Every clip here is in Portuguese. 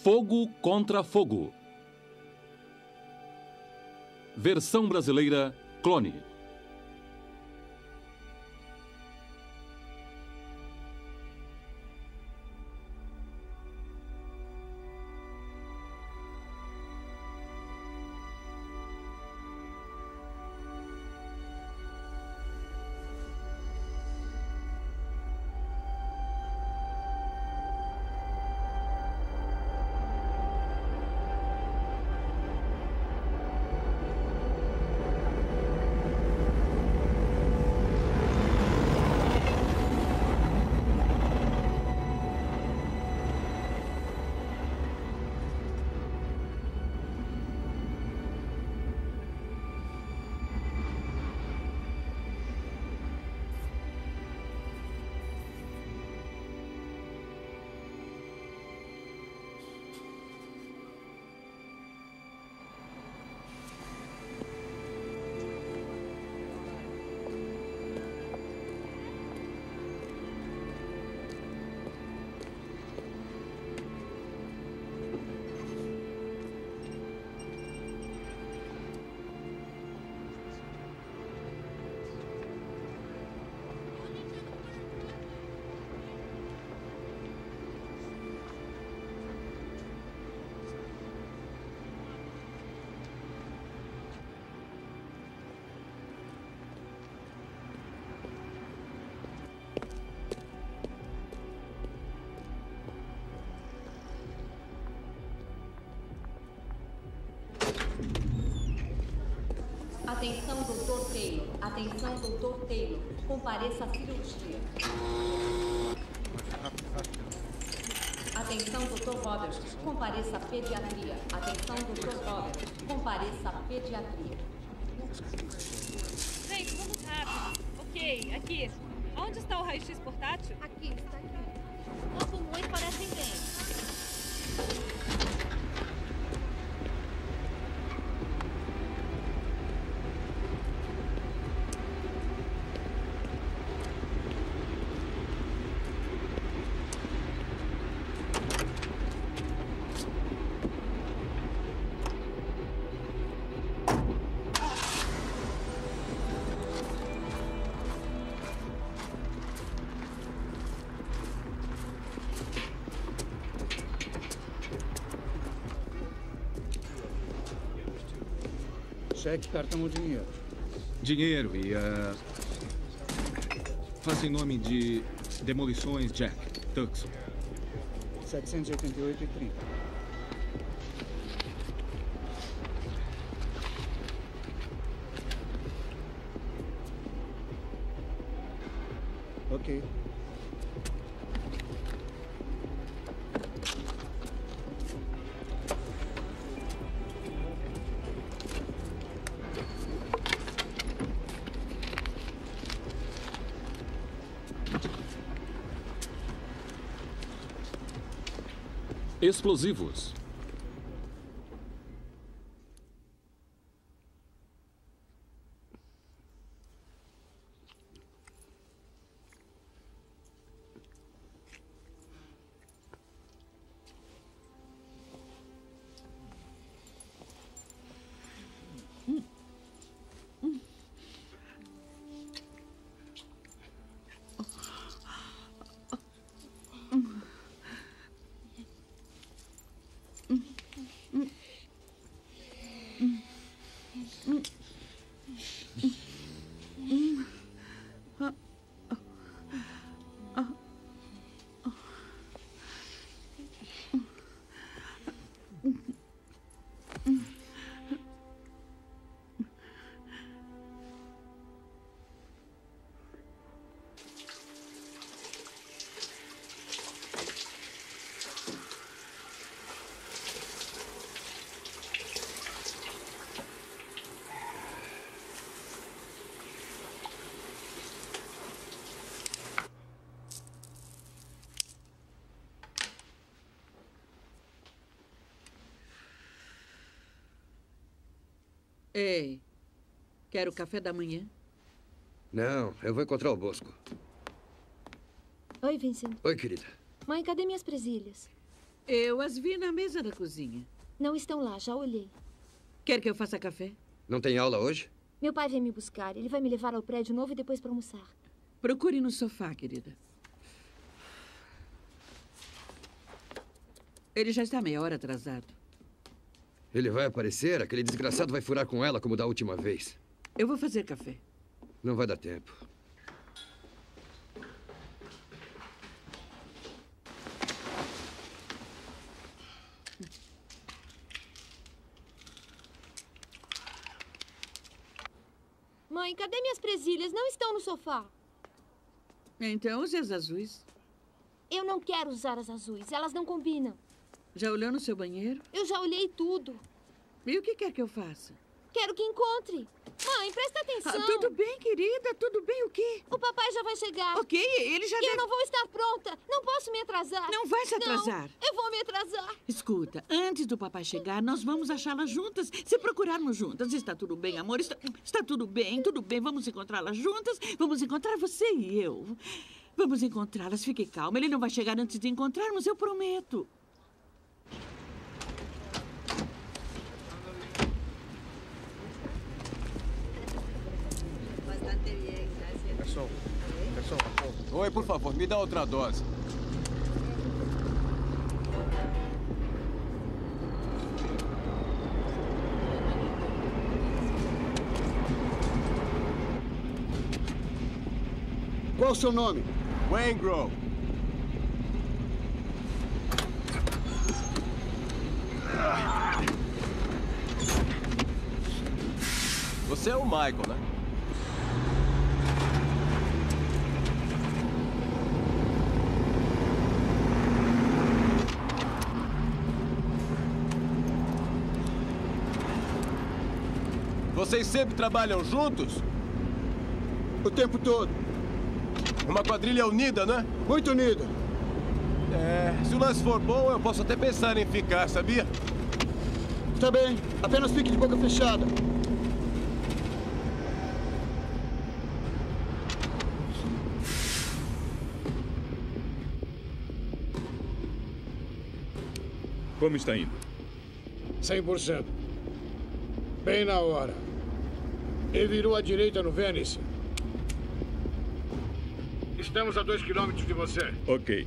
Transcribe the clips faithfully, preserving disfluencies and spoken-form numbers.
Fogo contra Fogo. Versão brasileira, Clone. Atenção, doutor Taylor. Atenção, doutor Taylor. Compareça à cirurgia. Atenção, doutor Roberts. Compareça à pediatria. Atenção, doutor Roberts. Compareça à pediatria. Gente, vamos rápido. Ok, aqui. Onde está o raio-x portátil? Aqui, está aqui. Os pulmões parecem bem. Cheque, cartão ou dinheiro? Dinheiro e... Uh... Faça em nome de Demolições Jack Tucson. setecentos e oitenta e oito e trinta. Ok. Explosivos. Ei, quer o café da manhã? Não, eu vou encontrar o Bosco. Oi, Vincent. Oi, querida. Mãe, cadê minhas presilhas? Eu as vi na mesa da cozinha. Não estão lá, já olhei. Quer que eu faça café? Não tem aula hoje? Meu pai vem me buscar. Ele vai me levar ao prédio novo e depois para almoçar. Procure no sofá, querida. Ele já está meia hora atrasado. Ele vai aparecer? Aquele desgraçado vai furar com ela como da última vez. Eu vou fazer café. Não vai dar tempo. Mãe, cadê minhas presilhas? Não estão no sofá. Então, use as azuis. Eu não quero usar as azuis. Elas não combinam. Já olhou no seu banheiro? Eu já olhei tudo. E o que quer que eu faça? Quero que encontre. Mãe, presta atenção. Ah, tudo bem, querida. Tudo bem, o quê? O papai já vai chegar. Ok, ele já E deve... eu não vou estar pronta. Não posso me atrasar. Não vai se atrasar. Não, eu vou me atrasar. Escuta, antes do papai chegar, nós vamos achá-las juntas. Se procurarmos juntas, está tudo bem, amor? Está, está tudo bem, tudo bem. Vamos encontrá-las juntas. Vamos encontrar você e eu. Vamos encontrá-las. Fique calma. Ele não vai chegar antes de encontrarmos, eu prometo. Garçom, garçom, garçom. Oi, por favor, me dá outra dose. Qual o seu nome? Waingro. Você é o Michael, né? Vocês sempre trabalham juntos? O tempo todo. Uma quadrilha unida, né? Muito unida. É, se o lance for bom, eu posso até pensar em ficar, sabia? Está bem. Apenas fique de boca fechada. Como está indo? cem por cento. Bem na hora. Ele virou à direita no Venice. Estamos a dois quilômetros de você. Ok.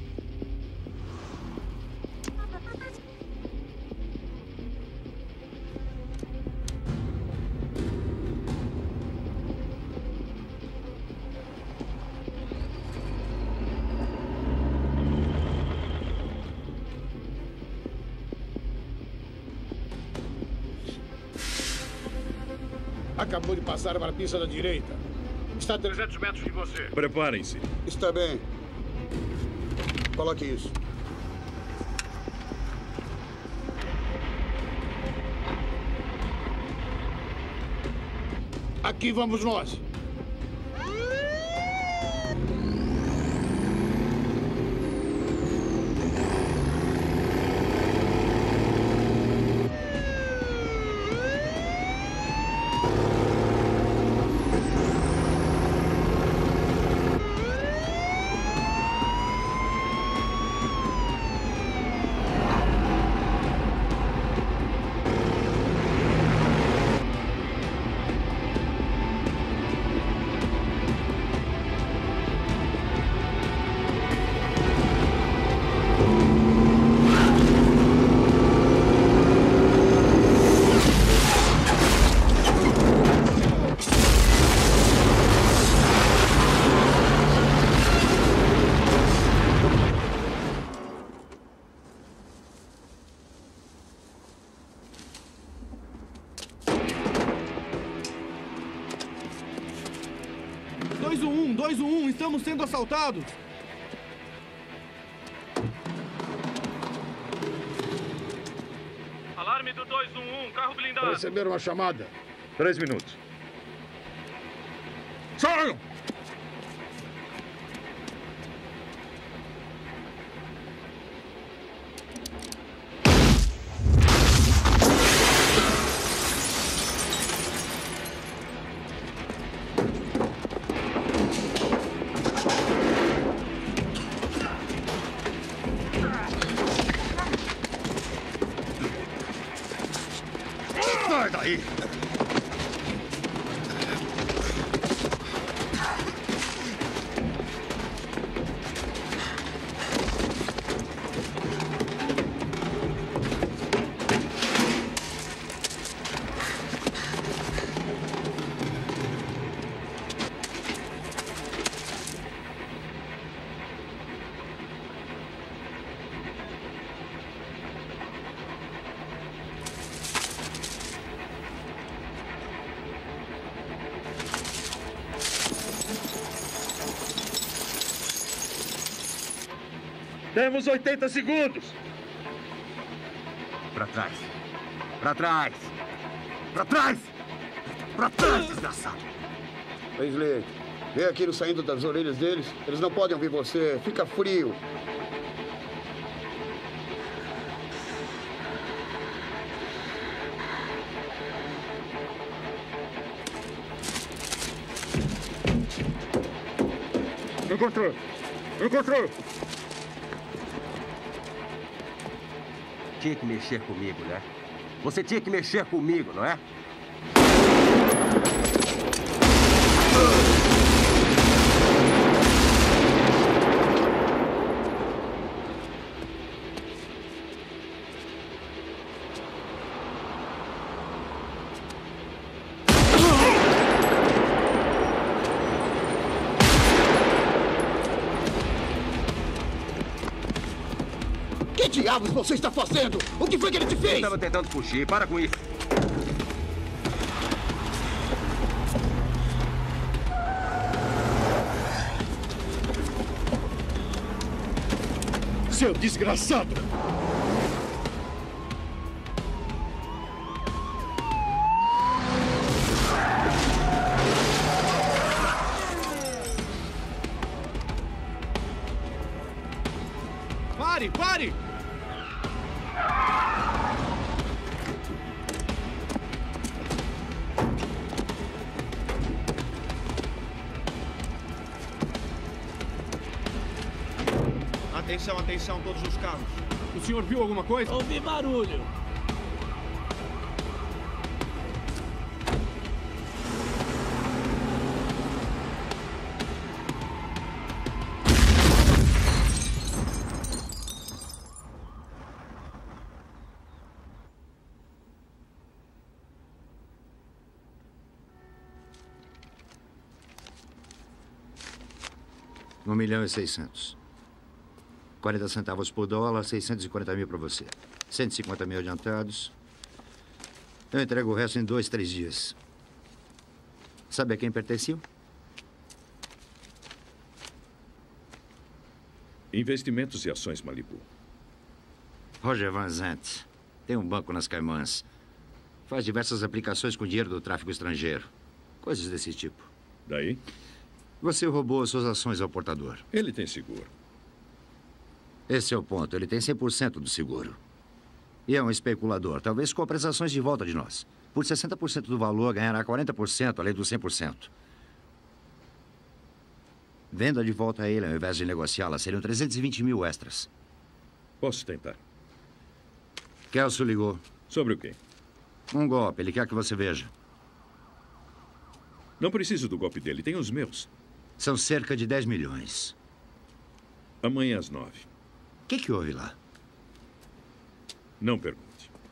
Acabou de passar para a pista da direita. Está a trezentos metros de você. Preparem-se. Está bem. Coloque isso. Aqui vamos nós. dois um um, dois um um, estamos sendo assaltados. Alarme do dois um um, carro blindado. Receberam a chamada. Três minutos. Saiam! aí. Temos oitenta segundos. Pra trás. Pra trás. Pra trás. Pra trás, desgraçado. Wesley, vê aquilo saindo das orelhas deles. Eles não podem ouvir você. Fica frio. Encontrou. Encontrou. Tinha que mexer comigo, né? Você tinha que mexer comigo, não é? Que diabos você está fazendo? O que foi que ele te fez? Eu estava tentando fugir. Para com isso. Seu desgraçado! Pare, pare! Atenção, atenção, todos os carros. O senhor viu alguma coisa? Ouvi barulho. Um milhão e seiscentos. quarenta centavos por dólar, seiscentos e quarenta mil para você. cento e cinquenta mil adiantados. Eu entrego o resto em dois, três dias. Sabe a quem pertenciam? Investimentos e ações Malibu. Roger Van Zandt. Tem um banco nas Caimãs. Faz diversas aplicações com dinheiro do tráfico estrangeiro. Coisas desse tipo. Daí? Você roubou suas ações ao portador. Ele tem seguro. Esse é o ponto. Ele tem cem por cento do seguro. E é um especulador. Talvez compre as ações de volta de nós. Por sessenta por cento do valor, ganhará quarenta por cento, além dos cem por cento. Venda de volta a ele, ao invés de negociá-la, seriam trezentos e vinte mil extras. Posso tentar. Kelso ligou. Sobre o quê? Um golpe. Ele quer que você veja. Não preciso do golpe dele. Tem os meus. São cerca de dez milhões. Amanhã às nove. O que, que houve lá? Não pergunte.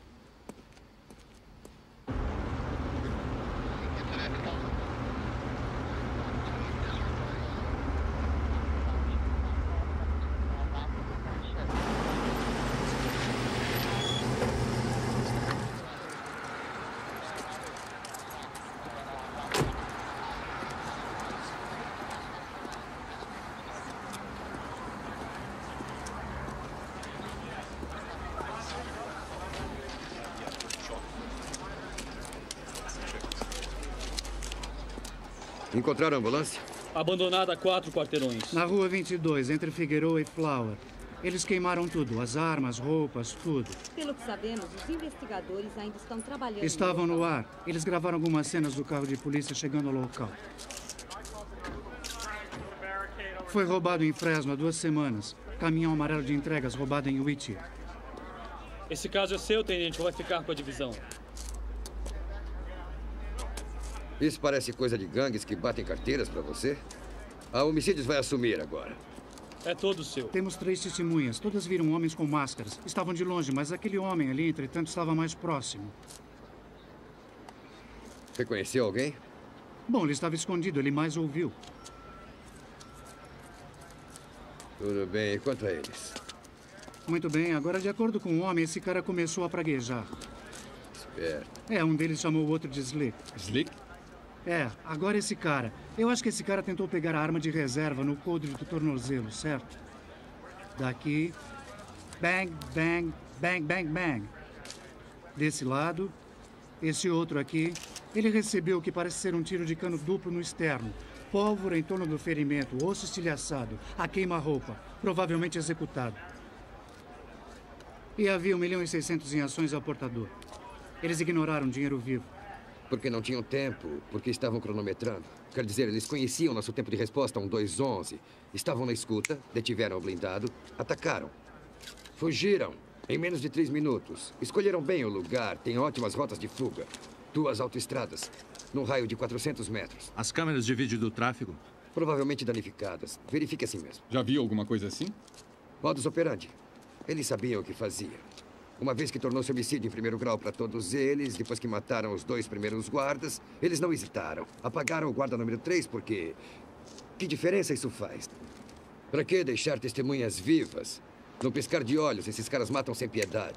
Encontraram a ambulância? Abandonada a quatro quarteirões. Na rua vinte e dois, entre Figueroa e Flower. Eles queimaram tudo, as armas, roupas, tudo. Pelo que sabemos, os investigadores ainda estão trabalhando. Estavam no ar. Eles gravaram algumas cenas do carro de polícia chegando ao local. Foi roubado em Fresno há duas semanas. Caminhão amarelo de entregas roubado em Whittier. Esse caso é seu, tenente, ou vai ficar com a divisão? Isso parece coisa de gangues que batem carteiras pra você? A Homicídios vai assumir agora. É todo seu. Temos três testemunhas. Todas viram homens com máscaras. Estavam de longe, mas aquele homem ali, entretanto, estava mais próximo. Reconheceu alguém? Bom, ele estava escondido. Ele mais ouviu. Tudo bem. E quanto a eles? Muito bem. Agora, de acordo com o homem, esse cara começou a praguejar. Espera. É, um deles chamou o outro de Slick. Slick? É, agora esse cara. Eu acho que esse cara tentou pegar a arma de reserva no coldre do tornozelo, certo? Daqui. Bang, bang, bang, bang, bang. Desse lado. Esse outro aqui. Ele recebeu o que parece ser um tiro de cano duplo no externo. Pólvora em torno do ferimento, osso estilhaçado, a queima-roupa, provavelmente executado. E havia um milhão e seiscentos em ações ao portador. Eles ignoraram dinheiro vivo. Porque não tinham tempo, porque estavam cronometrando. Quer dizer, eles conheciam nosso tempo de resposta, um dois onze. Estavam na escuta, detiveram o blindado, atacaram. Fugiram em menos de três minutos. Escolheram bem o lugar, tem ótimas rotas de fuga. Duas autoestradas, num raio de quatrocentos metros. As câmeras de vídeo do tráfego? Provavelmente danificadas. Verifique assim mesmo. Já viu alguma coisa assim? Modus operandi. Eles sabiam o que fazia. Uma vez que tornou-se homicídio em primeiro grau para todos eles, depois que mataram os dois primeiros guardas, eles não hesitaram. Apagaram o guarda número três porque... Que diferença isso faz? Para que deixar testemunhas vivas? No piscar de olhos, esses caras matam sem piedade.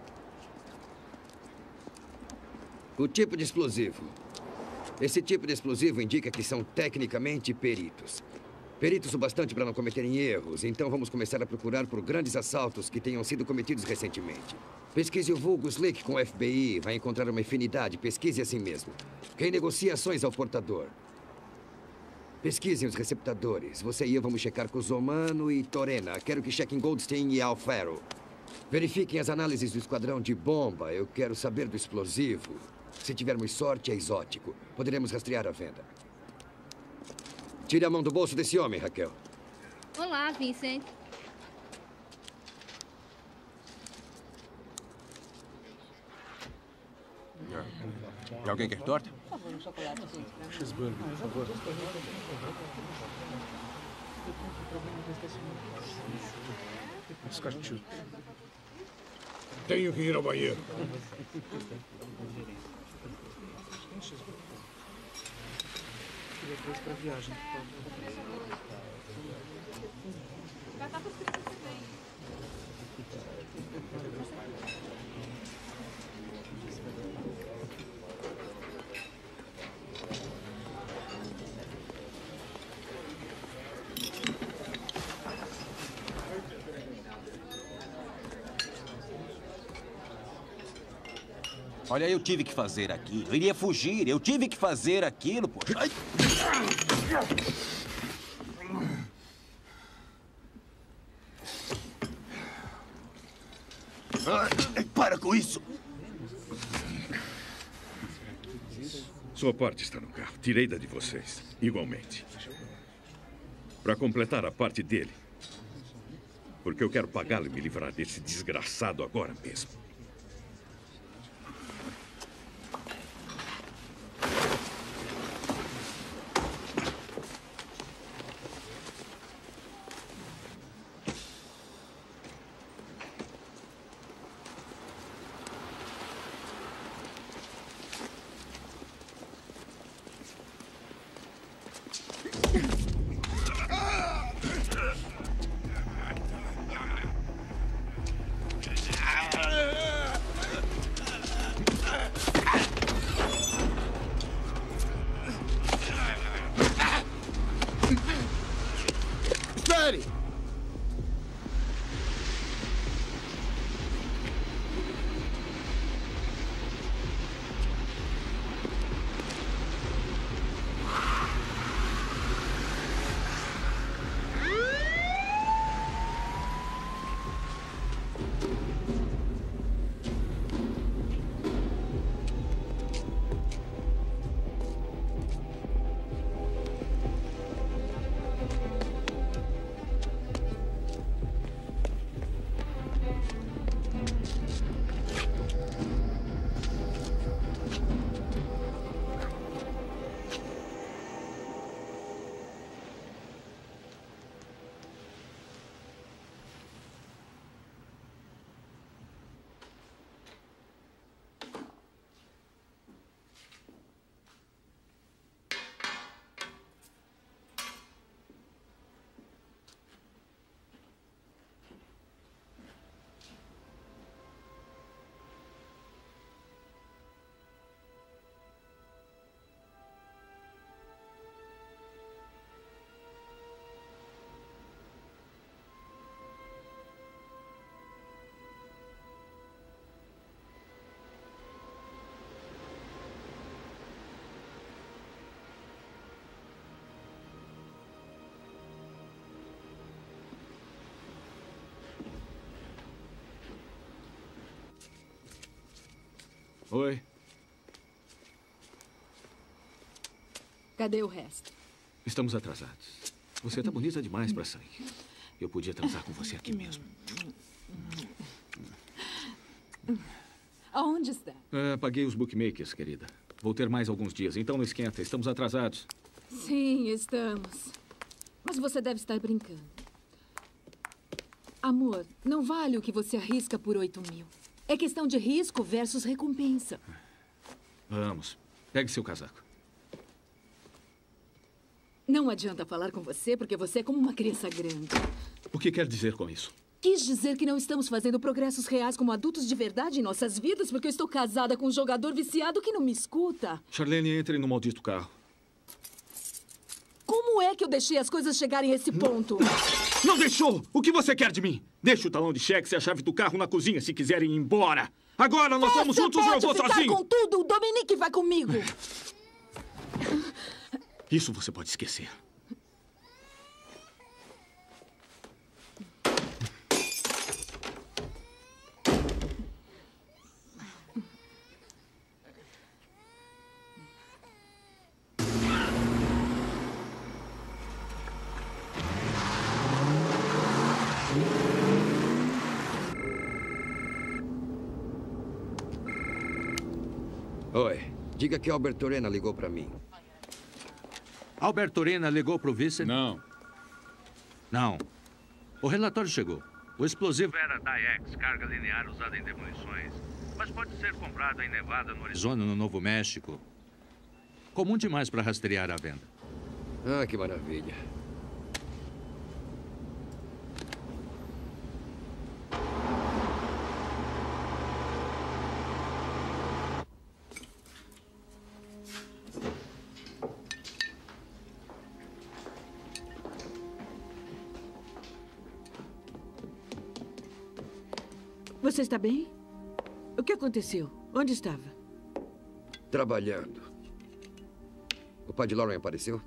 O tipo de explosivo. Esse tipo de explosivo indica que são tecnicamente peritos. Peritos o bastante para não cometerem erros, então vamos começar a procurar por grandes assaltos que tenham sido cometidos recentemente. Pesquise o vulgo Slick com o F B I, vai encontrar uma infinidade, pesquise assim mesmo. Quem negocia ações ao portador? Pesquisem os receptadores. Você e eu vamos checar com Zomano e Torena. Quero que chequem Goldstein e Alfaro. Verifiquem as análises do esquadrão de bomba. Eu quero saber do explosivo. Se tivermos sorte, é exótico. Poderemos rastrear a venda. Tire a mão do bolso desse homem, Raquel. Olá, Vincent. E alguém quer torta? Por favor, um chocolate. Cheeseburger, por favor. Biscoitinho. Tenho que ir ao banheiro. Depois para a viagem. Batatas fritas também. Olha, eu tive que fazer aquilo. Eu iria fugir. Eu tive que fazer aquilo, poxa. Ai. Ai, para com isso. Sua parte está no carro. Tirei da de vocês. Igualmente. Para completar a parte dele. Porque eu quero pagá-lo e me livrar desse desgraçado agora mesmo. Ah! Oi. Cadê o resto? Estamos atrasados. Você tá bonita demais pra sair. Eu podia transar com você aqui mesmo. Aonde está? É, paguei os bookmakers, querida. Vou ter mais alguns dias, então não esquenta. Estamos atrasados. Sim, estamos. Mas você deve estar brincando. Amor, não vale o que você arrisca por oito mil. É questão de risco versus recompensa. Vamos. Pegue seu casaco. Não adianta falar com você, porque você é como uma criança grande. O que quer dizer com isso? Quis dizer que não estamos fazendo progressos reais como adultos de verdade em nossas vidas, porque eu estou casada com um jogador viciado que não me escuta. Charlene, entre no maldito carro. Como é que eu deixei as coisas chegarem a esse ponto? Não deixou! O que você quer de mim? Deixa o talão de cheques e a chave do carro na cozinha se quiserem ir embora. Agora nós vamos juntos ou eu vou ficar sozinho? Com tudo, o Dominique vai comigo. Isso você pode esquecer. Oi, diga que Albert Torena ligou para mim. Albert Torena ligou para o vice? Não. Não. O relatório chegou. O explosivo era D I X, carga linear usada em demolições. Mas pode ser comprado em Nevada, no Arizona. Arizona, no Novo México. Comum demais para rastrear a venda. Ah, que maravilha. Você está bem? O que aconteceu? Onde estava? Trabalhando. O pai de Lauren apareceu?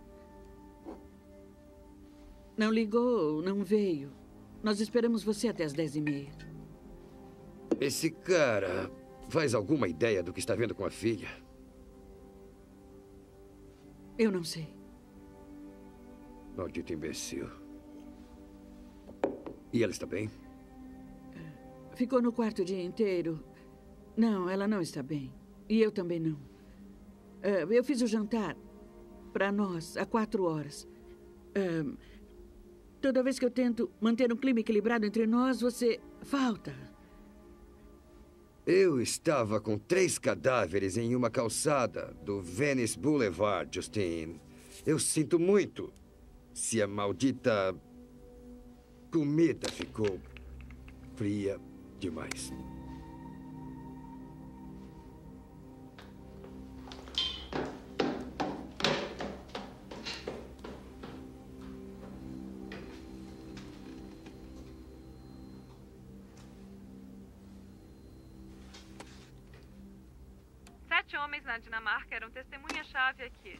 Não ligou, não veio. Nós esperamos você até as dez e meia. Esse cara faz alguma ideia do que está vendo com a filha? Eu não sei. Maldito imbecil. E ela está bem? Ficou no quarto o dia inteiro. Não, ela não está bem. E eu também não. Uh, eu fiz o jantar para nós há quatro horas. Uh, toda vez que eu tento manter um clima equilibrado entre nós, você falta. Eu estava com três cadáveres em uma calçada do Venice Boulevard, Justine. Eu sinto muito se a maldita comida ficou fria demais. Sete homens na Dinamarca eram testemunha-chave aqui.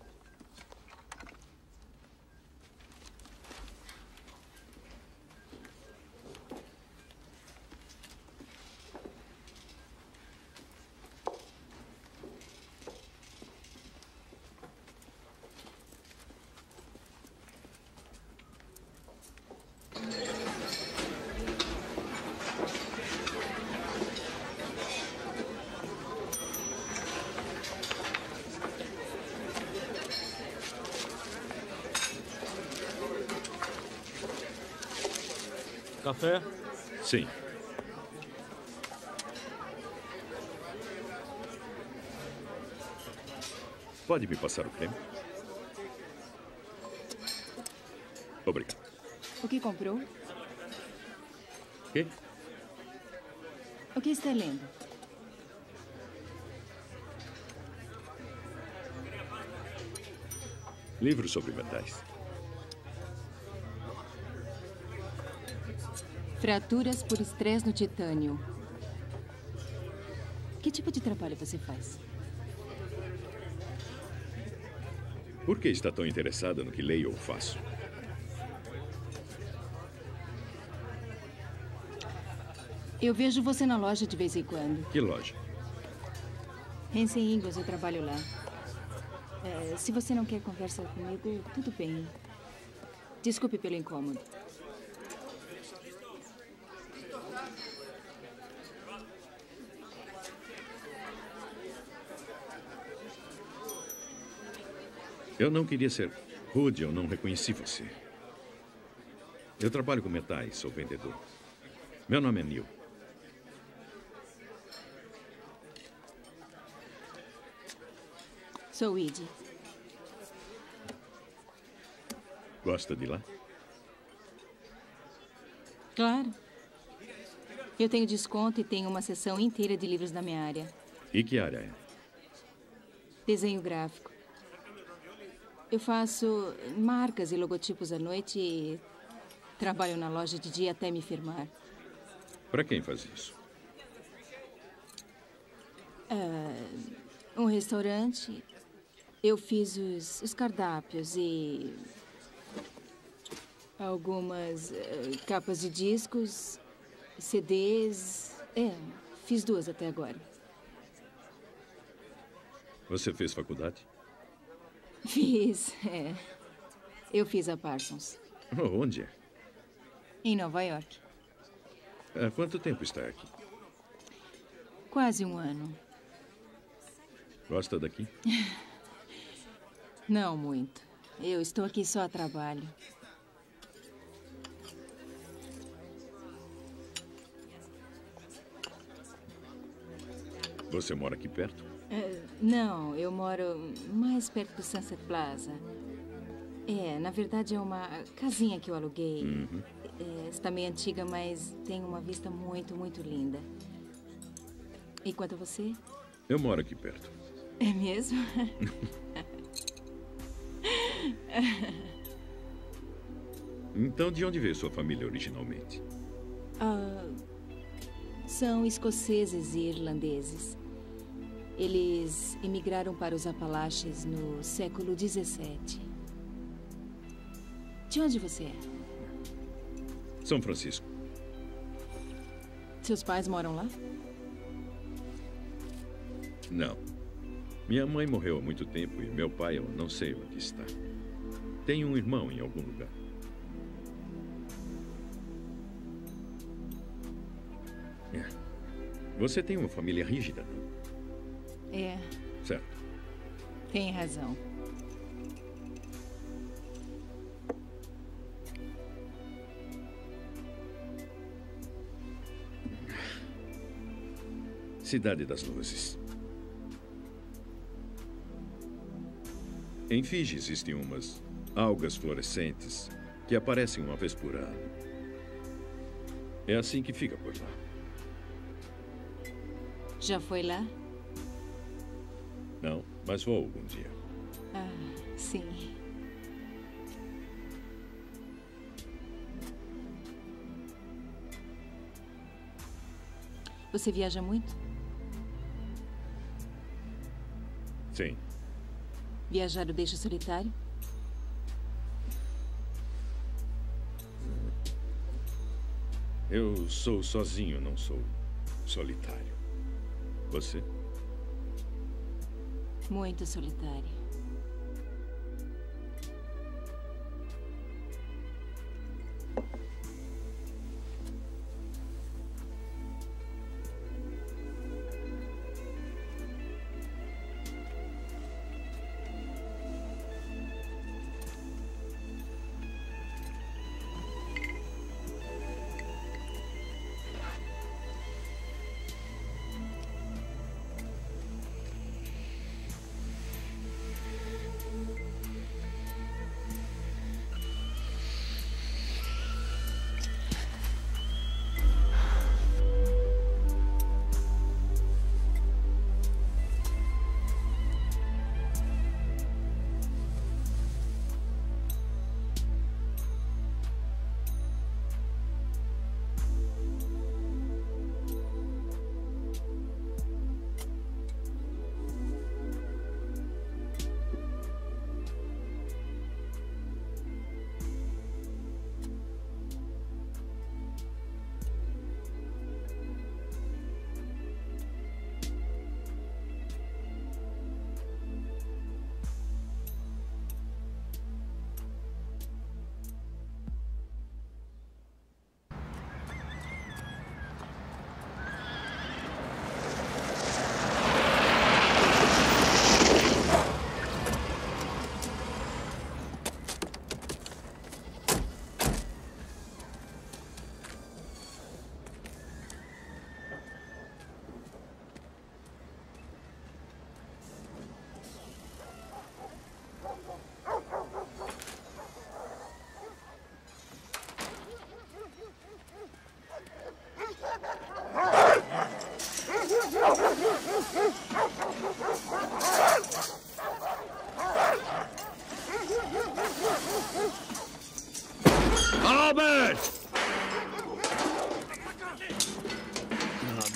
Café? Sim. Pode me passar o creme? Obrigado. O que comprou? Quê? O que está lendo? Livro sobre metais. Fraturas por estresse no titânio. Que tipo de trabalho você faz? Por que está tão interessada no que leio ou faço? Eu vejo você na loja de vez em quando. Que loja? Hansen Ingles, eu trabalho lá. É, se você não quer conversar comigo, tudo bem. Desculpe pelo incômodo. Eu não queria ser rude, eu não reconheci você. Eu trabalho com metais, sou vendedor. Meu nome é Neil. Sou Edie. Gosta de lá? Claro. Eu tenho desconto e tenho uma seção inteira de livros da minha área. E que área é? Desenho gráfico. Eu faço marcas e logotipos à noite e trabalho na loja de dia até me firmar. Para quem faz isso? Uh, um restaurante. Eu fiz os, os cardápios e algumas uh, capas de discos, C Ds. É, fiz duas até agora. Você fez faculdade? Fiz, é. Eu fiz a Parsons. Oh, onde é? Em Nova York. Há quanto tempo está aqui? Quase um ano. Gosta daqui? Não muito. Eu estou aqui só a trabalho. Você mora aqui perto? Uh, não, eu moro mais perto do Sunset Plaza. É, na verdade é uma casinha que eu aluguei. Uhum. É, está meio antiga, mas tem uma vista muito, muito linda. E quanto a você? Eu moro aqui perto. É mesmo? Então, de onde veio sua família originalmente? Uh, são escoceses e irlandeses. Eles emigraram para os Apalaches no século dezessete. De onde você é? São Francisco. Seus pais moram lá? Não. Minha mãe morreu há muito tempo e meu pai, eu não sei onde está. Tenho um irmão em algum lugar. É. Você tem uma família rígida, não? É. Certo. Tem razão. Cidade das Luzes. Em Fiji existem umas algas fluorescentes que aparecem uma vez por ano. É assim que fica por lá. Já foi lá? Não, mas vou algum dia. Ah, sim. Você viaja muito? Sim. Viajar o deixa solitário? Eu sou sozinho, não sou solitário. Você? Muito solitário.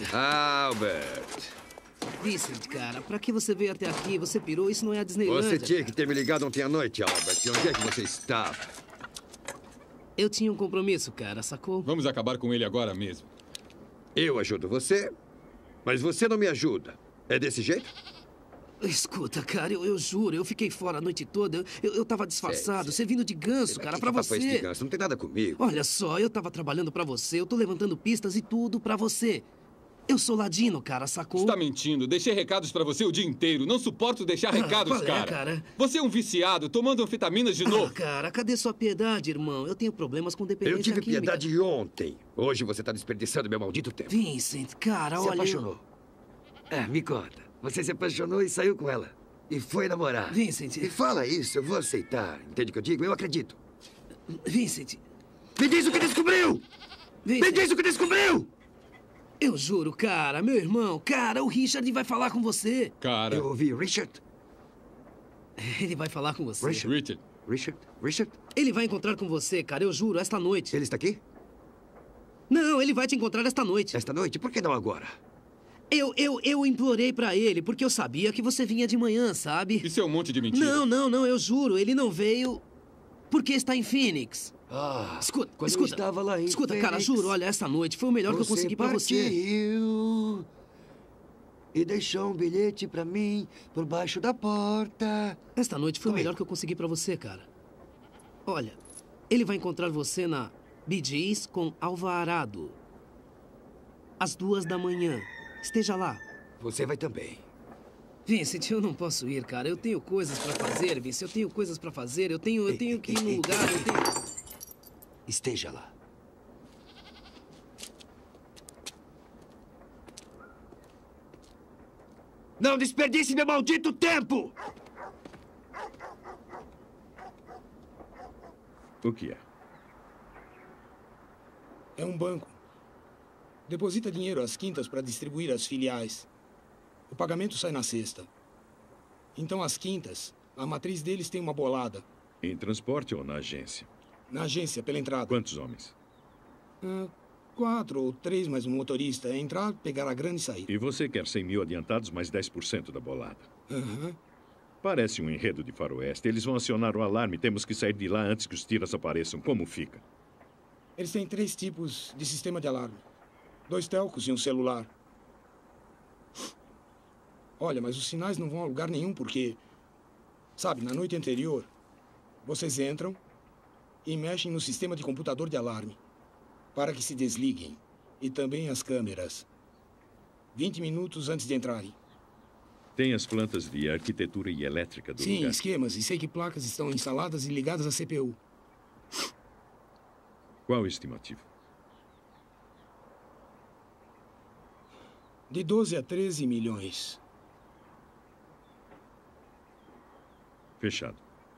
Albert. Vincent, cara, pra que você veio até aqui? Você pirou? Isso não é a Disneylândia. Você tinha cara. que ter me ligado ontem à noite, Albert. Onde é que você estava? Eu tinha um compromisso, cara, sacou? Vamos acabar com ele agora mesmo. Eu ajudo você, mas você não me ajuda. É desse jeito? Escuta, cara, eu, eu juro, eu fiquei fora a noite toda. Eu, eu tava disfarçado, você vindo de ganso, cara, pra você. De ganso? Não tem nada comigo. Olha só, eu tava trabalhando pra você, eu tô levantando pistas e tudo pra você. Eu sou ladino, cara, sacou? Está mentindo. Deixei recados pra você o dia inteiro. Não suporto deixar recados, qual é, cara. cara. Você é um viciado, tomando anfetaminas de novo. Ah, cara, cadê sua piedade, irmão? Eu tenho problemas com dependência Eu tive química. piedade ontem. Hoje você tá desperdiçando meu maldito tempo. Vincent, cara, se olha... Se apaixonou? É, me conta. Você se apaixonou e saiu com ela. E foi namorar. Vincent... E fala isso, eu vou aceitar. Entende o que eu digo? Eu acredito. Vincent... Me diz o que descobriu! Vincent... Me diz o que descobriu! Eu juro, cara, meu irmão, cara, o Richard vai falar com você. Cara... Eu ouvi, Richard? Ele vai falar com você. Richard? Richard? Richard? Richard? Ele vai encontrar com você, cara, eu juro, esta noite. Ele está aqui? Não, ele vai te encontrar esta noite. Esta noite? Por que não agora? Eu, eu, eu implorei pra ele, porque eu sabia que você vinha de manhã, sabe? Isso é um monte de mentira. Não, não, não, eu juro, ele não veio porque está em Phoenix. Ah, escuta, quando escuta, eu estava lá em escuta, Phoenix, cara, juro, olha, esta noite foi o melhor que eu consegui pra você. Partiu e deixou um bilhete pra mim por baixo da porta. Esta noite foi Oi. o melhor que eu consegui pra você, cara. Olha, ele vai encontrar você na Bee Gees com Alvarado. Às duas da manhã. Esteja lá. Você vai também. Vincent, eu não posso ir, cara. Eu tenho coisas pra fazer, Vincent. Eu tenho coisas pra fazer. Eu tenho, eu ei, tenho que ir ei, no ei, lugar. Eu tenho... Esteja lá. Não desperdice meu maldito tempo! O que é? É um banco. Deposita dinheiro às quintas para distribuir às filiais. O pagamento sai na sexta. Então, às quintas, a matriz deles tem uma bolada. Em transporte ou na agência? Na agência, pela entrada. Quantos homens? Uh, quatro ou três mais um motorista. Entrar, pegar a grana e sair. E você quer cem mil adiantados mais dez por cento da bolada. Uhum. Parece um enredo de faroeste. Eles vão acionar o alarme. Temos que sair de lá antes que os tiras apareçam. Como fica? Eles têm três tipos de sistema de alarme. Dois telcos e um celular. Olha, mas os sinais não vão a lugar nenhum porque... Sabe, na noite anterior, vocês entram e mexem no sistema de computador de alarme para que se desliguem. E também as câmeras. vinte minutos antes de entrarem. Tem as plantas de arquitetura e elétrica do Sim, lugar. Sim, esquemas. E sei que placas estão instaladas e ligadas à C P U. Qual a estimativa? De doze a treze milhões. Fechado.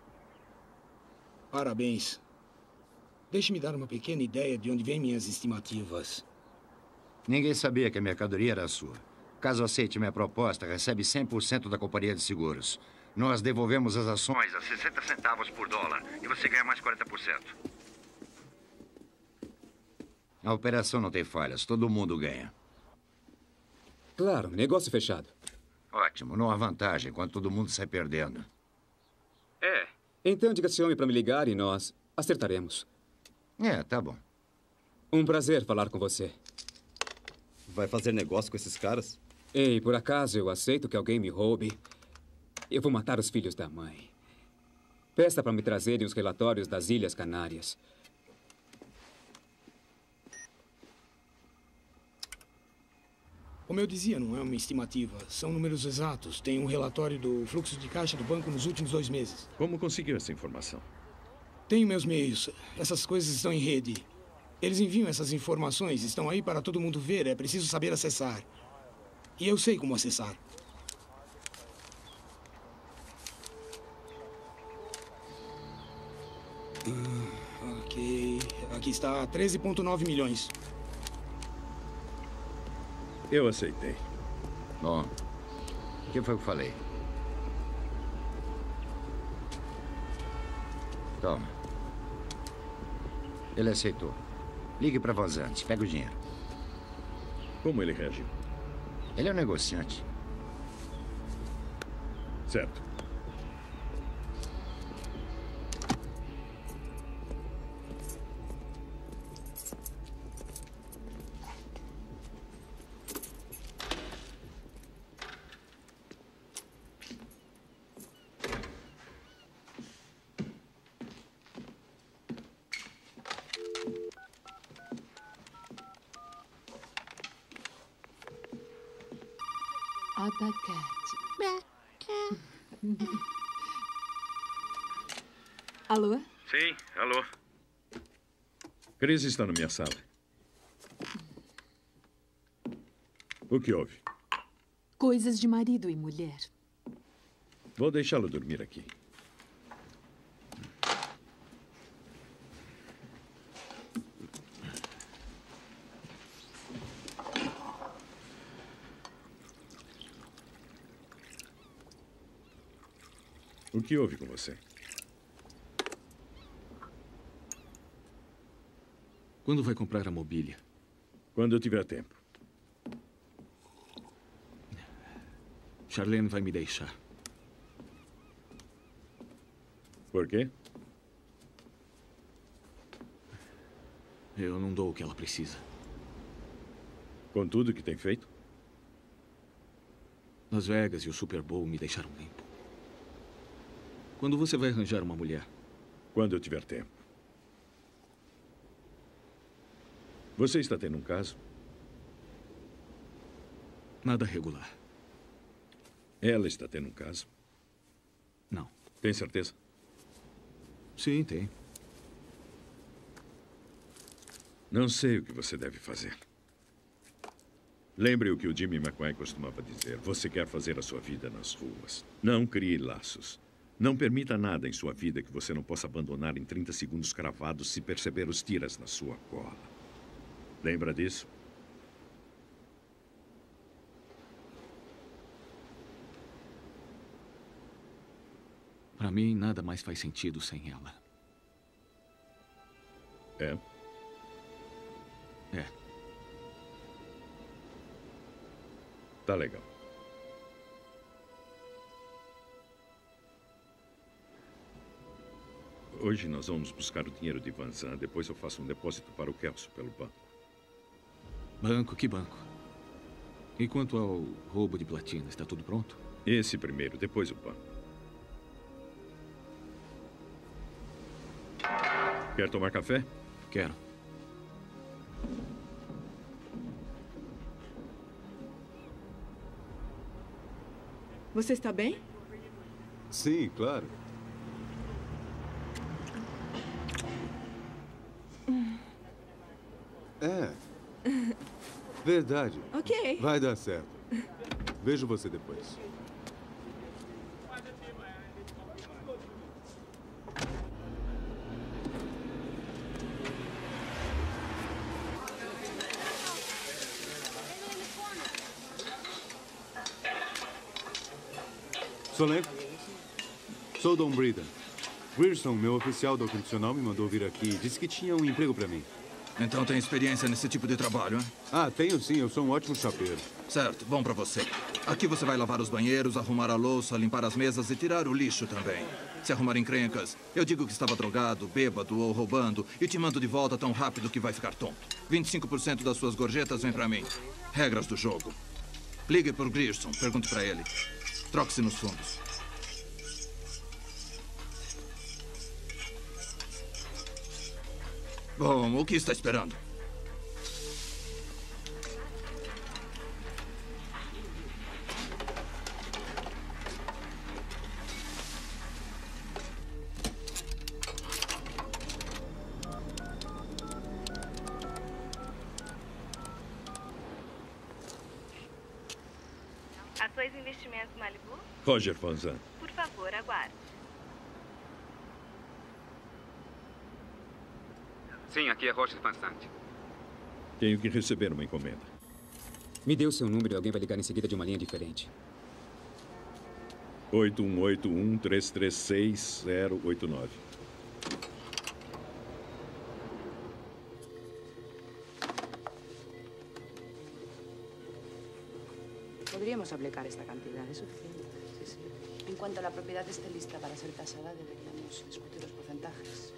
Parabéns. Deixe-me dar uma pequena ideia de onde vêm minhas estimativas. Ninguém sabia que a mercadoria era sua. Caso aceite minha proposta, recebe cem por cento da companhia de seguros. Nós devolvemos as ações a sessenta centavos por dólar e você ganha mais quarenta por cento. A operação não tem falhas, todo mundo ganha. Claro, negócio fechado. Ótimo, não há vantagem quando todo mundo sai perdendo. É. Então diga esse homem para me ligar e nós acertaremos. É, tá bom. Um prazer falar com você. Vai fazer negócio com esses caras? Ei, por acaso eu aceito que alguém me roube? Eu vou matar os filhos da mãe. Peça para me trazerem os relatórios das Ilhas Canárias. Como eu dizia, não é uma estimativa. São números exatos. Tem um relatório do fluxo de caixa do banco nos últimos dois meses. Como conseguiu essa informação? Tenho meus meios. Essas coisas estão em rede. Eles enviam essas informações. Estão aí para todo mundo ver. É preciso saber acessar. E eu sei como acessar. Ah, ok. Aqui está treze vírgula nove milhões. Eu aceitei. Bom, o que foi que eu falei? Toma. Ele aceitou. Ligue para Vozantes, pega o dinheiro. Como ele reagiu? Ele é um negociante. Certo. Abacate. Alô? Sim, alô. Cris está na minha sala. O que houve? Coisas de marido e mulher. Vou deixá-lo dormir aqui. O que houve com você? Quando vai comprar a mobília? Quando eu tiver tempo. Charlene vai me deixar. Por quê? Eu não dou o que ela precisa. Com tudo que tem feito? Las Vegas e o Super Bowl me deixaram limpo. Quando você vai arranjar uma mulher? Quando eu tiver tempo. Você está tendo um caso? Nada regular. Ela está tendo um caso? Não. Tem certeza? Sim, tem. Não sei o que você deve fazer. Lembre o que o Jimmy McQueen costumava dizer. Você quer fazer a sua vida nas ruas. Não crie laços. Não permita nada em sua vida que você não possa abandonar em trinta segundos cravados se perceber os tiras na sua cola. Lembra disso? Para mim, nada mais faz sentido sem ela. É? É. Tá legal. Hoje nós vamos buscar o dinheiro de Van Zandt. Depois eu faço um depósito para o Kelso pelo banco. Banco? Que banco? E quanto ao roubo de platina, está tudo pronto? Esse primeiro, depois o banco. Quer tomar café? Quero. Você está bem? Sim, claro. É. Verdade. Ok. Vai dar certo. Vejo você depois. Solen? Sou Dom Brida. Grierson, meu oficial do condicional, me mandou vir aqui e disse que tinha um emprego para mim. Então tem experiência nesse tipo de trabalho, hein? Ah, tenho sim. Eu sou um ótimo chapeiro. Certo, bom pra você. Aqui você vai lavar os banheiros, arrumar a louça, limpar as mesas e tirar o lixo também. Se arrumar encrencas, eu digo que estava drogado, bêbado ou roubando e te mando de volta tão rápido que vai ficar tonto. vinte e cinco por cento das suas gorjetas vem pra mim. Regras do jogo. Ligue por Grierson, pergunte pra ele. Troque-se nos fundos. Bom, o que está esperando? Ações e investimentos Malibu? Roger Van Zandt. Por favor, aguarde. Sim, aqui é Roger Van Zandt. Tenho que receber uma encomenda. Me dê o seu número e alguém vai ligar em seguida de uma linha diferente. oito um oito um, três três seis, zero oito nove. Podríamos aplicar esta cantidad, es suficiente. Sí, sí. En cuanto la propiedad esté lista para ser tasada, deberíamos discutir los porcentajes.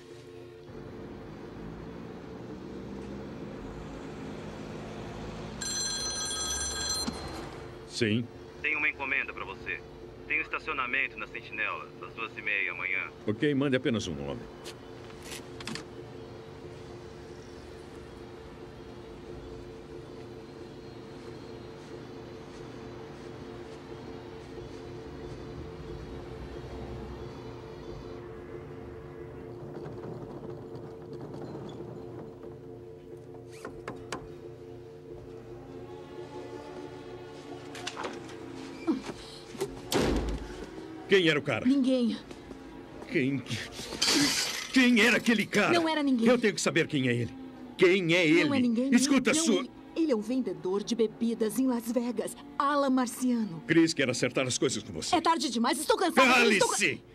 Sim. Tenho uma encomenda para você. Tem um estacionamento na Sentinela, às duas e meia amanhã. Ok, mande apenas um nome. Quem era o cara? Ninguém. Quem... Quem era aquele cara? Não era ninguém. Eu tenho que saber quem é ele. Quem é ele? Não é ninguém. Escuta, não, sua... Ele, ele é um vendedor de bebidas em Las Vegas. Alan Marciano. Chris quer acertar as coisas com você. É tarde demais. Estou cansada. Cale-se! Estou...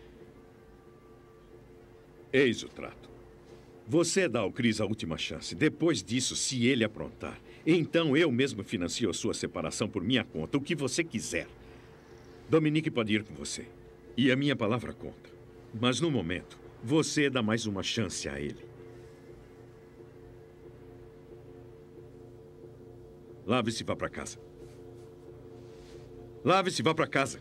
Eis o trato. Você dá ao Chris a última chance. Depois disso, se ele aprontar, então eu mesmo financio a sua separação por minha conta, o que você quiser. Dominique pode ir com você. E a minha palavra conta. Mas no momento, você dá mais uma chance a ele. Lave-se e vá para casa. Lave-se e vá para casa.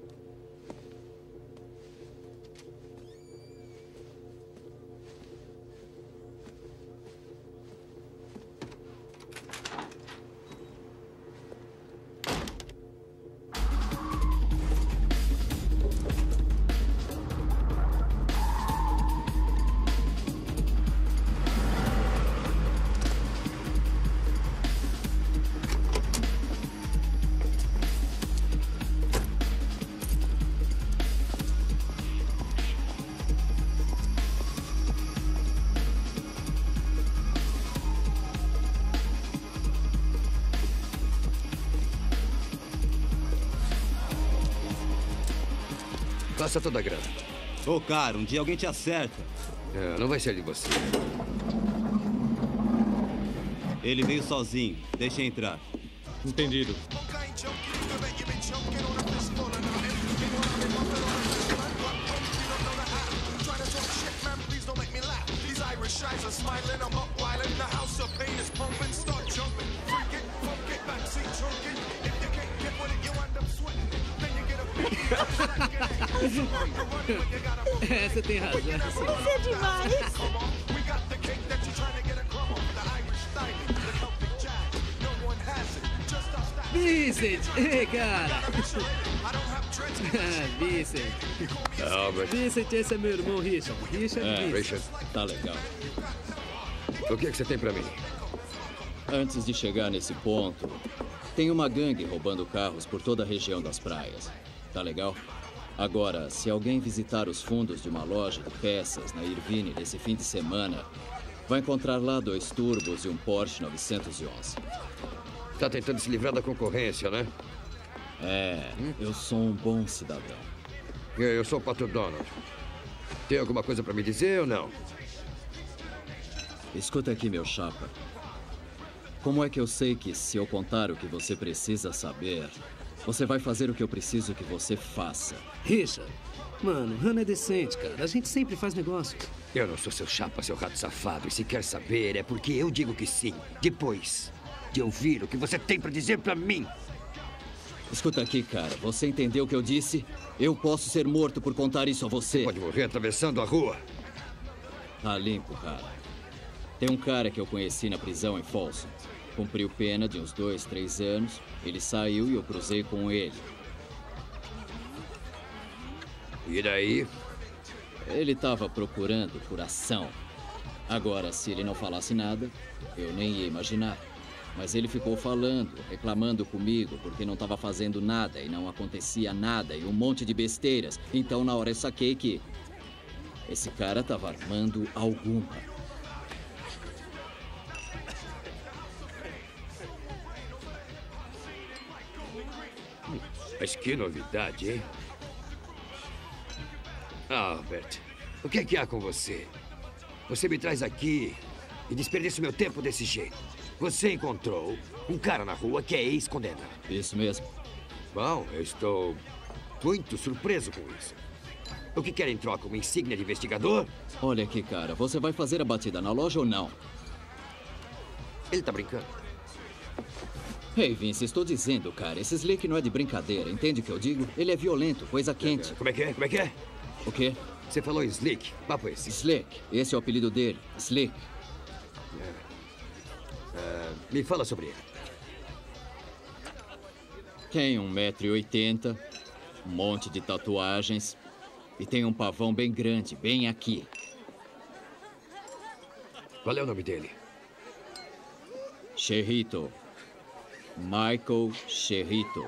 Passa toda a grana. Ô, oh, cara, um dia alguém te acerta. É, não vai ser de você. Ele veio sozinho. Deixa entrar. Entendido. É, você tem razão. Isso é demais. Vincent! Ei, cara! Vincent! Albert. Vincent, esse é meu irmão Richard. Richard É, Vincent. Richard. Tá legal. O que é que você tem pra mim? Antes de chegar nesse ponto, tem uma gangue roubando carros por toda a região das praias. Tá legal? Agora, se alguém visitar os fundos de uma loja de peças na Irvine nesse fim de semana, vai encontrar lá dois turbos e um Porsche novecentos e onze. Tá tentando se livrar da concorrência, né? É, eu sou um bom cidadão. Eu sou o Pato Donald. Tem alguma coisa pra me dizer ou não? Escuta aqui, meu chapa. Como é que eu sei que, se eu contar o que você precisa saber, você vai fazer o que eu preciso que você faça? Richard, mano, Hannah é decente, cara. A gente sempre faz negócio. Eu não sou seu chapa, seu rato safado. E se quer saber, é porque eu digo que sim. Depois de ouvir o que você tem pra dizer pra mim. Escuta aqui, cara. Você entendeu o que eu disse? Eu posso ser morto por contar isso a você. Você pode morrer atravessando a rua. Tá limpo, cara. Tem um cara que eu conheci na prisão em Folsom. Cumpriu pena de uns dois, três anos. Ele saiu e eu cruzei com ele. E daí? Ele estava procurando por ação. Agora, se ele não falasse nada, eu nem ia imaginar. Mas ele ficou falando, reclamando comigo, porque não estava fazendo nada e não acontecia nada e um monte de besteiras. Então, na hora eu saquei que esse cara estava armando alguma. Mas que novidade, hein? Albert, o que é que há com você? Você me traz aqui e desperdiça o meu tempo desse jeito. Você encontrou um cara na rua que é ex-condenado. Isso mesmo. Bom, eu estou muito surpreso com isso. O que quer em troca? Uma insígnia de investigador? Olha aqui, cara. Você vai fazer a batida na loja ou não? Ele tá brincando. Ei, Vince, estou dizendo, cara. Esse Slick não é de brincadeira. Entende o que eu digo? Ele é violento, coisa quente. Como é que é? Como é que é? O quê? Você falou Slick. Papo esse. Slick. Esse é o apelido dele. Slick. Uh, me fala sobre ele. Tem um metro e oitenta, um monte de tatuagens e tem um pavão bem grande, bem aqui. Qual é o nome dele? Cerrito. Michael Cerrito.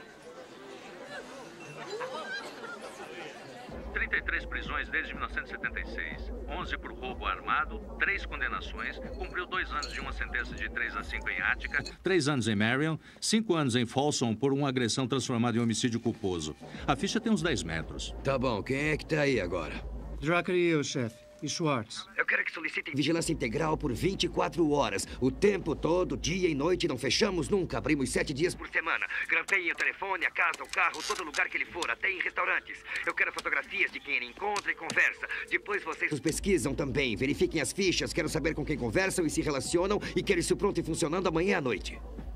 trinta e três prisões desde mil novecentos e setenta e seis. onze por roubo armado, três condenações, cumpriu dois anos de uma sentença de três a cinco em Ática. Três anos em Marion, cinco anos em Folsom por uma agressão transformada em homicídio culposo. A ficha tem uns dez metros. Tá bom, quem é que tá aí agora? Drucker e eu, chefe. E Schwartz. Eu quero que solicitem vigilância integral por vinte e quatro horas. O tempo todo, dia e noite, não fechamos nunca. Abrimos sete dias por semana. Grampeiem o telefone, a casa, o carro, todo lugar que ele for, até em restaurantes. Eu quero fotografias de quem ele encontra e conversa. Depois vocês os pesquisam também. Verifiquem as fichas. Quero saber com quem conversam e se relacionam. E quero isso pronto e funcionando amanhã à noite.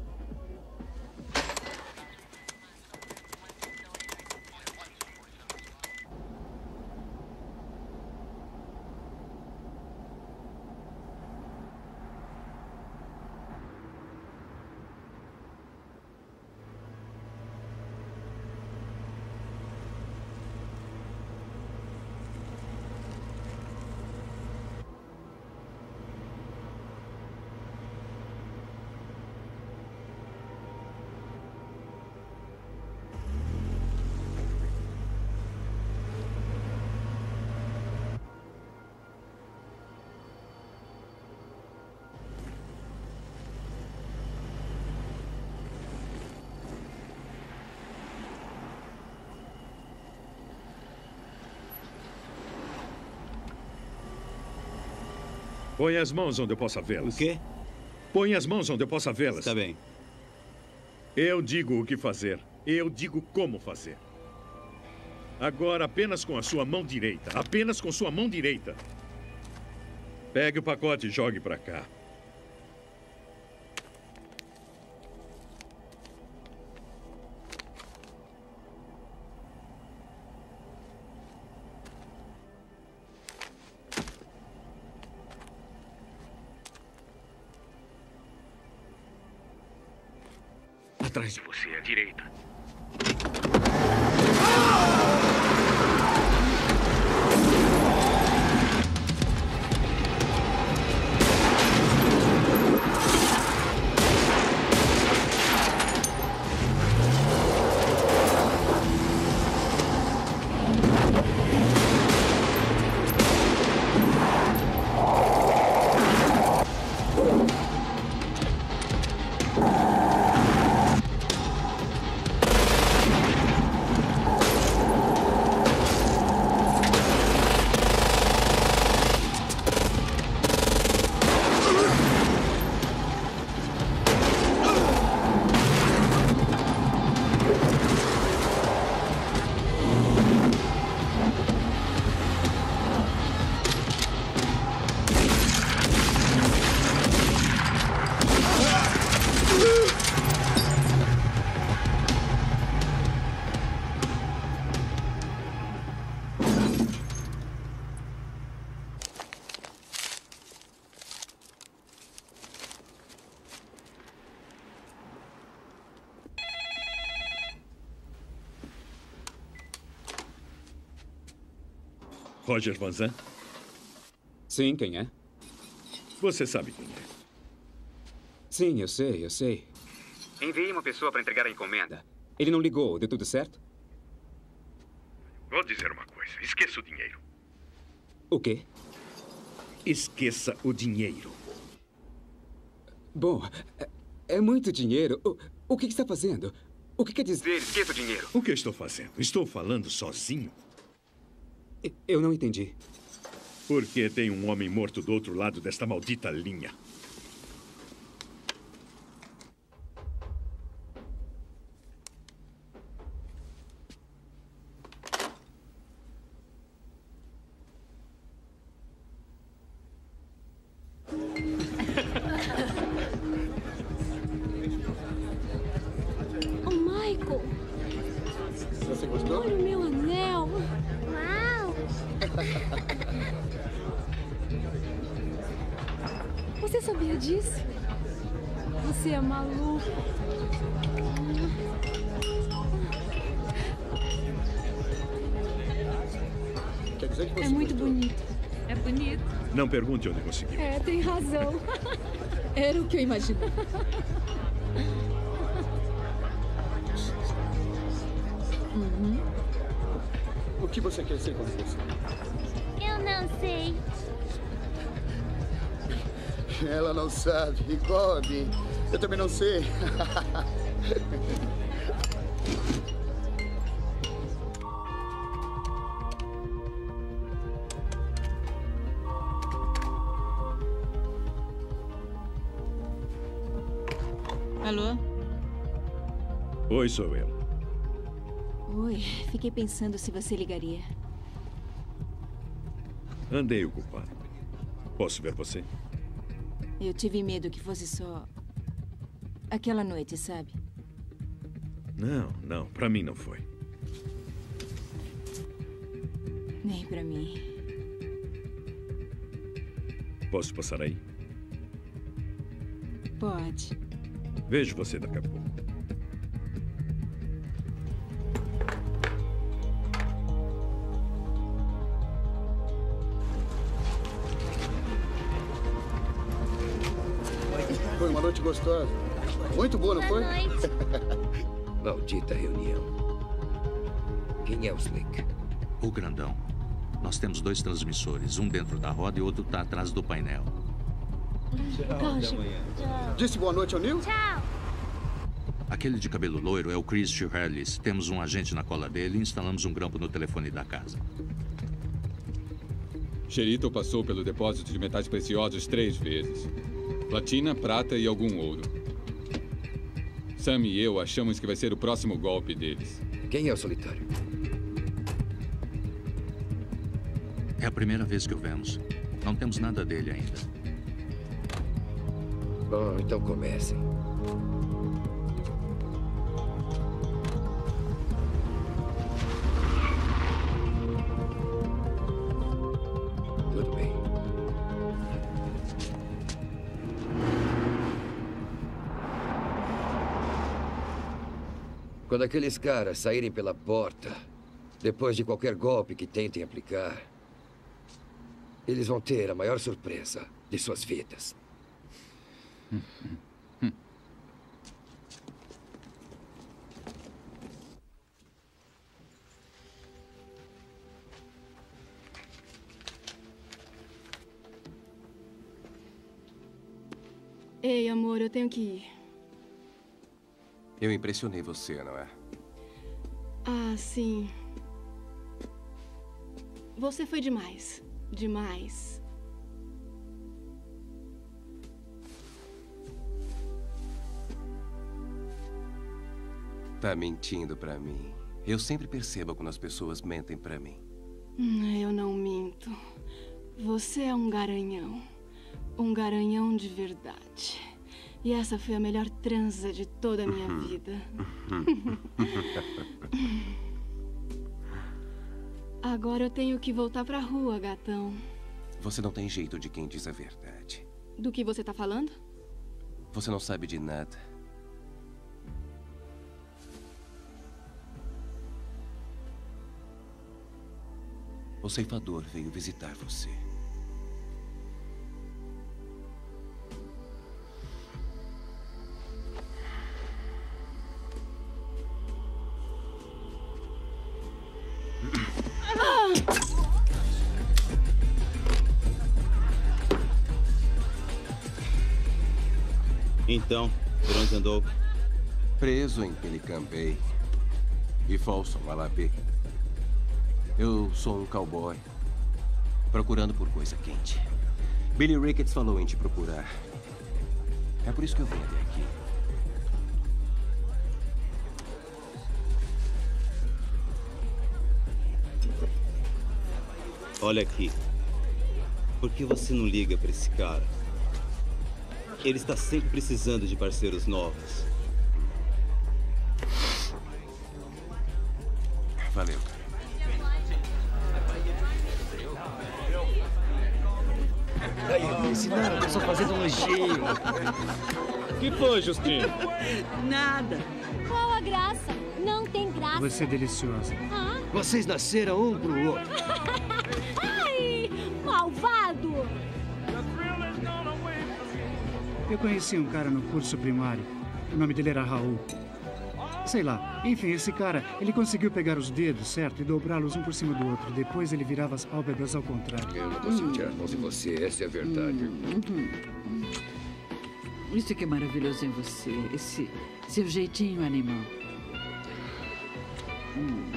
Põe as mãos onde eu possa vê-las. O quê? Põe as mãos onde eu possa vê-las. Tá bem. Eu digo o que fazer. Eu digo como fazer. Agora, apenas com a sua mão direita. Apenas com sua mão direita. Pegue o pacote e jogue pra cá. Atrás de você, à direita. Roger Van Zandt? Sim, quem é? Você sabe quem é. Sim, eu sei, eu sei. Enviei uma pessoa para entregar a encomenda. Ele não ligou, deu tudo certo? Vou dizer uma coisa. Esqueça o dinheiro. O quê? Esqueça o dinheiro. Bom, é, é muito dinheiro. O, o que está fazendo? O que quer dizer esqueça o dinheiro? O que eu estou fazendo? Estou falando sozinho? Eu não entendi. Porque tem um homem morto do outro lado desta maldita linha. Você sabia disso? Você é maluco. Quer dizer que você É muito gostou? bonito. É bonito. Não pergunte onde conseguiu. É, tem razão. Era o que eu imaginei. Uhum. O que você quer ser quando você? Eu não sei. Ela não sabe, igual a mim. Eu também não sei. Alô? Oi, sou eu. Oi, fiquei pensando se você ligaria. Andei ocupado. Posso ver você? Eu tive medo que fosse só aquela noite, sabe? Não, não. Pra mim não foi. Nem pra mim. Posso passar aí? Pode. Vejo você daqui a pouco. Foi uma noite gostosa. Muito boa, não foi? Maldita reunião. Quem é o Slick? O grandão. Nós temos dois transmissores, um dentro da roda e outro tá atrás do painel. Disse boa noite ao Neil? Tchau. Aquele de cabelo loiro é o Chris Shirley. Temos um agente na cola dele e instalamos um grampo no telefone da casa. Sherito passou pelo depósito de metais preciosos três vezes. Platina, prata e algum ouro. Sam e eu achamos que vai ser o próximo golpe deles. Quem é o solitário? É a primeira vez que o vemos. Não temos nada dele ainda. Bom, então comecem. Tudo bem. Quando aqueles caras saírem pela porta, depois de qualquer golpe que tentem aplicar, eles vão ter a maior surpresa de suas vidas. Ei, amor, eu tenho que ir. Eu impressionei você, não é? Ah, sim. Você foi demais. Demais. Tá mentindo pra mim. Eu sempre percebo quando as pessoas mentem pra mim. Hum, Eu não minto. Você é um garanhão. Um garanhão de verdade. E essa foi a melhor transa de toda a minha vida. Agora eu tenho que voltar pra rua, gatão. Você não tem jeito de quem diz a verdade. Do que você tá falando? Você não sabe de nada. O ceifador veio visitar você. Então, por onde andou? Preso em Pelican Bay e Folsom, Alabê. Eu sou um cowboy, procurando por coisa quente. Billy Ricketts falou em te procurar. É por isso que eu vim até aqui. Olha aqui. Por que você não liga pra esse cara? Ele está sempre precisando de parceiros novos. Valeu, cara. Aí, Alice. Não, tô só fazendo um lanchinho. Que foi, Justine? Nada. Qual a graça? Não tem graça. Você é deliciosa. Ah? Vocês nasceram um pro outro. Ai, malvado! Eu conheci um cara no curso primário. O nome dele era Raul. Sei lá. Enfim, esse cara, ele conseguiu pegar os dedos, certo? E dobrá-los um por cima do outro. Depois ele virava as pálpebras ao contrário. Eu não consigo tirar as mãos de você, essa é a verdade. Hum, hum. Isso que é maravilhoso em você. Esse seu jeitinho animal. Hum.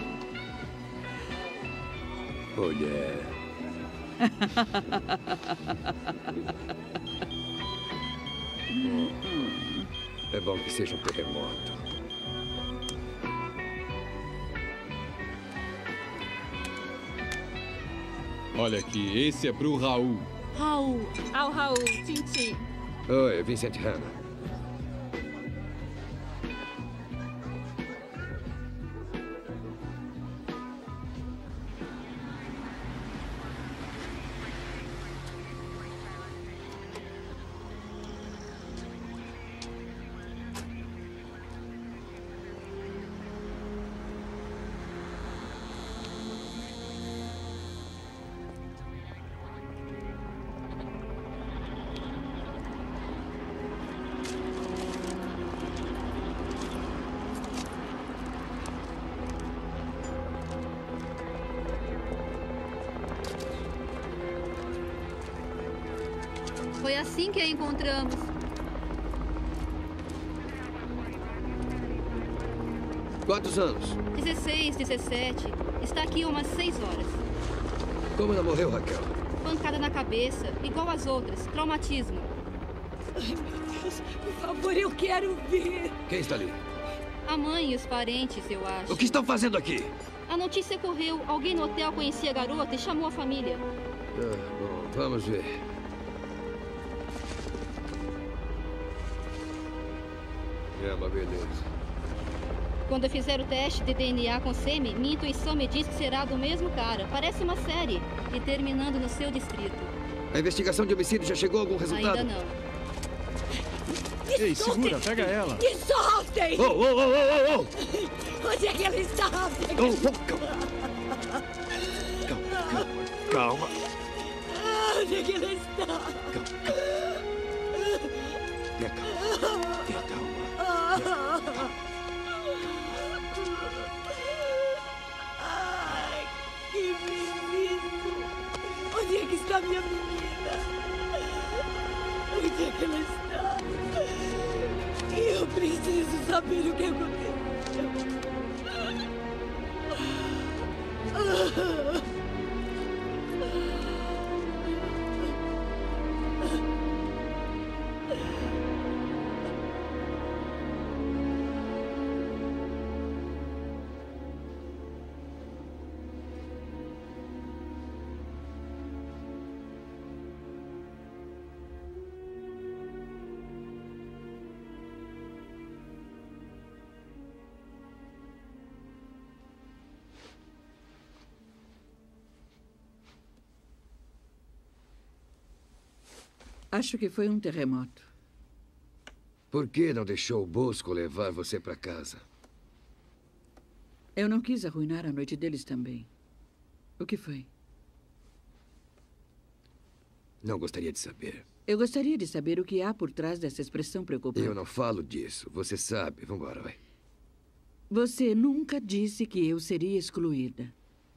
Mulher. hum. É bom que seja um terremoto. Olha aqui, esse é pro Raul. Raul. Ao Raul. Tintim. Oi, Vincent Hanna. Foi assim que a encontramos. Quantos anos? dezesseis, dezessete. Está aqui há umas seis horas. Como ela morreu, Raquel? Pancada na cabeça, igual às outras. Traumatismo. Ai, meu Deus. Por favor, eu quero ver. Quem está ali? A mãe e os parentes, eu acho. O que estão fazendo aqui? A notícia correu. Alguém no hotel conhecia a garota e chamou a família. Ah, bom, vamos ver. É uma beleza. Quando eu fizer o teste de D N A com Semi, minha intuição me diz que será do mesmo cara. Parece uma série. E terminando no seu distrito. A investigação de homicídio já chegou a algum resultado? Ainda não. Ei, segura, pega ela. Me soltem! Oh, oh, oh, oh, oh! Onde é que ela está? Oh, oh, calma. Calma, calma. Onde é que ela está? Calma, calma. Tenha calma. Tenha calma. Ai, que menino! Onde é que está minha menina? Onde é que ela está? Eu preciso saber o que aconteceu. Acho que foi um terremoto. Por que não deixou o Bosco levar você para casa? Eu não quis arruinar a noite deles também. O que foi? Não gostaria de saber. Eu gostaria de saber o que há por trás dessa expressão preocupada. Eu não falo disso. Você sabe. Vamos embora, vai. Você nunca disse que eu seria excluída.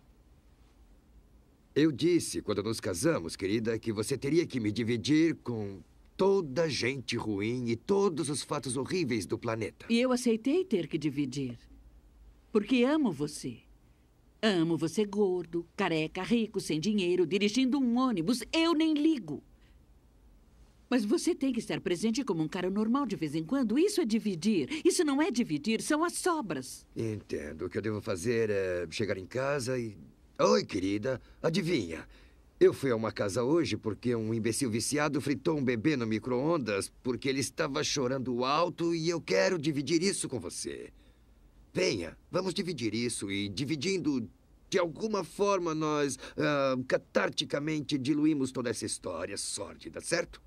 Eu disse, quando nos casamos, querida, que você teria que me dividir com toda a gente ruim e todos os fatos horríveis do planeta. E eu aceitei ter que dividir. Porque amo você. Amo você gordo, careca, rico, sem dinheiro, dirigindo um ônibus. Eu nem ligo. Mas você tem que estar presente como um cara normal de vez em quando. Isso é dividir. Isso não é dividir, são as sobras. Entendo. O que eu devo fazer é chegar em casa e... Oi, querida. Adivinha? Eu fui a uma casa hoje porque um imbecil viciado fritou um bebê no micro-ondas porque ele estava chorando alto e eu quero dividir isso com você. Venha, vamos dividir isso e dividindo De alguma forma, nós ah, catarticamente diluímos toda essa história sórdida, certo?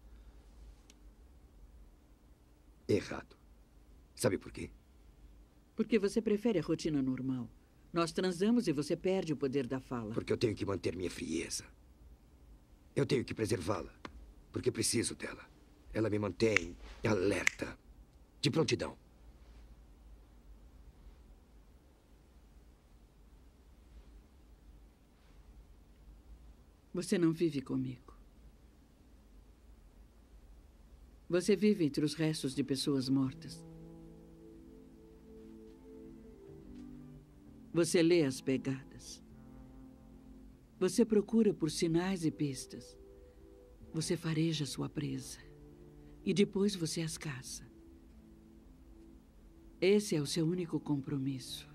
Errado. Sabe por quê? Porque você prefere a rotina normal. Nós transamos e você perde o poder da fala. Porque eu tenho que manter minha frieza. Eu tenho que preservá-la. Porque preciso dela. Ela me mantém alerta. De prontidão. Você não vive comigo. Você vive entre os restos de pessoas mortas. Você lê as pegadas. Você procura por sinais e pistas. Você fareja sua presa. E depois você as caça. Esse é o seu único compromisso.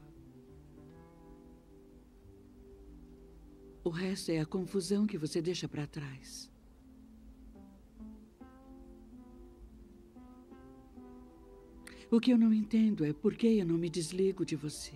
O resto é a confusão que você deixa para trás. O que eu não entendo é por que eu não me desligo de você.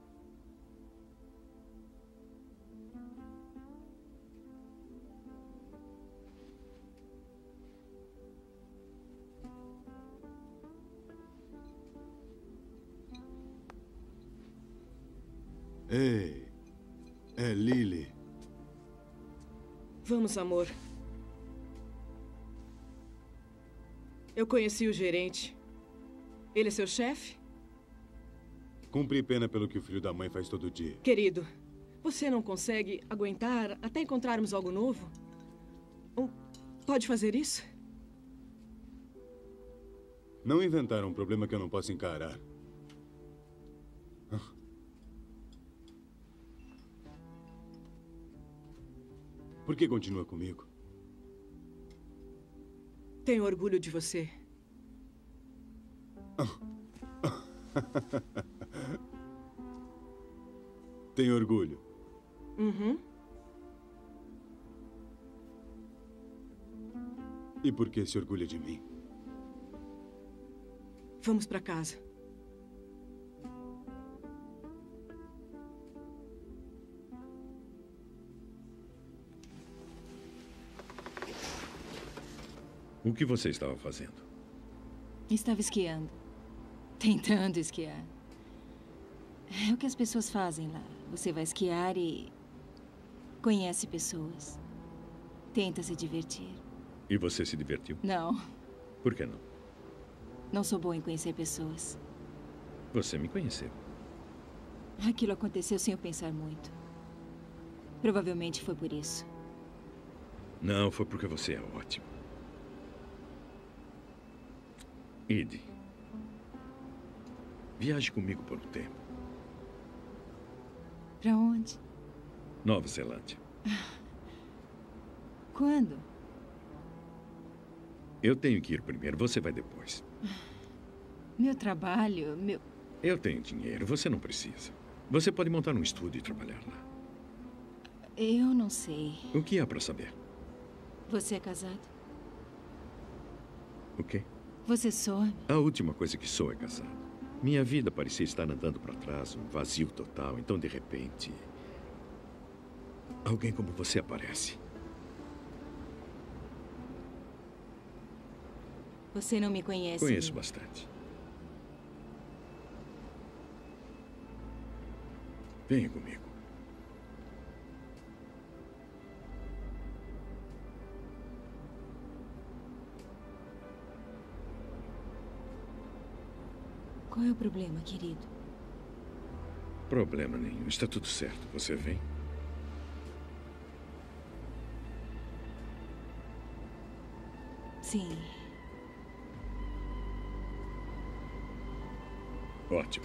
Ei, é Lily. Vamos, amor. Eu conheci o gerente. Ele é seu chefe? Cumpri pena pelo que o filho da mãe faz todo dia. Querido, você não consegue aguentar até encontrarmos algo novo? Um, pode fazer isso? Não inventaram um problema que eu não posso encarar. Por que continua comigo? Tenho orgulho de você. Tem orgulho? Uhum. E por que se orgulha de mim? Vamos para casa. O que você estava fazendo? Estava esquiando. Tentando esquiar. É o que as pessoas fazem lá. Você vai esquiar e conhece pessoas. Tenta se divertir. E você se divertiu? Não. Por que não? Não sou boa em conhecer pessoas. Você me conheceu. Aquilo aconteceu sem eu pensar muito. Provavelmente foi por isso. Não, foi porque você é ótimo. Edie, viaje comigo por um tempo. Pra onde? Nova Zelândia. Quando? Eu tenho que ir primeiro, você vai depois. Meu trabalho, meu... Eu tenho dinheiro, você não precisa. Você pode montar um estúdio e trabalhar lá. Eu não sei. O que há para saber? Você é casado? O quê? Você some. A última coisa que sou é casado. Minha vida parecia estar andando para trás, um vazio total. Então, de repente, alguém como você aparece. Você não me conhece? Conheço bastante. Venha comigo. Qual é o problema, querido? Problema nenhum. Está tudo certo. Você vem? Sim. Ótimo.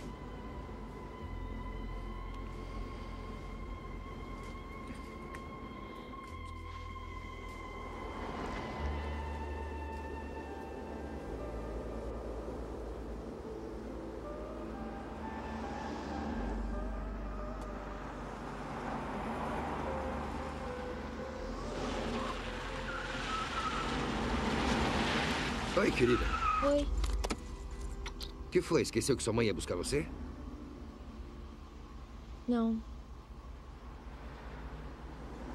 Oi, querida. Oi. O que foi? Esqueceu que sua mãe ia buscar você? Não.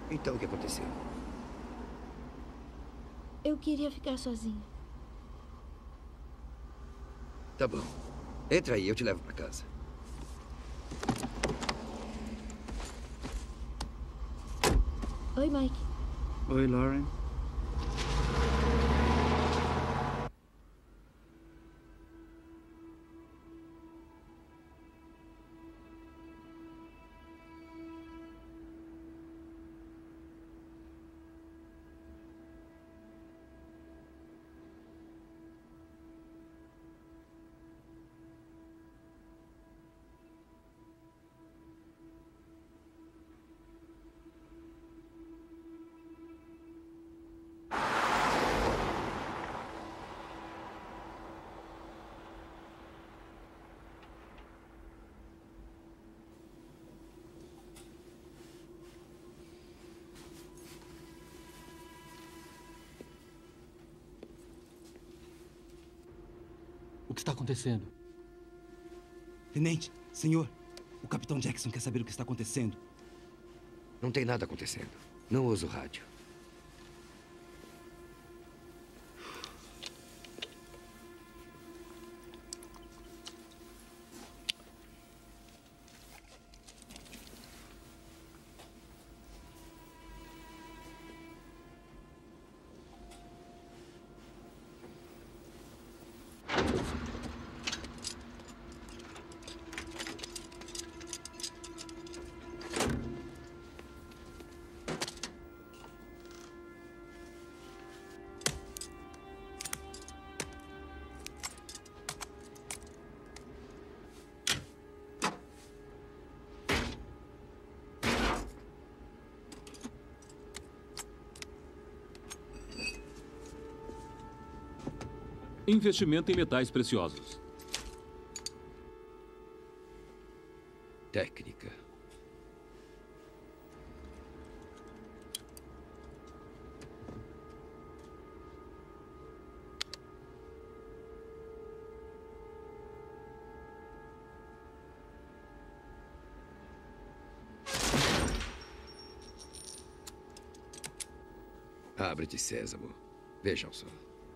Então, o que aconteceu? Eu queria ficar sozinha. Tá bom. Entra aí, eu te levo pra casa. Oi, Mike. Oi, Lauren. O que está acontecendo? Tenente, senhor, o Capitão Jackson quer saber o que está acontecendo. Não tem nada acontecendo. Não uso rádio. Investimento em metais preciosos. Técnica. Abre-te, Sésamo. Vejam só.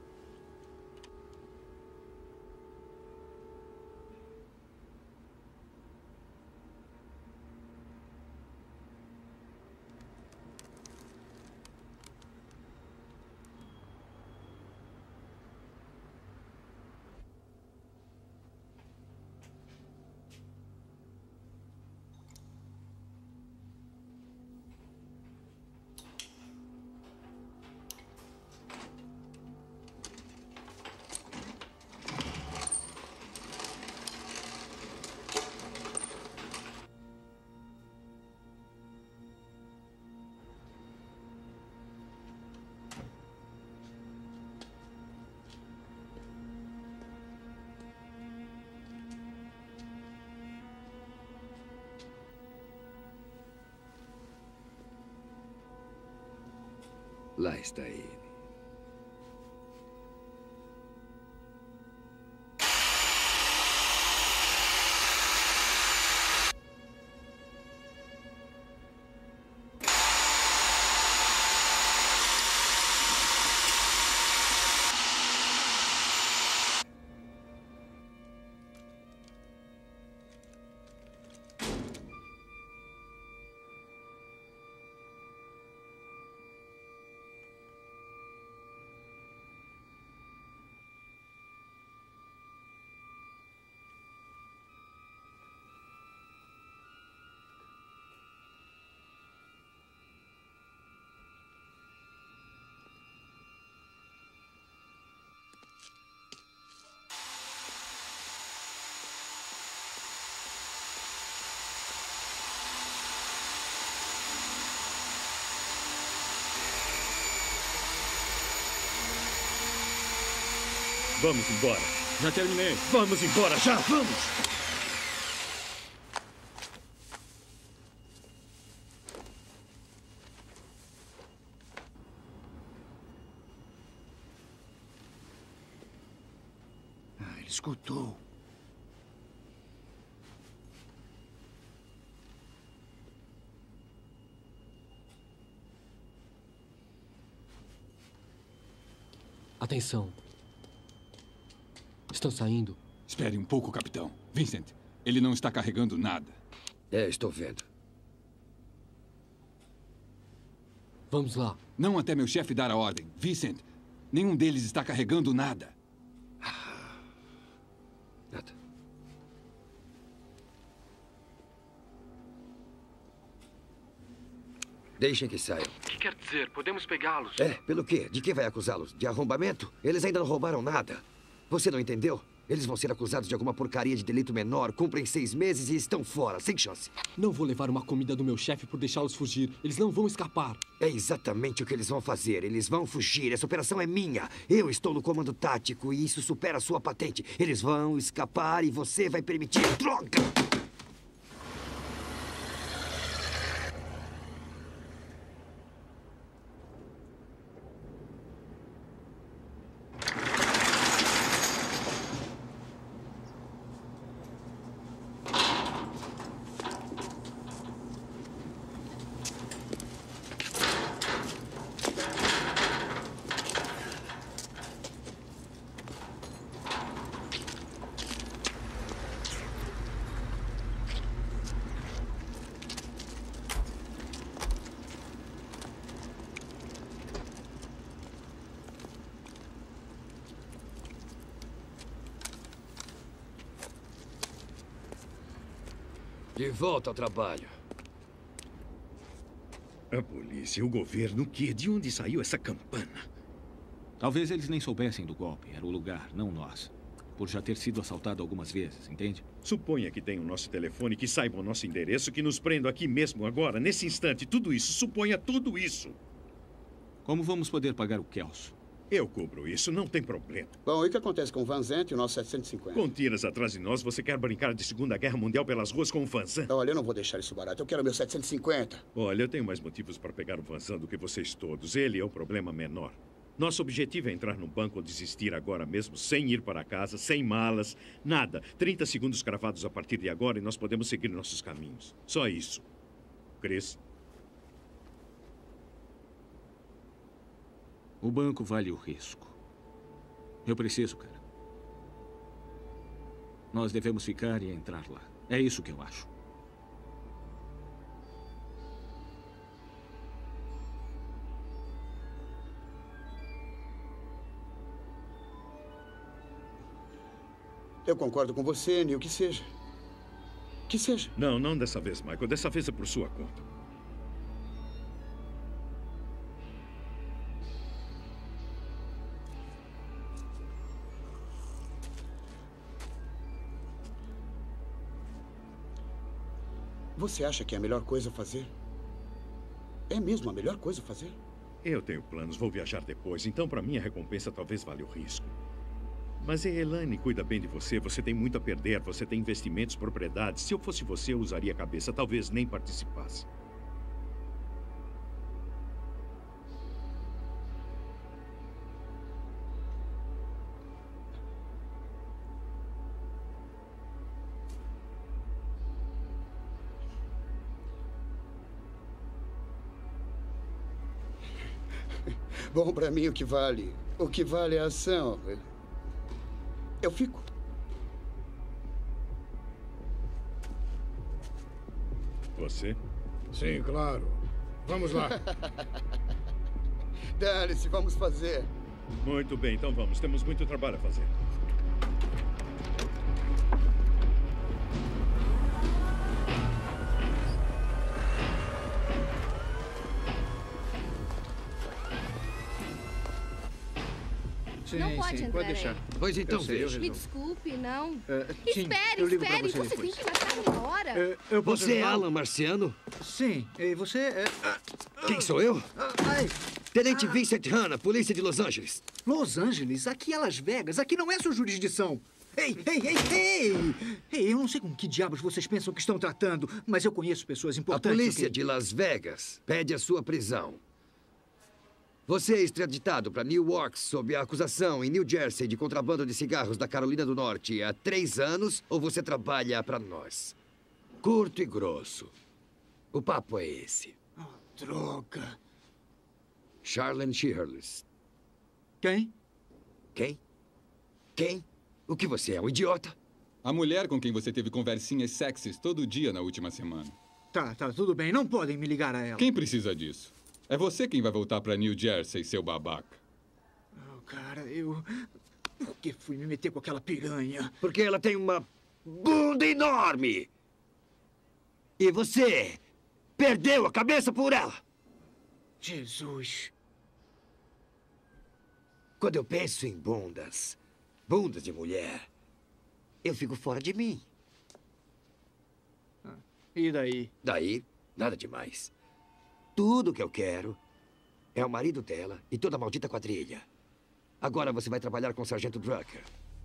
Lá está ele. Vamos embora. Já terminei. Vamos embora já, vamos! Ah, ele escutou. Atenção. Estão saindo. Espere um pouco, capitão. Vincent, ele não está carregando nada. É, estou vendo. Vamos lá. Não até meu chefe dar a ordem. Vincent, nenhum deles está carregando nada. Nada. Deixem que saiam. O que quer dizer? Podemos pegá-los? É, pelo quê? De que vai acusá-los? De arrombamento? Eles ainda não roubaram nada. Você não entendeu? Eles vão ser acusados de alguma porcaria de delito menor, cumprem seis meses e estão fora, sem chance. Não vou levar uma comida do meu chefe por deixá-los fugir. Eles não vão escapar. É exatamente o que eles vão fazer. Eles vão fugir. Essa operação é minha. Eu estou no comando tático e isso supera a sua patente. Eles vão escapar e você vai permitir. Droga! De volta ao trabalho. A polícia, o governo, o quê? De onde saiu essa campana? Talvez eles nem soubessem do golpe. Era o lugar, não nós. Por já ter sido assaltado algumas vezes, entende? Suponha que tenham o nosso telefone, que saibam o nosso endereço, que nos prendam aqui mesmo, agora, nesse instante. Tudo isso, suponha tudo isso. Como vamos poder pagar o Kelso? Eu cubro isso, não tem problema. Bom, e o que acontece com o Van Zandt e o nosso setecentos e cinquenta? Com tiras atrás de nós, você quer brincar de Segunda Guerra Mundial pelas ruas com o Van Zandt? Olha, eu não vou deixar isso barato. Eu quero meu setecentos e cinquenta. Olha, eu tenho mais motivos para pegar o Van Zandt do que vocês todos. Ele é o problema menor. Nosso objetivo é entrar no banco ou desistir agora mesmo, sem ir para casa, sem malas, nada. trinta segundos cravados a partir de agora e nós podemos seguir nossos caminhos. Só isso. Chris? O banco vale o risco. Eu preciso, cara. Nós devemos ficar e entrar lá. É isso que eu acho. Eu concordo com você, Neil, que seja. Que seja. Não, não dessa vez, Michael. Dessa vez é por sua conta. Você acha que é a melhor coisa a fazer? É mesmo a melhor coisa a fazer? Eu tenho planos, vou viajar depois, então para mim a recompensa talvez valha o risco. Mas a Elaine cuida bem de você, você tem muito a perder, você tem investimentos, propriedades. Se eu fosse você, eu usaria a cabeça, talvez nem participasse. Bom, para mim o que vale, o que vale é a ação. Eu fico. Você? Sim, claro. Vamos lá. Dane-se, vamos fazer. Muito bem, então vamos. Temos muito trabalho a fazer. Sim, não pode sim, entrar pode deixar. Aí. Pois então, veja. Me desculpe, não. Uh, espere, sim, espere. Você tem que matar na hora. Uh, eu você ajudar? É Alan Marciano? Sim. E você é... Quem sou eu? Ai. Tenente ah. Vincent Hanna, polícia de Los Angeles. Los Angeles? Aqui é Las Vegas. Aqui não é sua jurisdição. Ei, ei, ei, ei! Ei, eu não sei com que diabos vocês pensam que estão tratando, mas eu conheço pessoas importantes. A polícia que... de Las Vegas pede a sua prisão. Você é extraditado para Newark sob a acusação em New Jersey de contrabando de cigarros da Carolina do Norte há três anos ou você trabalha para nós? Curto e grosso. O papo é esse. Oh, droga. Charlene Shearless. Quem? Quem? Quem? O que você é, um idiota? A mulher com quem você teve conversinhas sexys todo dia na última semana. Tá, tá, tudo bem. Não podem me ligar a ela. Quem precisa disso? É você quem vai voltar pra New Jersey, seu babaca. Oh, cara, eu... Por que fui me meter com aquela piranha? Porque ela tem uma bunda enorme. E você perdeu a cabeça por ela. Jesus. Quando eu penso em bundas, bundas de mulher, eu fico fora de mim. Ah, e daí? Daí, nada demais. Tudo que eu quero é o marido dela e toda a maldita quadrilha. Agora você vai trabalhar com o Sargento Drucker.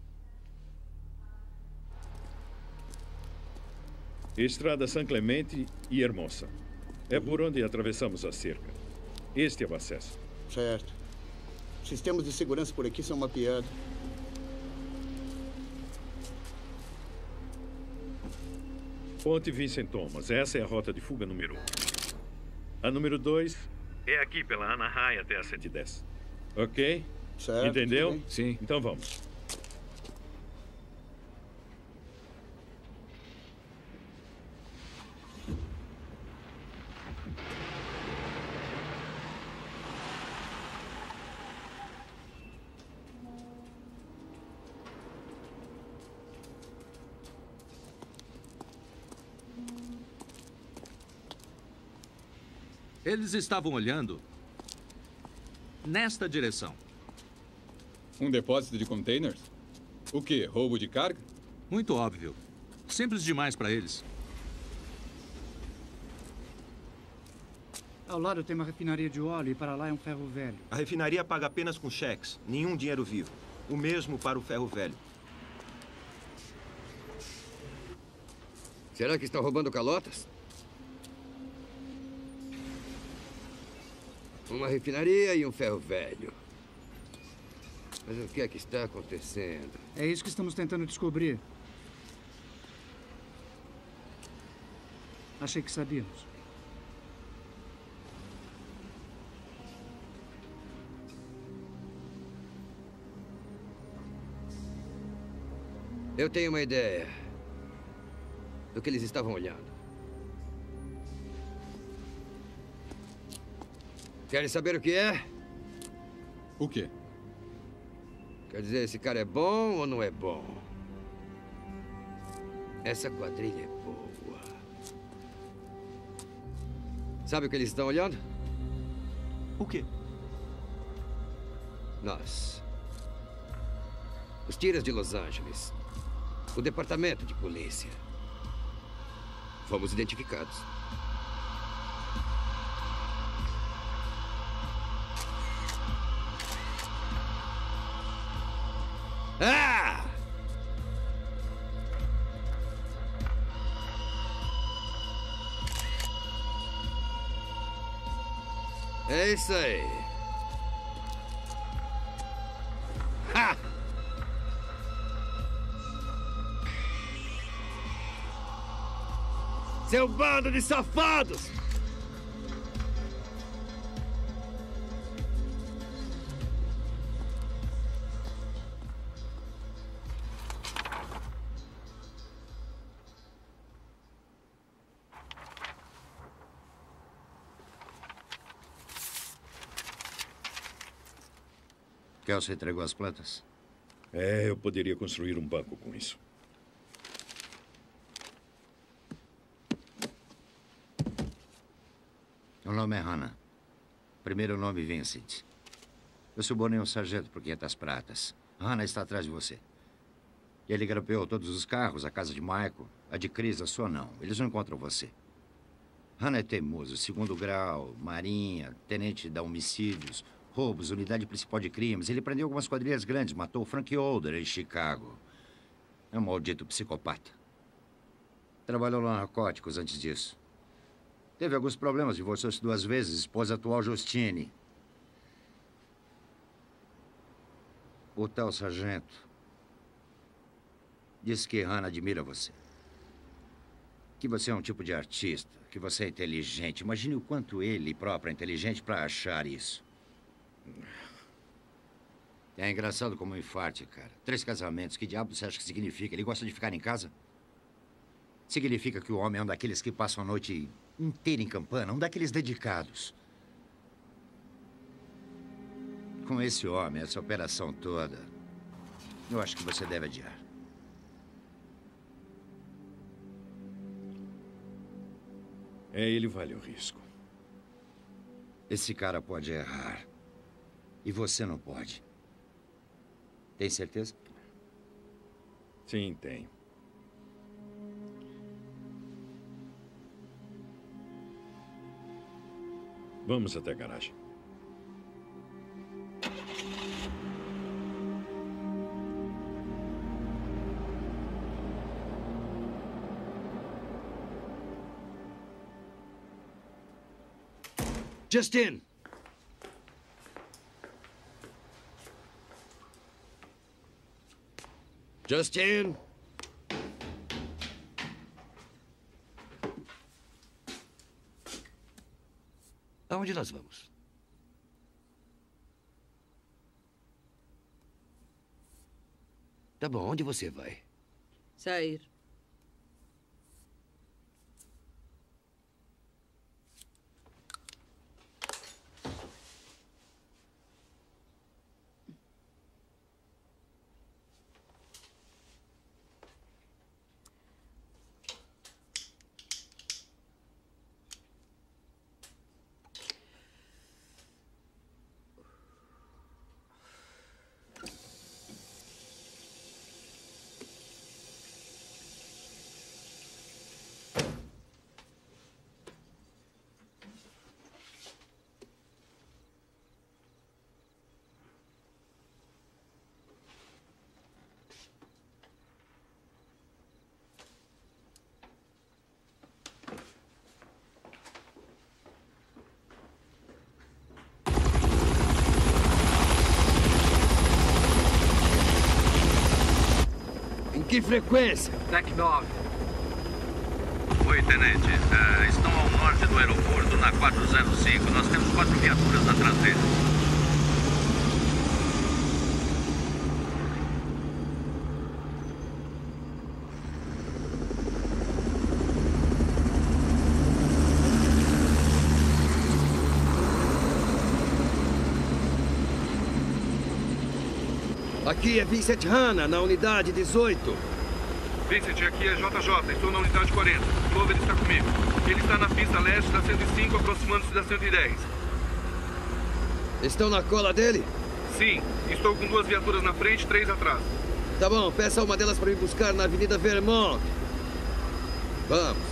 Estrada San Clemente e Hermosa. É por onde atravessamos a cerca. Este é o acesso. Certo. Sistemas de segurança por aqui são uma piada. Ponte Vincent Thomas. Essa é a rota de fuga número um. A número dois é aqui pela Anaheim até a cento e dez. Ok? Certo. Entendeu? Sim. Então vamos. Eles estavam olhando nesta direção. Um depósito de containers? O quê? Roubo de carga? Muito óbvio. Simples demais para eles. Ao lado tem uma refinaria de óleo e para lá é um ferro velho. A refinaria paga apenas com cheques, nenhum dinheiro vivo. O mesmo para o ferro velho. Será que estão roubando calotas? Uma refinaria e um ferro velho. Mas o que é que está acontecendo? É isso que estamos tentando descobrir. Achei que sabíamos. Eu tenho uma ideia do que eles estavam olhando. Querem saber o que é? O quê? Quer dizer, esse cara é bom ou não é bom? Essa quadrilha é boa. Sabe o que eles estão olhando? O quê? Nós. Os tiras de Los Angeles. O departamento de polícia. Fomos identificados. Ah! É isso aí. Ha! Seu bando de safados! Kelso entregou as plantas? É, eu poderia construir um banco com isso. O nome é Hannah. Primeiro nome, Vincent. Eu subornei um sargento por quinhentas pratas. Hannah está atrás de você. Ele grampeou todos os carros, a casa de Michael. A de Chris, a sua não. Eles não encontram você. Hannah é teimoso, segundo grau, marinha, tenente da homicídios, roubos, unidade principal de crimes. Ele prendeu algumas quadrilhas grandes, matou Frank Older em Chicago. É um maldito psicopata. Trabalhou lá narcóticos antes disso. Teve alguns problemas, divorciou-se duas vezes, esposa atual Justine. O tal sargento disse que Hannah admira você. Que você é um tipo de artista, que você é inteligente. Imagine o quanto ele próprio é inteligente para achar isso. É engraçado como um infarte, cara. Três casamentos, que diabo você acha que significa? Ele gosta de ficar em casa? Significa que o homem é um daqueles que passam a noite inteira em campana, um daqueles dedicados. Com esse homem, essa operação toda, eu acho que você deve adiar. É, ele vale o risco. Esse cara pode errar. E você não pode. Tem certeza? Sim, tenho. Vamos até a garagem. Justin! Justin! Aonde nós vamos? Tá bom, onde você vai? Sair. Que frequência? Tec nove. Oi, tenente. Uh, estão ao norte do aeroporto, na quatrocentos e cinco. Nós temos quatro viaturas atrás deles. Aqui é Vincent Hanna, na unidade dezoito. Vincent, aqui é J J, estou na unidade quarenta. Clover está comigo. Ele está na pista leste da cento e cinco, aproximando-se da cento e dez. Estão na cola dele? Sim, estou com duas viaturas na frente e três atrás. Tá bom, peça uma delas para me buscar na Avenida Vermont. Vamos.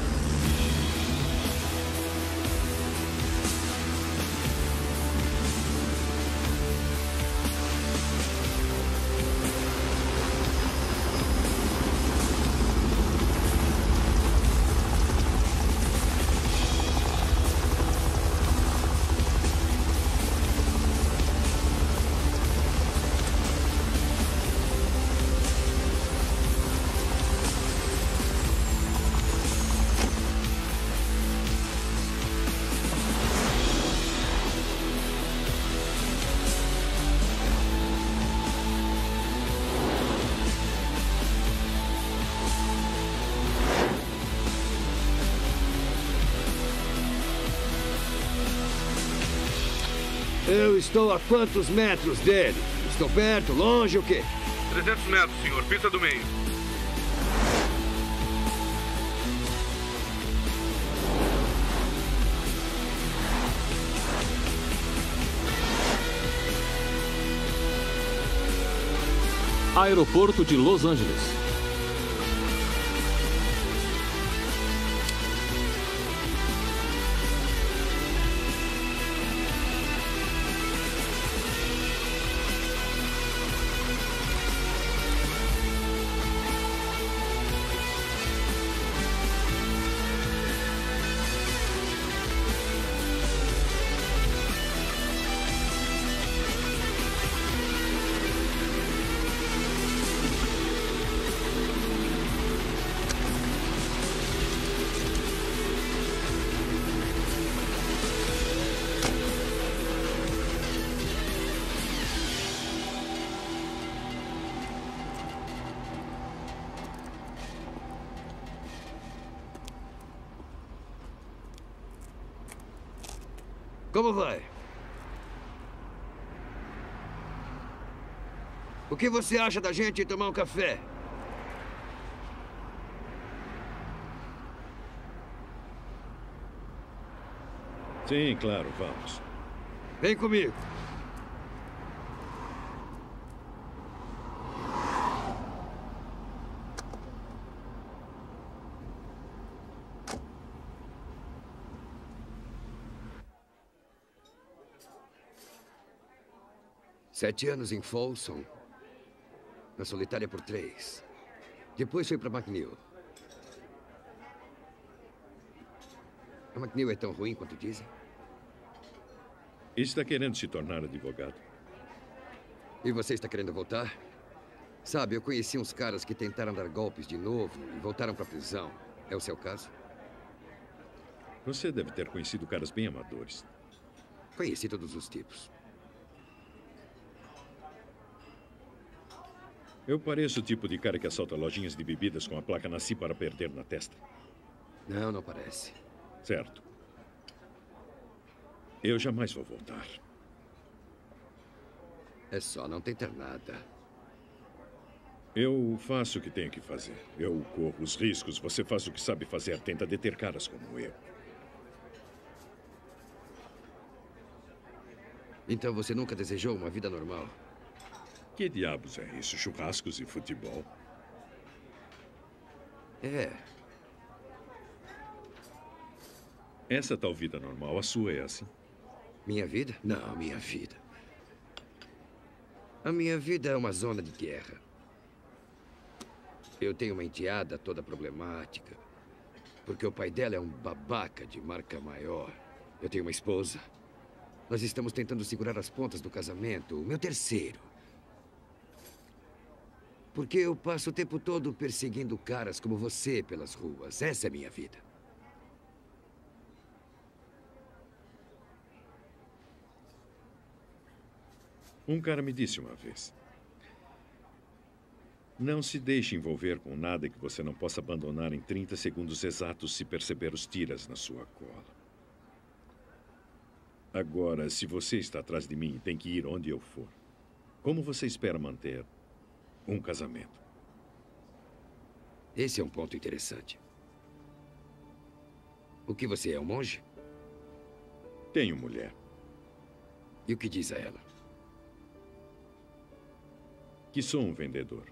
Eu estou a quantos metros dele? Estou perto, longe, o quê? trezentos metros, senhor. Pista do meio. Aeroporto de Los Angeles. Como vai? O que você acha da gente tomar um café? Sim, claro, vamos. Vem comigo. Sete anos em Folsom. Na solitária por três. Depois foi para McNeil. A McNeil é tão ruim quanto dizem? Está querendo se tornar advogado. E você está querendo voltar? Sabe, eu conheci uns caras que tentaram dar golpes de novo e voltaram para a prisão. É o seu caso? Você deve ter conhecido caras bem amadores. Conheci todos os tipos. Eu pareço o tipo de cara que assalta lojinhas de bebidas com a placa "Nasci para perder" na testa. Não, não parece. Certo. Eu jamais vou voltar. É só não tentar nada. Eu faço o que tenho que fazer. Eu corro os riscos. Você faz o que sabe fazer. Tenta deter caras como eu. Então você nunca desejou uma vida normal? Que diabos é isso? Churrascos e futebol? É. Essa tal vida normal, a sua é assim? Minha vida? Não, minha vida. A minha vida é uma zona de guerra. Eu tenho uma enteada toda problemática, porque o pai dela é um babaca de marca maior. Eu tenho uma esposa. Nós estamos tentando segurar as pontas do casamento, o meu terceiro. Porque eu passo o tempo todo perseguindo caras como você pelas ruas. Essa é a minha vida. Um cara me disse uma vez: não se deixe envolver com nada que você não possa abandonar em trinta segundos exatos se perceber os tiras na sua cola. Agora, se você está atrás de mim e tem que ir onde eu for, como você espera manter um casamento? Esse é um ponto interessante. O que você é, um monge? Tenho mulher. E o que diz a ela? Que sou um vendedor.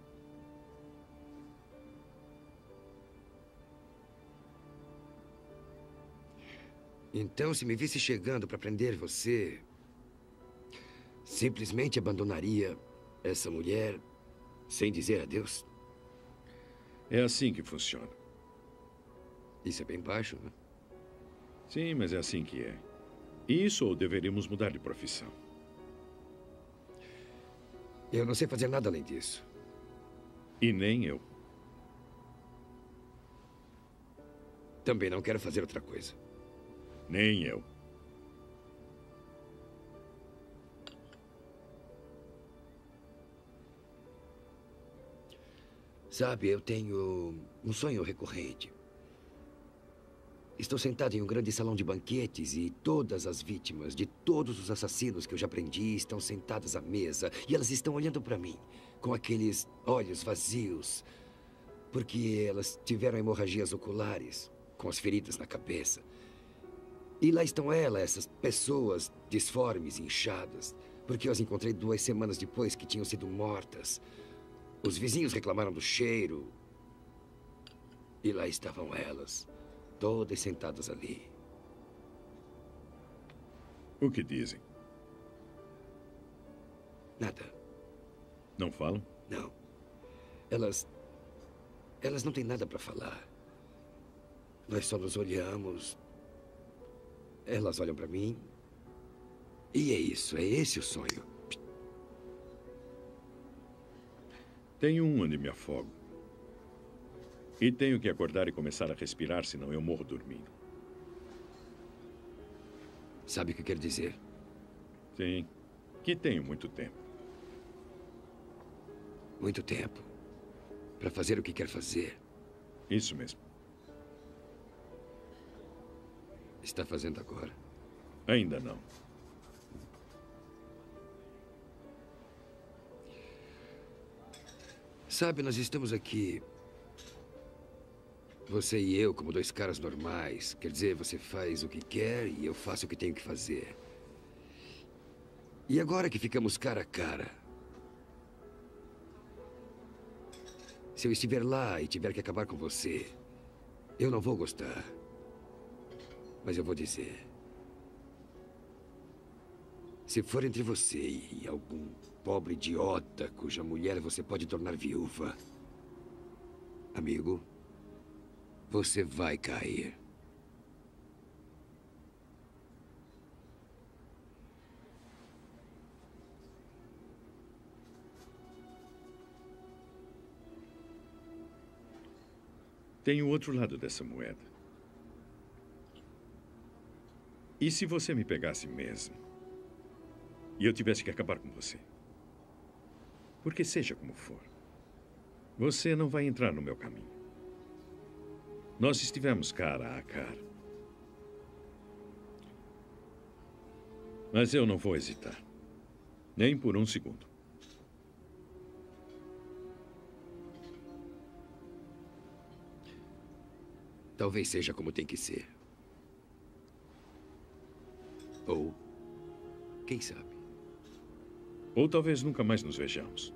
Então, se me visse chegando para prender você, simplesmente abandonaria essa mulher sem dizer adeus? É assim que funciona. Isso é bem baixo, né? Sim, mas é assim que é. Isso ou deveríamos mudar de profissão? Eu não sei fazer nada além disso. E nem eu. Também não quero fazer outra coisa. Nem eu. Sabe, eu tenho um sonho recorrente. Estou sentado em um grande salão de banquetes e todas as vítimas de todos os assassinos que eu já prendi estão sentadas à mesa e elas estão olhando para mim com aqueles olhos vazios porque elas tiveram hemorragias oculares com as feridas na cabeça. E lá estão elas, essas pessoas disformes e inchadas, porque eu as encontrei duas semanas depois que tinham sido mortas. Os vizinhos reclamaram do cheiro. E lá estavam elas, todas sentadas ali. O que dizem? Nada. Não falam? Não. Elas... Elas não têm nada para falar. Nós só nos olhamos. Elas olham para mim. E é isso, é esse o sonho. Tenho um onde me afogo. E tenho que acordar e começar a respirar, senão eu morro dormindo. Sabe o que quer dizer? Sim, que tenho muito tempo. Muito tempo. Para fazer o que quer fazer. Isso mesmo. Está fazendo agora? Ainda não. Sabe, nós estamos aqui, você e eu, como dois caras normais. Quer dizer, você faz o que quer e eu faço o que tenho que fazer. E agora que ficamos cara a cara, se eu estiver lá e tiver que acabar com você, eu não vou gostar. Mas eu vou dizer. Se for entre você e algum pobre idiota cuja mulher você pode tornar viúva, amigo, você vai cair. Tem o outro lado dessa moeda. E se você me pegasse mesmo? E eu tivesse que acabar com você? Porque seja como for, você não vai entrar no meu caminho. Nós estivemos cara a cara. Mas eu não vou hesitar. Nem por um segundo. Talvez seja como tem que ser. Ou, quem sabe? Ou talvez nunca mais nos vejamos.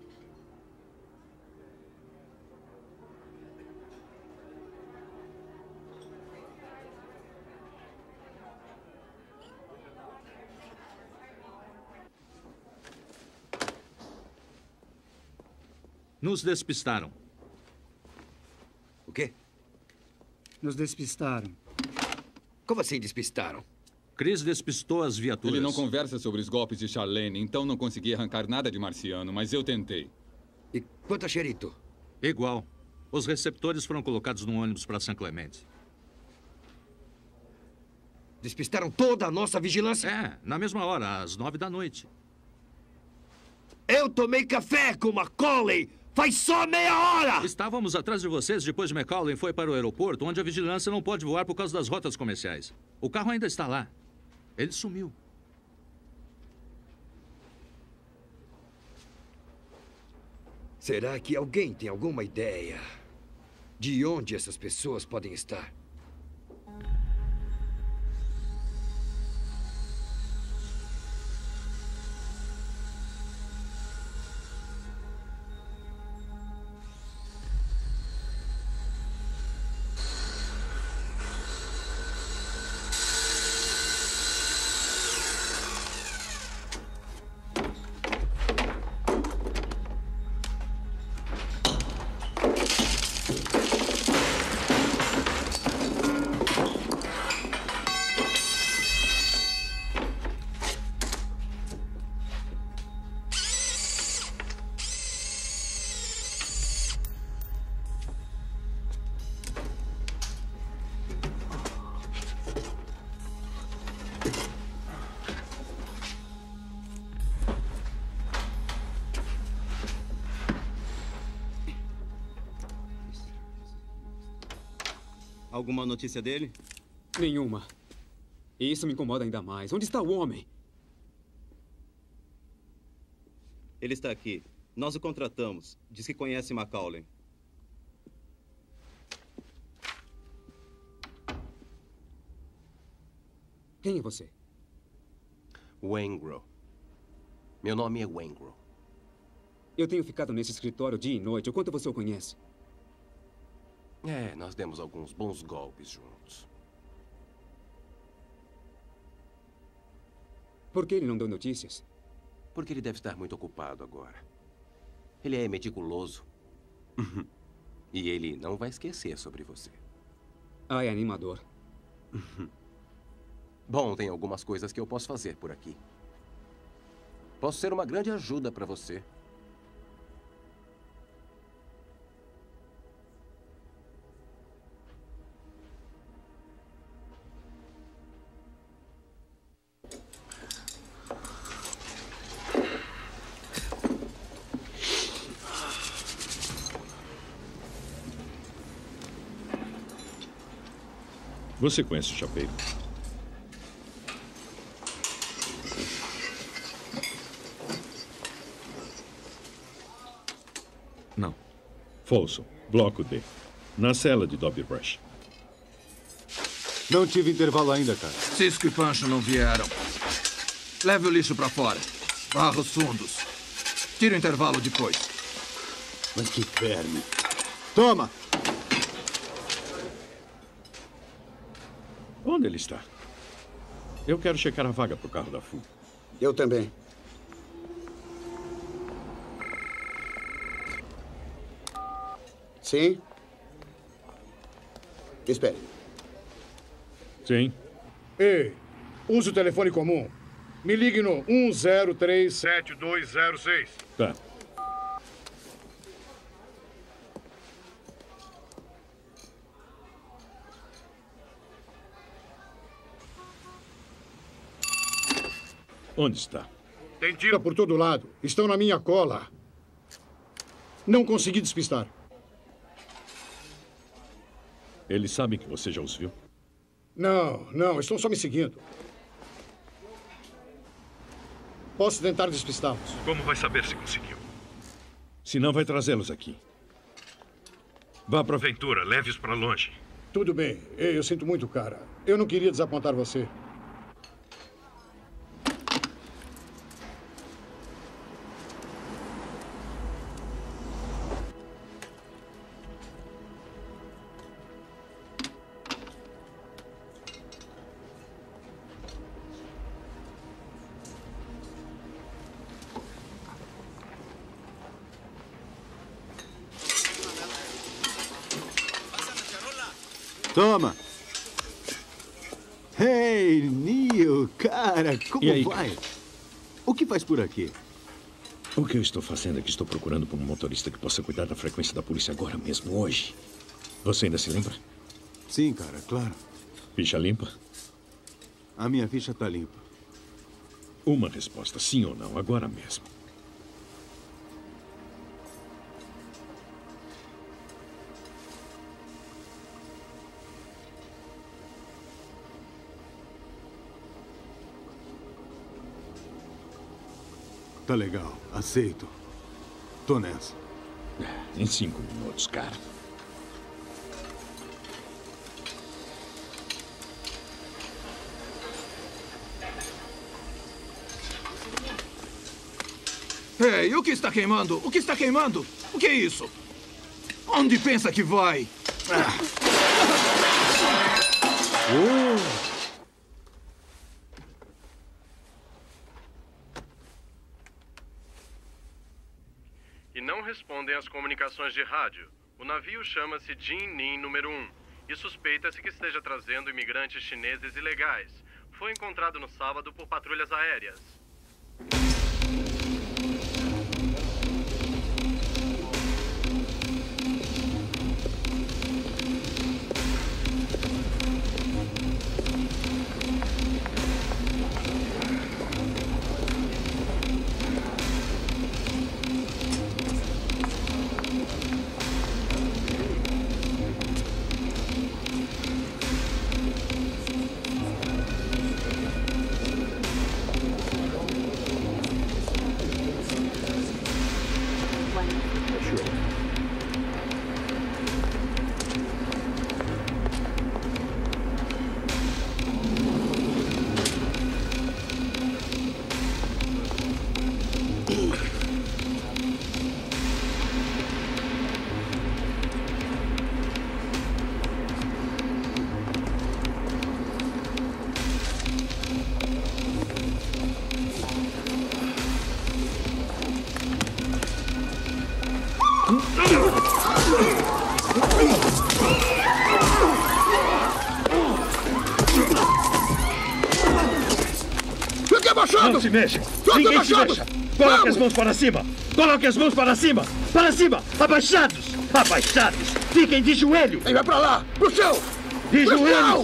Nos despistaram. O quê? Nos despistaram. Como assim despistaram? Chris despistou as viaturas. Ele não conversa sobre os golpes de Charlene, então não consegui arrancar nada de Marciano, mas eu tentei. E quanto a Xerito? Igual. Os receptores foram colocados no ônibus para San Clemente. Despistaram toda a nossa vigilância? É, na mesma hora, às nove da noite. Eu tomei café com Macaulay faz só meia hora! Estávamos atrás de vocês depois de Macaulay foi para o aeroporto, onde a vigilância não pode voar por causa das rotas comerciais. O carro ainda está lá. Ele sumiu. Será que alguém tem alguma ideia de onde essas pessoas podem estar? Alguma notícia dele? Nenhuma. E isso me incomoda ainda mais. Onde está o homem? Ele está aqui. Nós o contratamos. Diz que conhece Macaulay. Quem é você? Waingro. Meu nome é Waingro. Eu tenho ficado nesse escritório dia e noite. O quanto você o conhece? É, nós demos alguns bons golpes juntos. Por que ele não deu notícias? Porque ele deve estar muito ocupado agora. Ele é meticuloso. E ele não vai esquecer sobre você. Ah, é animador. Bom, tem algumas coisas que eu posso fazer por aqui. Posso ser uma grande ajuda para você. Você conhece o chapeiro? Folsom, bloco D. Na cela de Dobby Rush. Não tive intervalo ainda, cara. Cisco e Pancho não vieram. Leve o lixo pra fora. Varra os fundos. Tira o intervalo depois. Mas que verme. Toma! Onde ele está? Eu quero checar a vaga pro carro da fuga. Eu também. Sim? Espere. Sim. Ei, use o telefone comum. Me ligue no um zero três sete dois zero seis. Tá. Onde está? Tem tira por todo lado. Estão na minha cola. Não consegui despistar. Eles sabem que você já os viu? Não, não. Estão só me seguindo. Posso tentar despistá-los. Como vai saber se conseguiu? Se não, vai trazê-los aqui. Vá para a aventura, leve-os para longe. Tudo bem. Ei, eu sinto muito, cara. Eu não queria desapontar você. Toma! Hey, Neil, cara, como E aí, vai? cara? O que faz por aqui? O que eu estou fazendo é que estou procurando por um motorista que possa cuidar da frequência da polícia agora mesmo, hoje. Você ainda se lembra? Sim, cara, claro. Ficha limpa? A minha ficha tá limpa. Uma resposta, sim ou não, agora mesmo. Tá legal, aceito. Tô nessa. Em cinco minutos, cara. Ei, o que está queimando? O que está queimando? O que é isso? Onde pensa que vai? Ah. Oh. E não respondem às comunicações de rádio. O navio chama-se Jin Nin número um e suspeita-se que esteja trazendo imigrantes chineses ilegais. Foi encontrado no sábado por patrulhas aéreas. Fique abaixado! Não se mexa! Fique Ninguém abaixado! se mexa! Coloque Vamos! as mãos para cima! Coloque as mãos para cima! Para cima! Abaixados! Abaixados! Fiquem de joelho! Ei, vai pra lá! Pro chão! De Pro joelho! chão!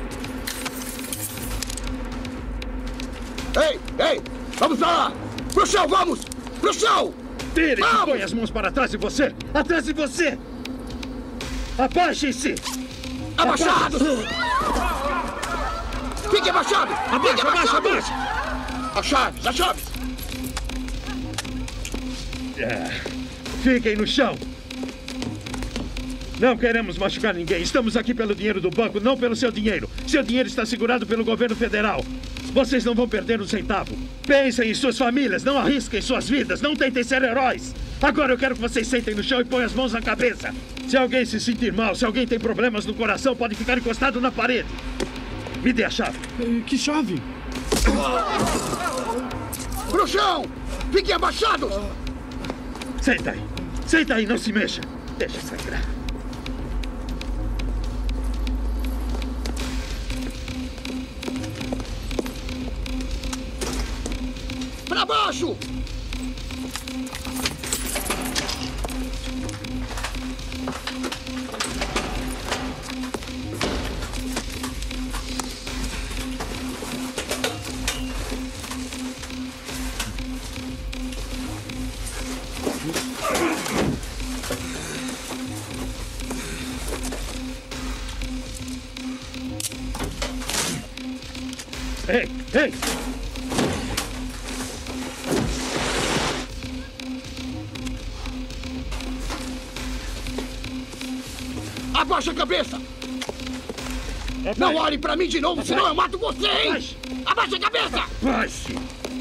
Ei, ei! Vamos pra lá! Pro chão, vamos! Pro chão! Tire e põe as mãos para trás de você! Atrás de você! Abaixem-se! Abaixados! Fique abaixado! Abaixa, abaixa, abaixa! As chaves, as chaves! É. Fiquem no chão! Não queremos machucar ninguém. Estamos aqui pelo dinheiro do banco, não pelo seu dinheiro. Seu dinheiro está segurado pelo governo federal. Vocês não vão perder um centavo. Pensem em suas famílias, não arrisquem suas vidas, não tentem ser heróis. Agora eu quero que vocês sentem no chão e ponham as mãos na cabeça. Se alguém se sentir mal, se alguém tem problemas no coração, pode ficar encostado na parede. Me dê a chave. Que chave? Pro chão! Fiquem abaixados! Senta aí. Senta aí, não se mexa. Deixa sangrar. Pra baixo! Ei, ei! Abaixa a cabeça! Não olhe pra mim de novo, senão eu mato vocês! Abaixa a cabeça! Baixe!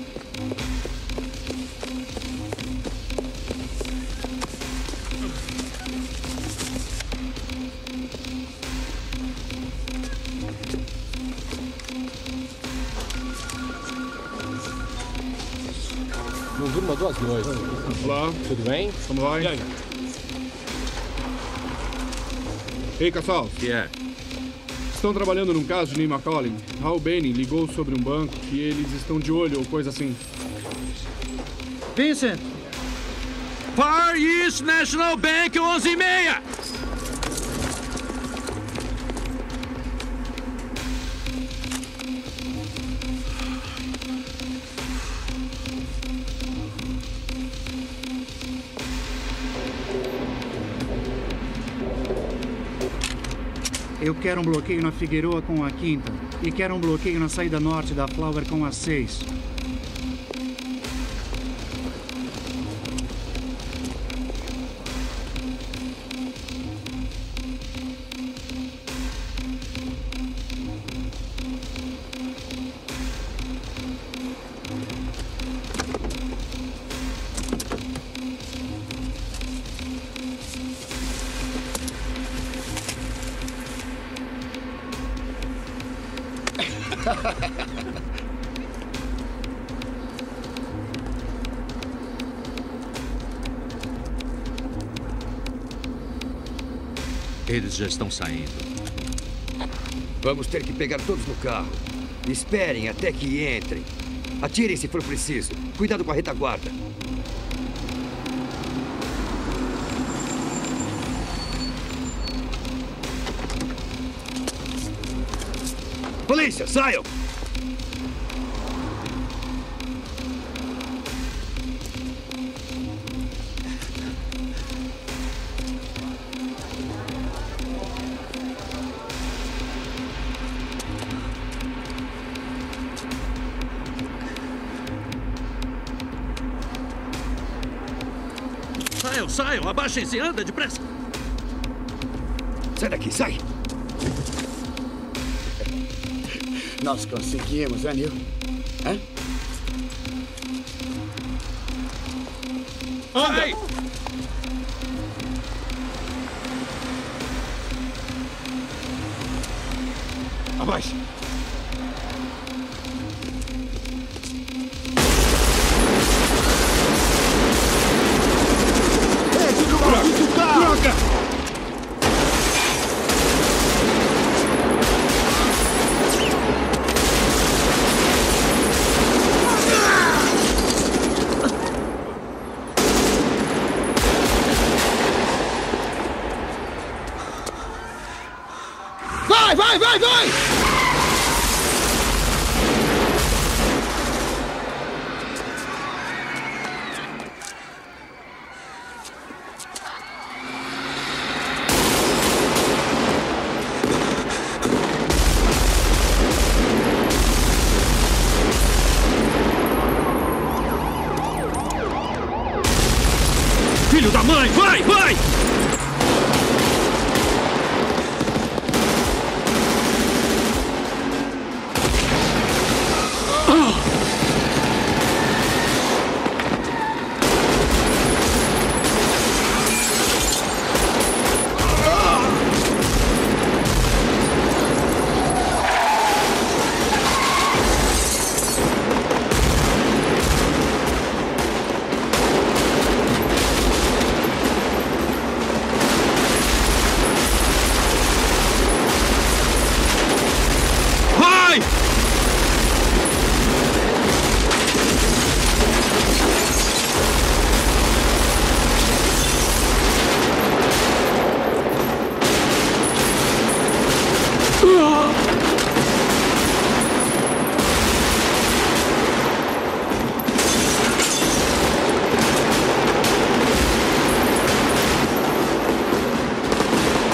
Não durma duas noites. Olá. Tudo bem? Como vai? E aí? Ei, Casal. Que é? Estão trabalhando num caso de Neil McCauley. Hal Bailey ligou sobre um banco que eles estão de olho ou coisa assim. Vincent! Far East National Bank, onze e meia! Eu quero um bloqueio na Figueroa com a quinta. E quero um bloqueio na saída norte da Flower com a seis. Eles já estão saindo. Vamos ter que pegar todos no carro. Esperem até que entrem. Atirem se for preciso. Cuidado com a retaguarda. Polícia, saiam! Saiam, saiam! Abaixem-se! Anda depressa! Sai daqui, sai! Nós conseguimos, né, Neil? Hã? Ai! Abaixa! Troca! Vai, vai, vai, vai! Filho da mãe, vai, vai!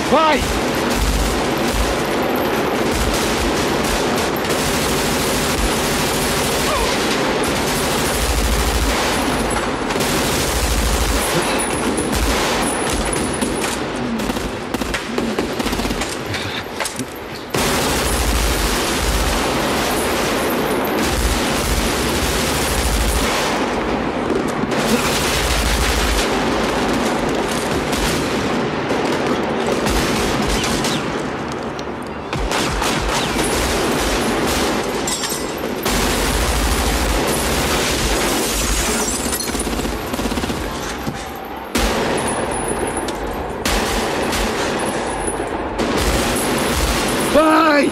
Vai! Vai!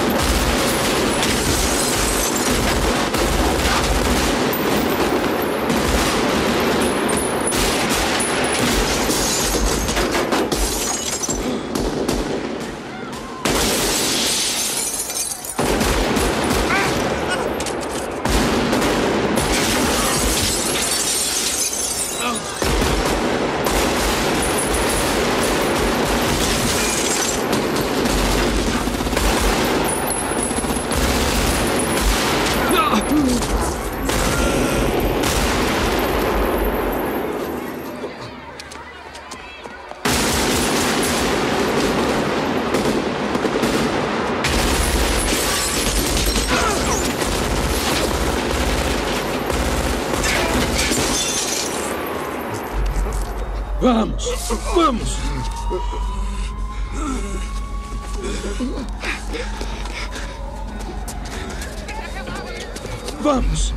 Vamos! Vamos! Vamos!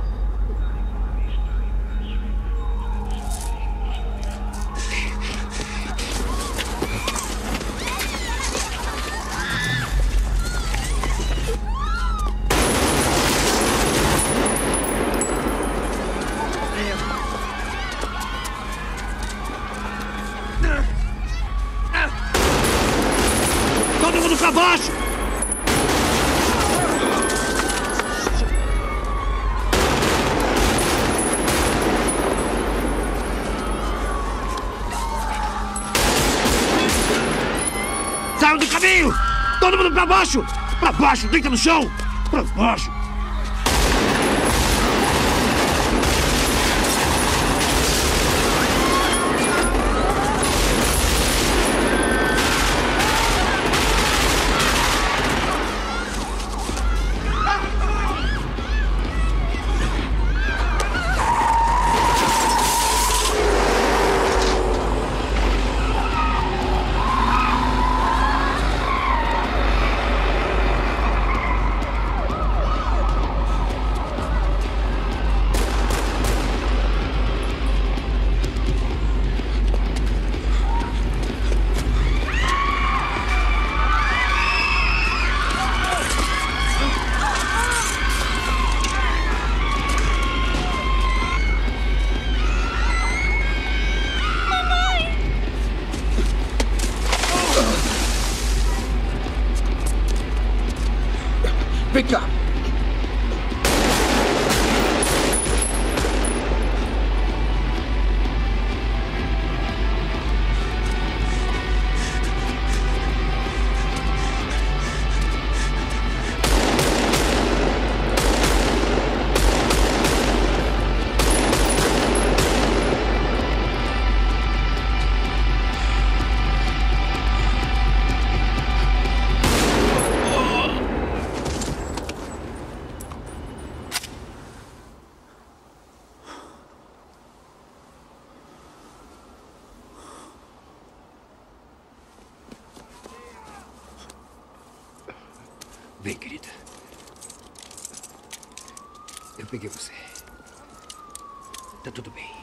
Todo mundo pra baixo! Saiam do caminho! Todo mundo pra baixo! Pra baixo! Deita no chão! Pra baixo! Vem cá! Vem, querida. Eu peguei você. Tá tudo bem.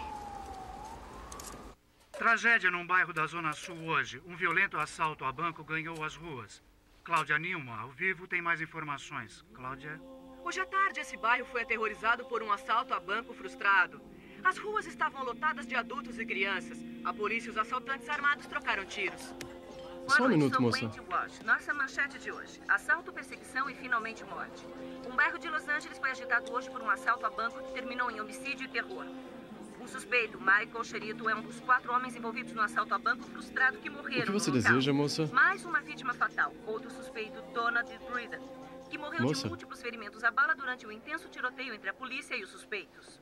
Tragédia num bairro da Zona Sul hoje. Um violento assalto a banco ganhou as ruas. Cláudia Nilma, ao vivo, tem mais informações. Cláudia? Hoje à tarde, esse bairro foi aterrorizado por um assalto a banco frustrado. As ruas estavam lotadas de adultos e crianças. A polícia e os assaltantes armados trocaram tiros. Só um minuto, moça. Nossa manchete de hoje. Assalto, perseguição e finalmente morte. Um bairro de Los Angeles foi agitado hoje por um assalto a banco que terminou em homicídio e terror. Um suspeito, Michael Cherito, é um dos quatro homens envolvidos no assalto a banco frustrado que morreram. O que você no local. deseja, moça? Mais uma vítima fatal. Outro suspeito, Donald Breeden, que morreu Moça. de múltiplos ferimentos à bala durante um intenso tiroteio entre a polícia e os suspeitos.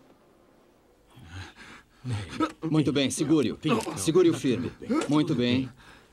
Muito bem, segure-o. Segure-o firme. Muito bem.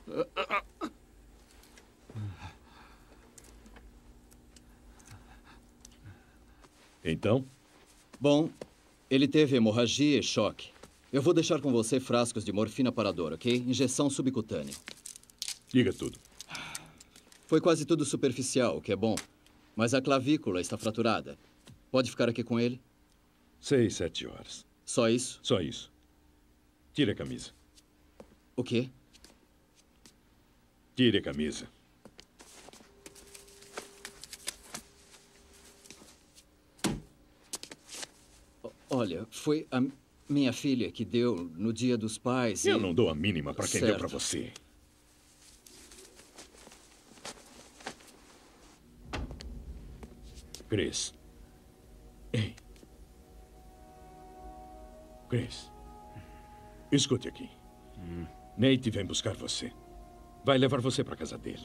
Então? Bom, ele teve hemorragia e choque. Eu vou deixar com você frascos de morfina para a dor, ok? Injeção subcutânea. Diga tudo. Foi quase tudo superficial, o que é bom. Mas a clavícula está fraturada. Pode ficar aqui com ele? Seis, sete horas. Só isso? Só isso. Tire a camisa. O quê? Tire a camisa. Olha, foi a minha filha que deu no Dia dos Pais. Eu e... não dou a mínima para quem certo. deu para você. Chris. Ei. Chris. Escute aqui. Hum. Nate vem buscar você. Vai levar você para casa dele.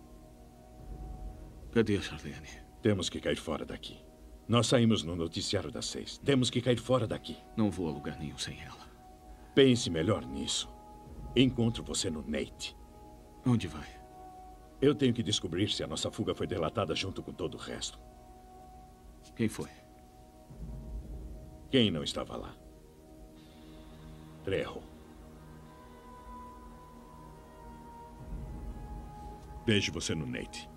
Cadê a Charlene? Temos que cair fora daqui. Nós saímos no noticiário das seis. Temos que cair fora daqui. Não vou a lugar nenhum sem ela. Pense melhor nisso. Encontro você no Nate. Onde vai? Eu tenho que descobrir se a nossa fuga foi delatada junto com todo o resto. Quem foi? Quem não estava lá? Trejo. Vejo você no Nate.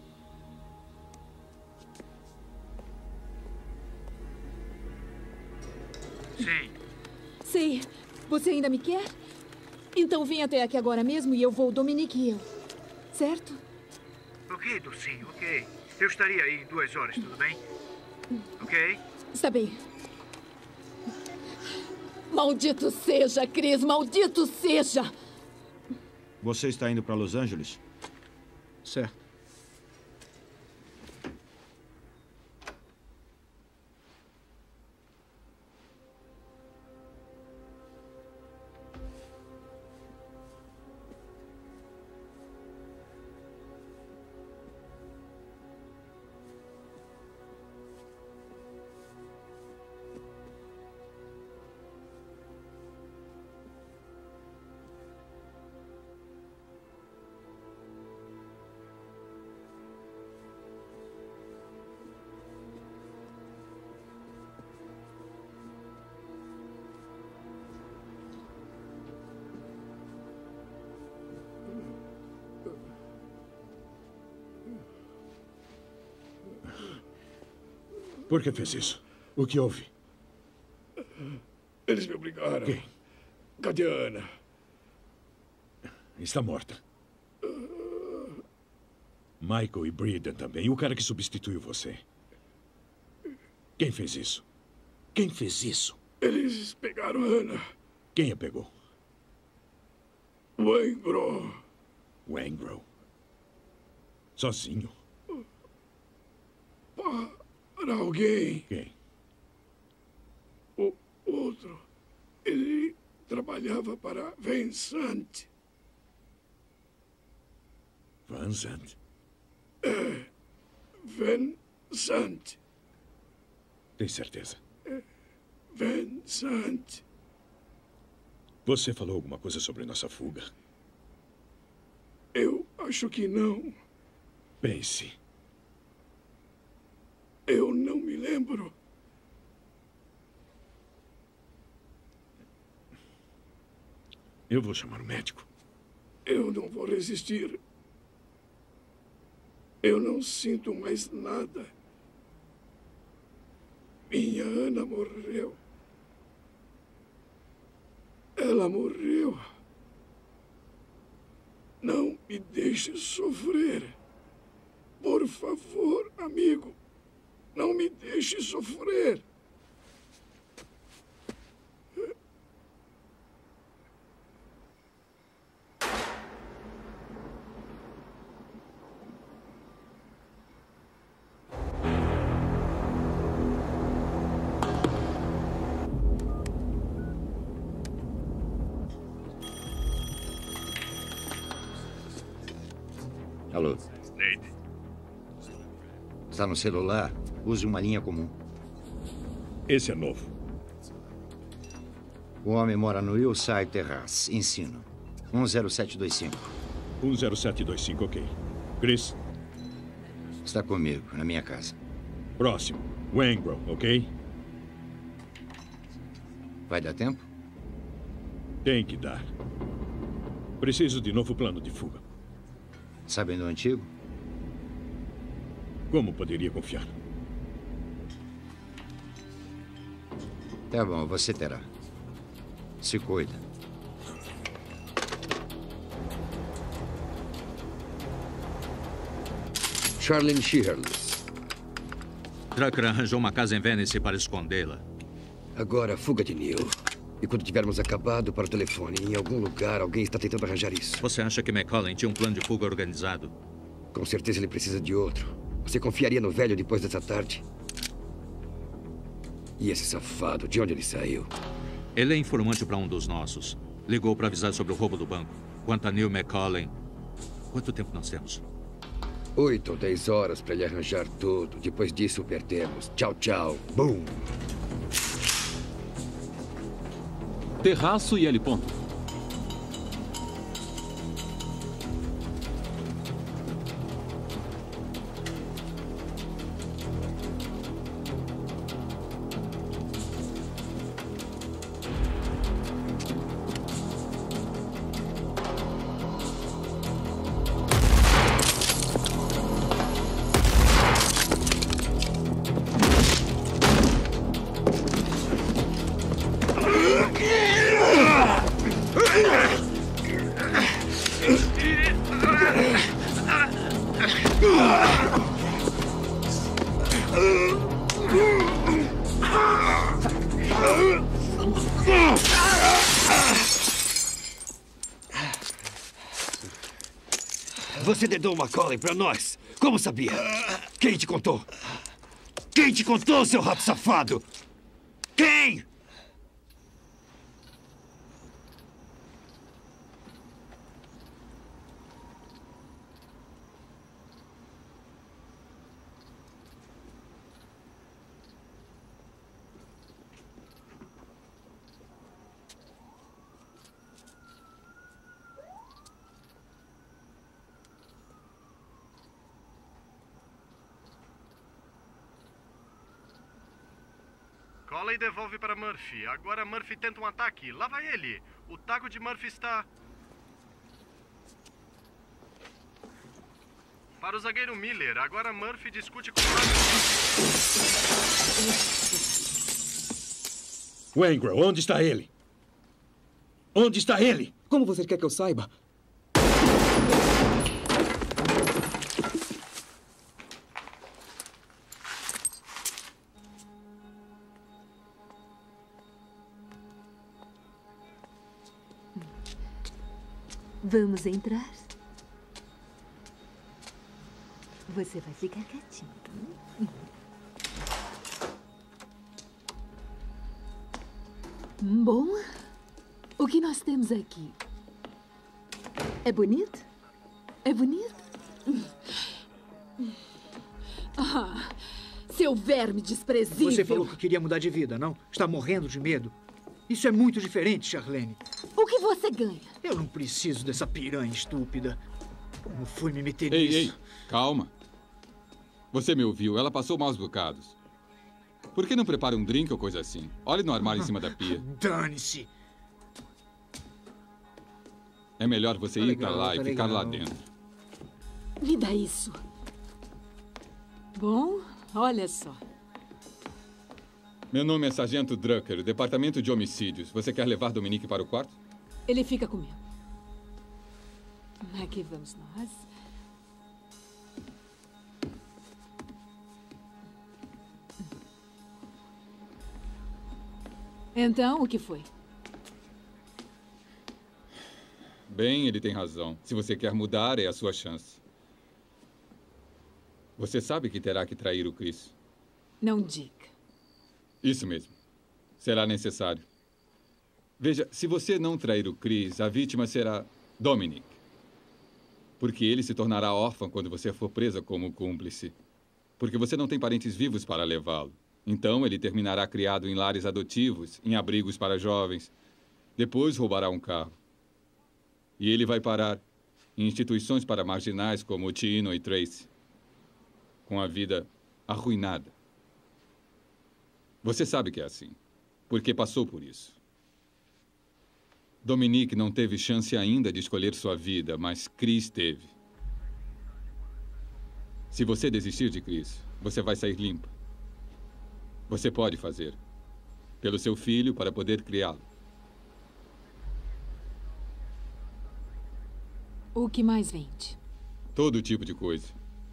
Sim. Sei. Você ainda me quer? Então vim até aqui agora mesmo e eu vou, Dominique e eu. Certo? Ok, Dulcinho, ok. Eu estaria aí em duas horas, tudo bem? Ok? Está bem. Maldito seja, Chris, maldito seja! Você está indo para Los Angeles? Certo. Por que fez isso? O que houve? Eles me obrigaram. Quem? Cadê a Ana? Está morta. Michael e Breeden também. O cara que substituiu você. Quem fez isso? Quem fez isso? Eles pegaram a Ana. Quem a pegou? Waingro. Waingro. Sozinho? Para alguém. Quem? O outro. Ele trabalhava para Vincent. Vincent? É. Vincent. Tem certeza? É. Vincent. Você falou alguma coisa sobre nossa fuga? Eu acho que não. Pense. Eu não me lembro. Eu vou chamar o médico. Eu não vou resistir. Eu não sinto mais nada. Minha Ana morreu. Ela morreu. Não me deixe sofrer. Por favor, amigo. Não me deixe sofrer. Alô? Nate. Está no celular? Use uma linha comum. Esse é novo. O homem mora no Hillside Terrace, Ensino. um zero sete dois cinco. um zero sete dois cinco, ok. Chris? Está comigo, na minha casa. Próximo. Wangrel, ok? Vai dar tempo? Tem que dar. Preciso de novo plano de fuga. Sabem do antigo? Como poderia confiar? Tá bom, você terá. Se cuida. Charlene Shearless. Drucker arranjou uma casa em Venice para escondê-la. Agora, fuga de Neil. E quando tivermos acabado, para o telefone. Em algum lugar, alguém está tentando arranjar isso. Você acha que McCollin tinha um plano de fuga organizado? Com certeza ele precisa de outro. Você confiaria no velho depois dessa tarde? E esse safado, de onde ele saiu? Ele é informante para um dos nossos. Ligou para avisar sobre o roubo do banco. Quanto a Neil McCollin, quanto tempo nós temos? Oito ou dez horas para ele arranjar tudo. Depois disso, perdemos. Tchau, tchau. Boom! Terraço e L ponto. Você dedou uma McCollin pra nós? Como sabia? Quem te contou? Quem te contou, seu rato safado? Quem? Cola e devolve para Murphy. Agora Murphy tenta um ataque. Lá vai ele. O taco de Murphy está... Para o zagueiro Miller. Agora Murphy discute com o... Wangrel, onde está ele? Onde está ele? Como você quer que eu saiba? Vamos entrar? Você vai ficar quietinho. Bom, o que nós temos aqui? É bonito? É bonito? Ah, seu verme desprezível! Você falou que queria mudar de vida, não? Está morrendo de medo? Isso é muito diferente, Charlene. O que você ganha? Eu não preciso dessa piranha estúpida. Como foi me meter ei, nisso? Ei, calma. Você me ouviu. Ela passou maus bocados. Por que não prepara um drink ou coisa assim? Olhe no armário em cima da pia. Dane-se. É melhor você Tá ir legal, pra lá tá e ficar legal. lá dentro. Me dá isso. Bom, olha só. Meu nome é Sargento Drucker, Departamento de Homicídios. Você quer levar Dominique para o quarto? Ele fica comigo. Aqui vamos nós. Então, o que foi? Bem, ele tem razão. Se você quer mudar, é a sua chance. Você sabe que terá que trair o Chris. Não diga. Isso mesmo. Será necessário. Veja, se você não trair o Chris, a vítima será Dominique. Porque ele se tornará órfão quando você for presa como cúmplice. Porque você não tem parentes vivos para levá-lo. Então, ele terminará criado em lares adotivos, em abrigos para jovens. Depois, roubará um carro. E ele vai parar em instituições para marginais como Tino e Tracy, com a vida arruinada. Você sabe que é assim, porque passou por isso. Dominique não teve chance ainda de escolher sua vida, mas Chris teve. Se você desistir de Chris, você vai sair limpa. Você pode fazer. Pelo seu filho, para poder criá-lo. O que mais vende? Todo tipo de coisa.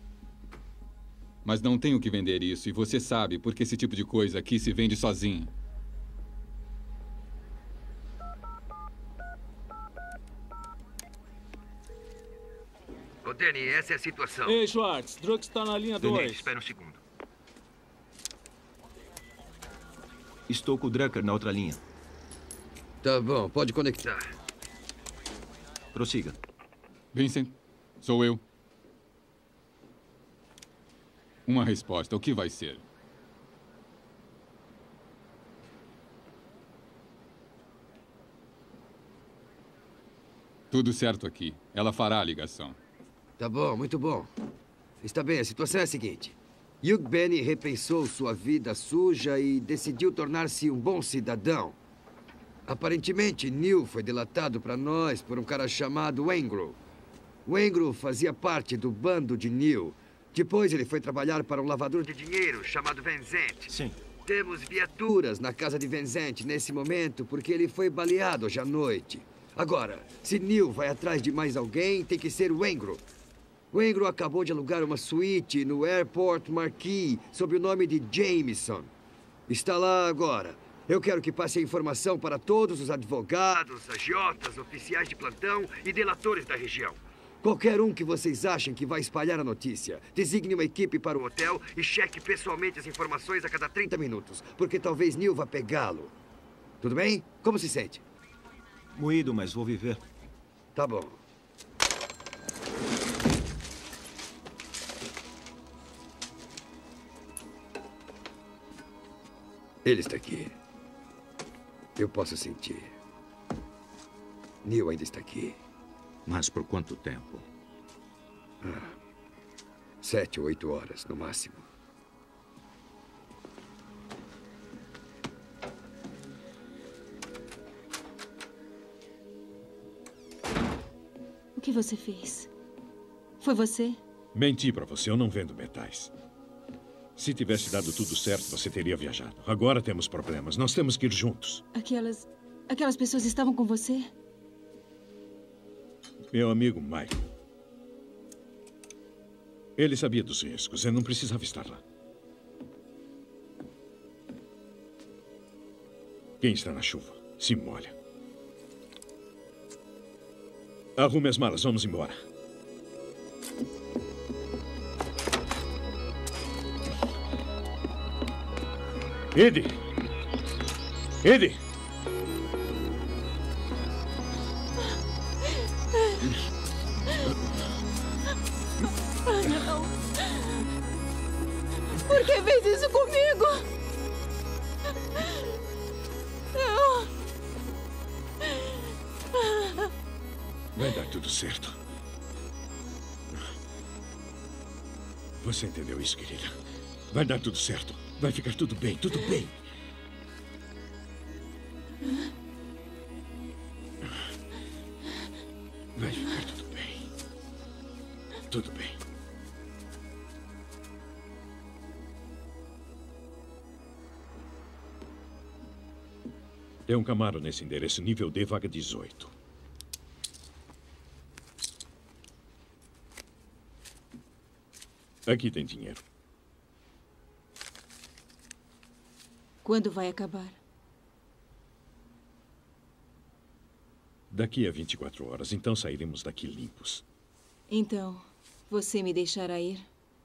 Mas não tenho que vender isso, e você sabe, porque esse tipo de coisa aqui se vende sozinho. Ô, Danny, essa é a situação. Ei, Schwartz, Drux está na linha dois. Espera um segundo. Estou com o Drucker na outra linha. Tá bom, pode conectar. Prossiga. Vincent, sou eu. Uma resposta, o que vai ser? Tudo certo aqui. Ela fará a ligação. Tá bom, muito bom. Está bem, a situação é a seguinte. Hugh Benny repensou sua vida suja e decidiu tornar-se um bom cidadão. Aparentemente, Neil foi delatado para nós por um cara chamado Waingro. Waingro fazia parte do bando de Neil. Depois ele foi trabalhar para um lavador de dinheiro chamado Vincent. Sim. Temos viaturas na casa de Vincent nesse momento porque ele foi baleado hoje à noite. Agora, se Neil vai atrás de mais alguém, tem que ser o Waingro. Waingro acabou de alugar uma suíte no Airport Marquis sob o nome de Jameson. Está lá agora. Eu quero que passe a informação para todos os advogados, agiotas, oficiais de plantão e delatores da região. Qualquer um que vocês achem que vai espalhar a notícia, designe uma equipe para o hotel e cheque pessoalmente as informações a cada trinta minutos, porque talvez Neil vá pegá-lo. Tudo bem? Como se sente? Moído, mas vou viver. Tá bom. Ele está aqui. Eu posso sentir. Neil ainda está aqui. Mas por quanto tempo? Ah, sete ou oito horas, no máximo. O que você fez? Foi você? Menti pra você, eu não vendo metais. Se tivesse dado tudo certo, você teria viajado. Agora temos problemas, nós temos que ir juntos. Aquelas... Aquelas pessoas estavam com você? Meu amigo Michael. Ele sabia dos riscos, eu não precisava estar lá. Quem está na chuva, se molha. Arrume as malas, vamos embora. Eddie! Eddie! Ah, não! Por que fez isso comigo? Não! Vai dar tudo certo. Você entendeu isso, querida? Vai dar tudo certo. Vai ficar tudo bem, tudo bem. Vai ficar tudo bem. Tudo bem. Tem um Camaro nesse endereço, nível D, vaga dezoito. Aqui tem dinheiro. Quando vai acabar? Daqui a vinte e quatro horas, então sairemos daqui limpos. Então, você me deixará ir?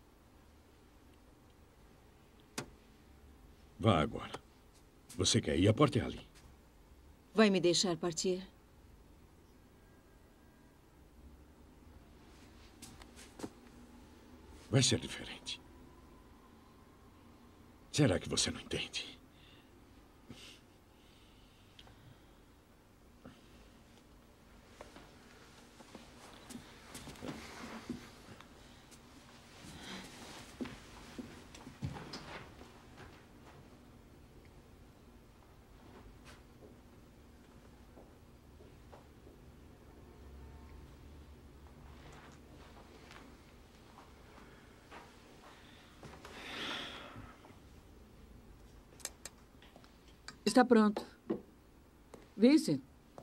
Vá agora. Você quer ir? A porta é ali. Vai me deixar partir? Vai ser diferente. Será que você não entende? Está pronto. Vincent?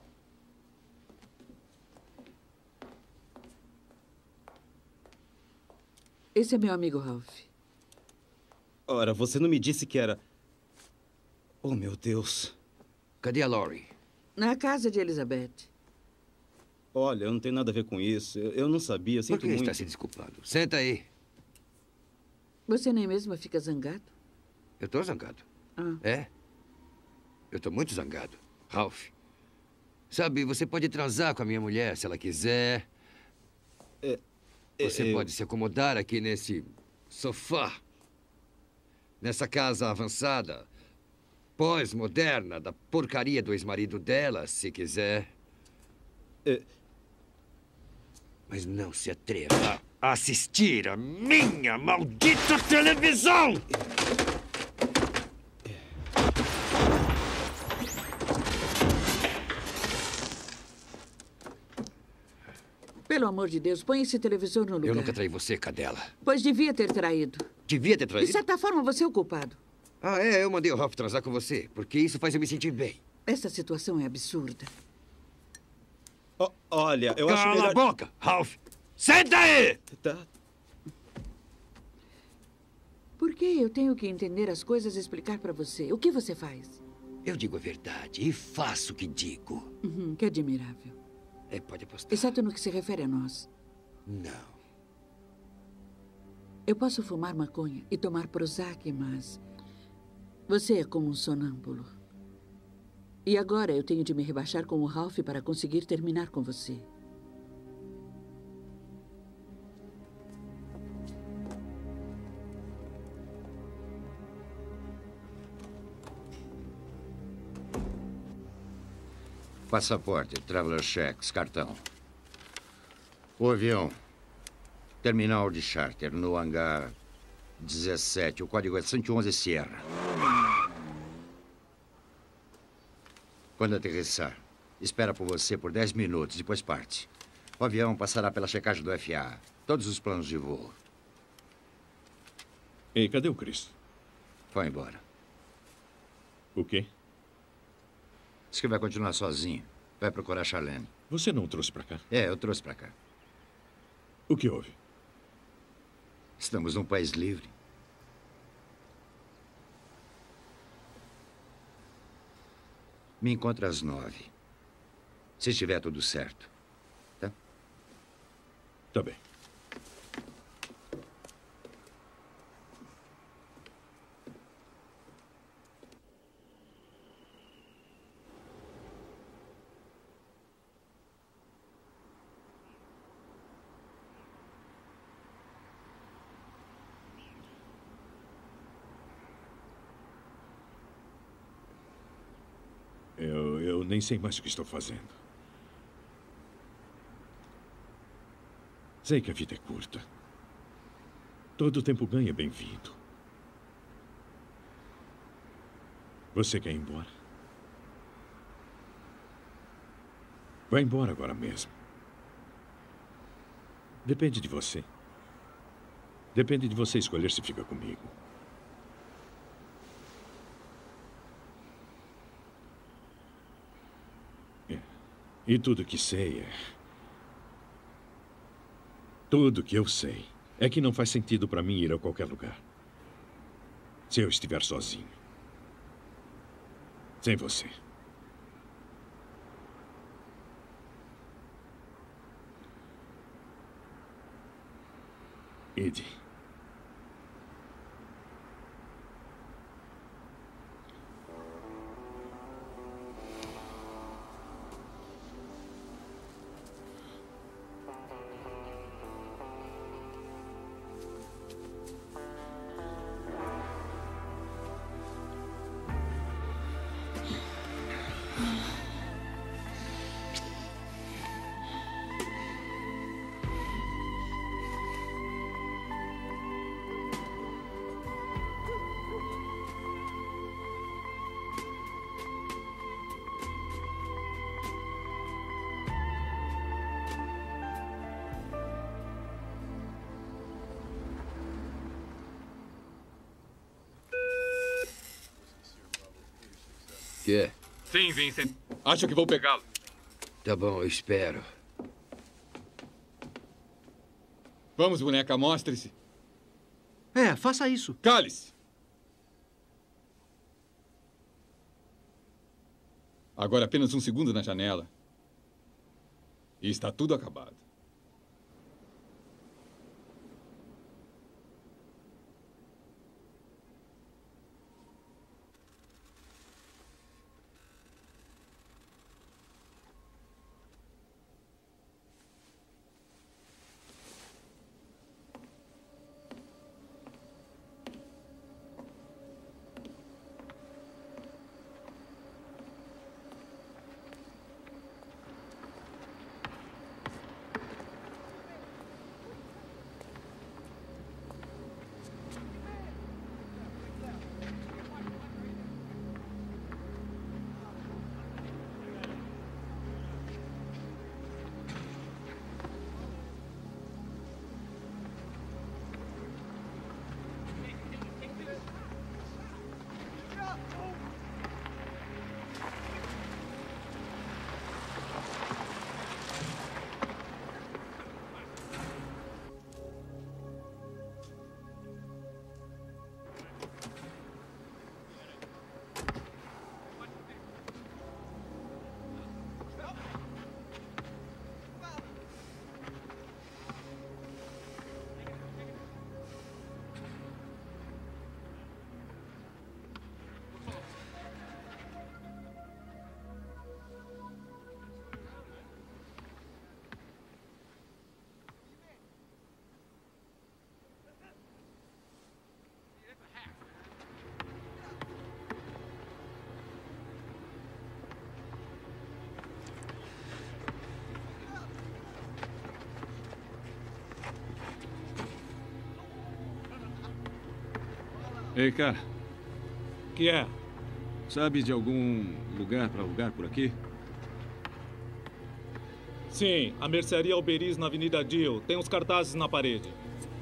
Esse é meu amigo Ralph. Ora, você não me disse que era... Oh, meu Deus. Cadê a Laurie? Na casa de Elizabeth. Olha, eu não tenho nada a ver com isso. Eu, eu não sabia, eu sinto Por que muito. está se desculpando? Senta aí. Você nem mesmo fica zangado? Eu estou zangado. Ah. É? Eu estou muito zangado. Ralph, sabe, você pode transar com a minha mulher se ela quiser. É, você eu... pode se acomodar aqui nesse sofá. Nessa casa avançada, pós-moderna, da porcaria do ex-marido dela, se quiser. É... Mas não se atreva a assistir a minha maldita televisão! Pelo amor de Deus, põe esse televisor no lugar. Eu nunca traí você, cadela. Pois devia ter traído. Devia ter traído? De certa forma, você é o culpado. Ah, é? Eu mandei o Ralph transar com você, porque isso faz eu me sentir bem. Essa situação é absurda. Oh, olha, eu Cala acho melhor... a boca, Ralph! Senta aí! Tá. Por que eu tenho que entender as coisas e explicar para você? O que você faz? Eu digo a verdade e faço o que digo. Uhum, que admirável. É, pode apostar. Exceto no que se refere a nós. Não. Eu posso fumar maconha e tomar Prozac, mas... você é como um sonâmbulo. E agora eu tenho de me rebaixar com o Ralph para conseguir terminar com você. Passaporte, traveler checks, cartão. O avião. Terminal de charter, no hangar dezessete. O código é cento e onze Sierra. Quando aterrissar, espera por você por dez minutos, depois parte. O avião passará pela checagem do F A A. Todos os planos de voo. Ei, cadê o Chris? Foi embora. O quê? Diz que vai continuar sozinho. Vai procurar Charlene. Você não o trouxe pra cá? É, eu trouxe pra cá. O que houve? Estamos num país livre. Me encontra às nove. Se estiver tudo certo. Tá? Tá bem. Eu, eu nem sei mais o que estou fazendo. Sei que a vida é curta. Todo o tempo ganho é bem-vindo. Você quer ir embora? Vai embora agora mesmo. Depende de você. Depende de você escolher se fica comigo. E tudo que sei é... Tudo que eu sei é que não faz sentido para mim ir a qualquer lugar. Se eu estiver sozinho. Sem você. Edie. Que é? Sim, Vincent. Acho que vou pegá-lo. Tá bom, eu espero. Vamos, boneca, mostre-se. É, faça isso. Cale-se. Agora apenas um segundo na janela. E está tudo acabado. Ei, cara. Que é? Sabe de algum lugar para alugar por aqui? Sim, a mercearia Alberiz na Avenida Dio. Tem uns cartazes na parede.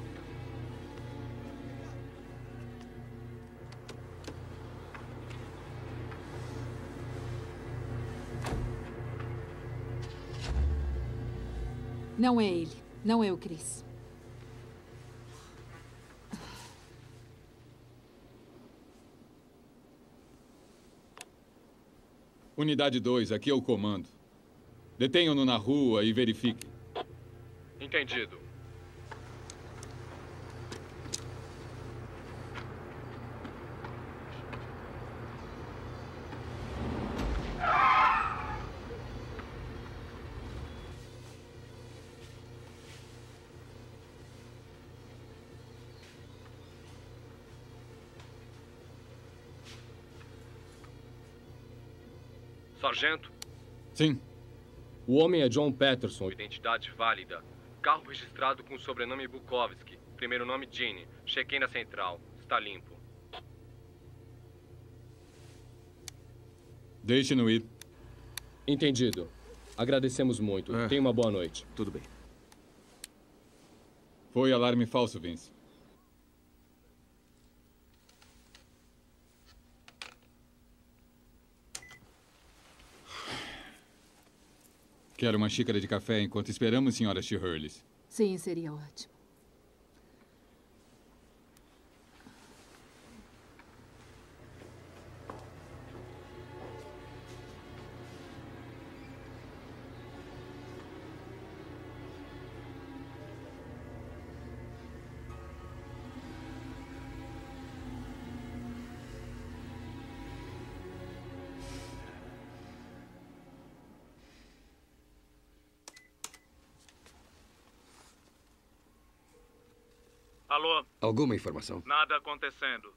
Não é ele. Não é o Chris. Unidade dois, aqui é o comando. Detenham-no na rua e verifiquem. Entendido. Sargento? Sim. O homem é John Patterson. Identidade válida. Carro registrado com o sobrenome Bukowski. Primeiro nome Gene. Chequei na central. Está limpo. Deixe-no ir. Entendido. Agradecemos muito. É. Tenha uma boa noite. Tudo bem. Foi alarme falso, Vince. Quero uma xícara de café enquanto esperamos, senhora T. Hurley. Sim, seria ótimo. Alô? Alguma informação? Nada acontecendo.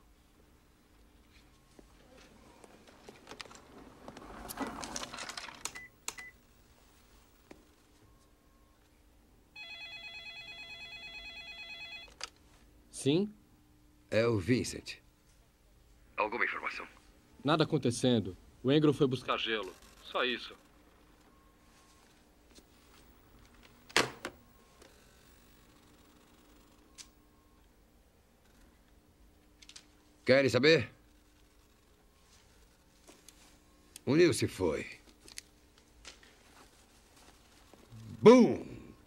Sim? É o Vincent. Alguma informação? Nada acontecendo. O Engel foi buscar gelo. Só isso. Querem saber? O Neil se foi. Bum!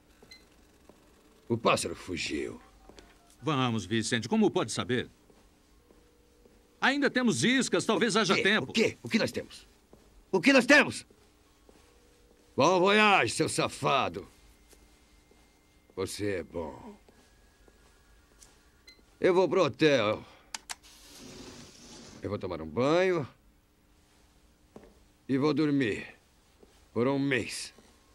O pássaro fugiu. Vamos, Vicente. Como pode saber? Ainda temos iscas. Talvez haja tempo. O quê? O que nós temos? O que nós temos? Bom voyage, seu safado. Você é bom. Eu vou pro hotel. Eu vou tomar um banho. E vou dormir. Por um mês.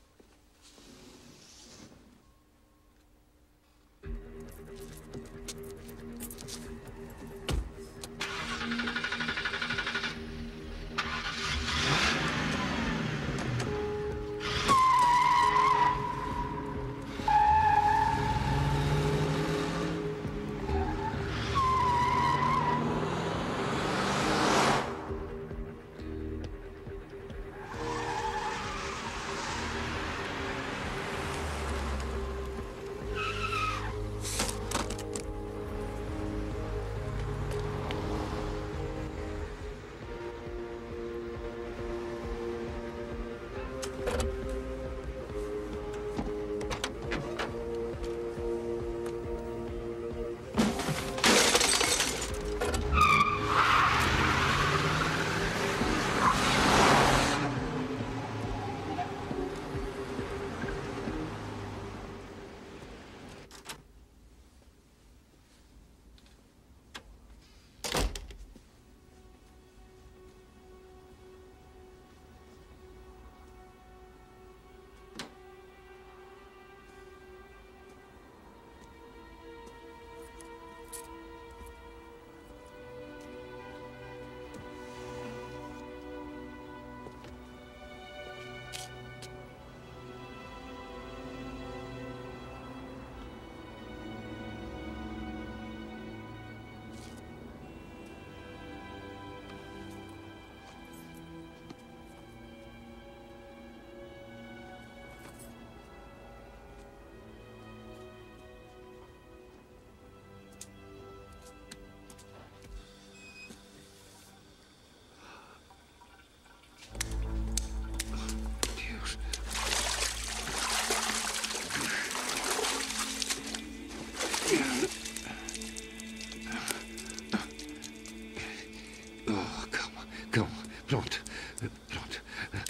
Pronto. Pronto.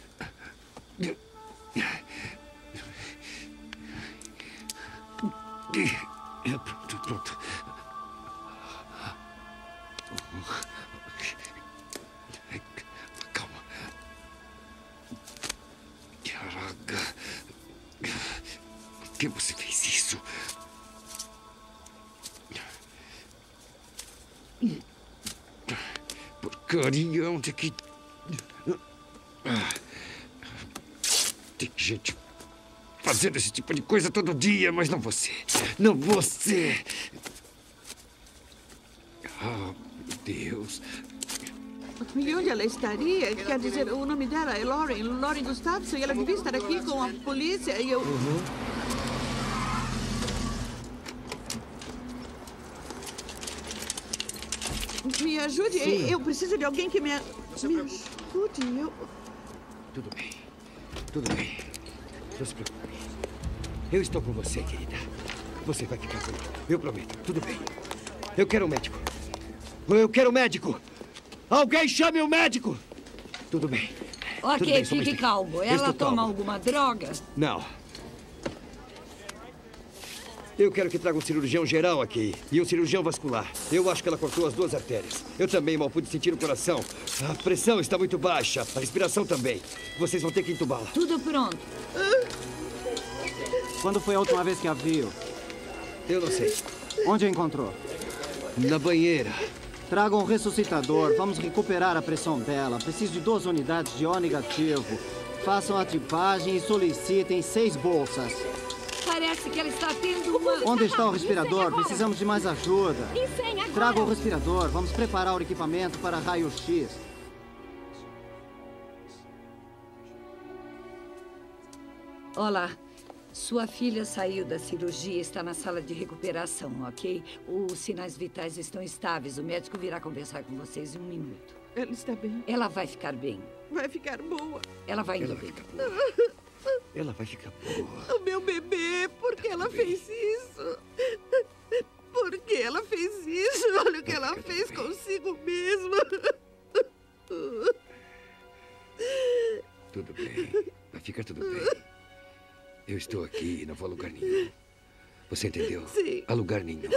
Pronto, pronto. Calma. Caraca. Por que você fez isso? Porcaria, onde é que... Tem gente fazendo esse tipo de coisa todo dia, mas não você. Não você. Ah, meu Deus. E onde ela estaria? Quer dizer, o nome dela é Lauren, Lauren Gustafson, e ela devia estar aqui com a polícia e eu... Uhum. Me ajude, Sim. eu preciso de alguém que me, me ajude. Eu... Tudo bem, tudo bem. Não se preocupe. Eu estou com você, querida. Você vai ficar comigo, eu prometo. Tudo bem. Eu quero um médico. Eu quero um médico. Alguém chame o um médico. Tudo bem. Ok, Tudo bem, fique calmo. Ela toma calmo. alguma droga? Não. Eu quero que traga um cirurgião geral aqui e um cirurgião vascular. Eu acho que ela cortou as duas artérias. Eu também mal pude sentir o coração. A pressão está muito baixa, a respiração também. Vocês vão ter que entubá-la. Tudo pronto. Quando foi a última vez que a viu? Eu não sei. Onde a encontrou? Na banheira. Traga um ressuscitador. Vamos recuperar a pressão dela. Preciso de duas unidades de O negativo. Façam a tipagem e solicitem seis bolsas. Parece que ela está tendo uma... Onde está o respirador? Precisamos de mais ajuda. agora. Traga o respirador. Vamos preparar o equipamento para raio-x. Olá. Sua filha saiu da cirurgia e está na sala de recuperação, ok? Os sinais vitais estão estáveis. O médico virá conversar com vocês em um minuto. Ela está bem. Ela vai ficar bem. Vai ficar boa. Ela vai indo Ela bem. vai ficar boa. Ela vai ficar boa. O meu bebê, por que ela fez isso? Por que ela fez isso? Olha o que ela fez consigo mesma. Tudo bem. Vai ficar tudo bem. Eu estou aqui e não vou a lugar nenhum. Você entendeu? Sim. A lugar nenhum.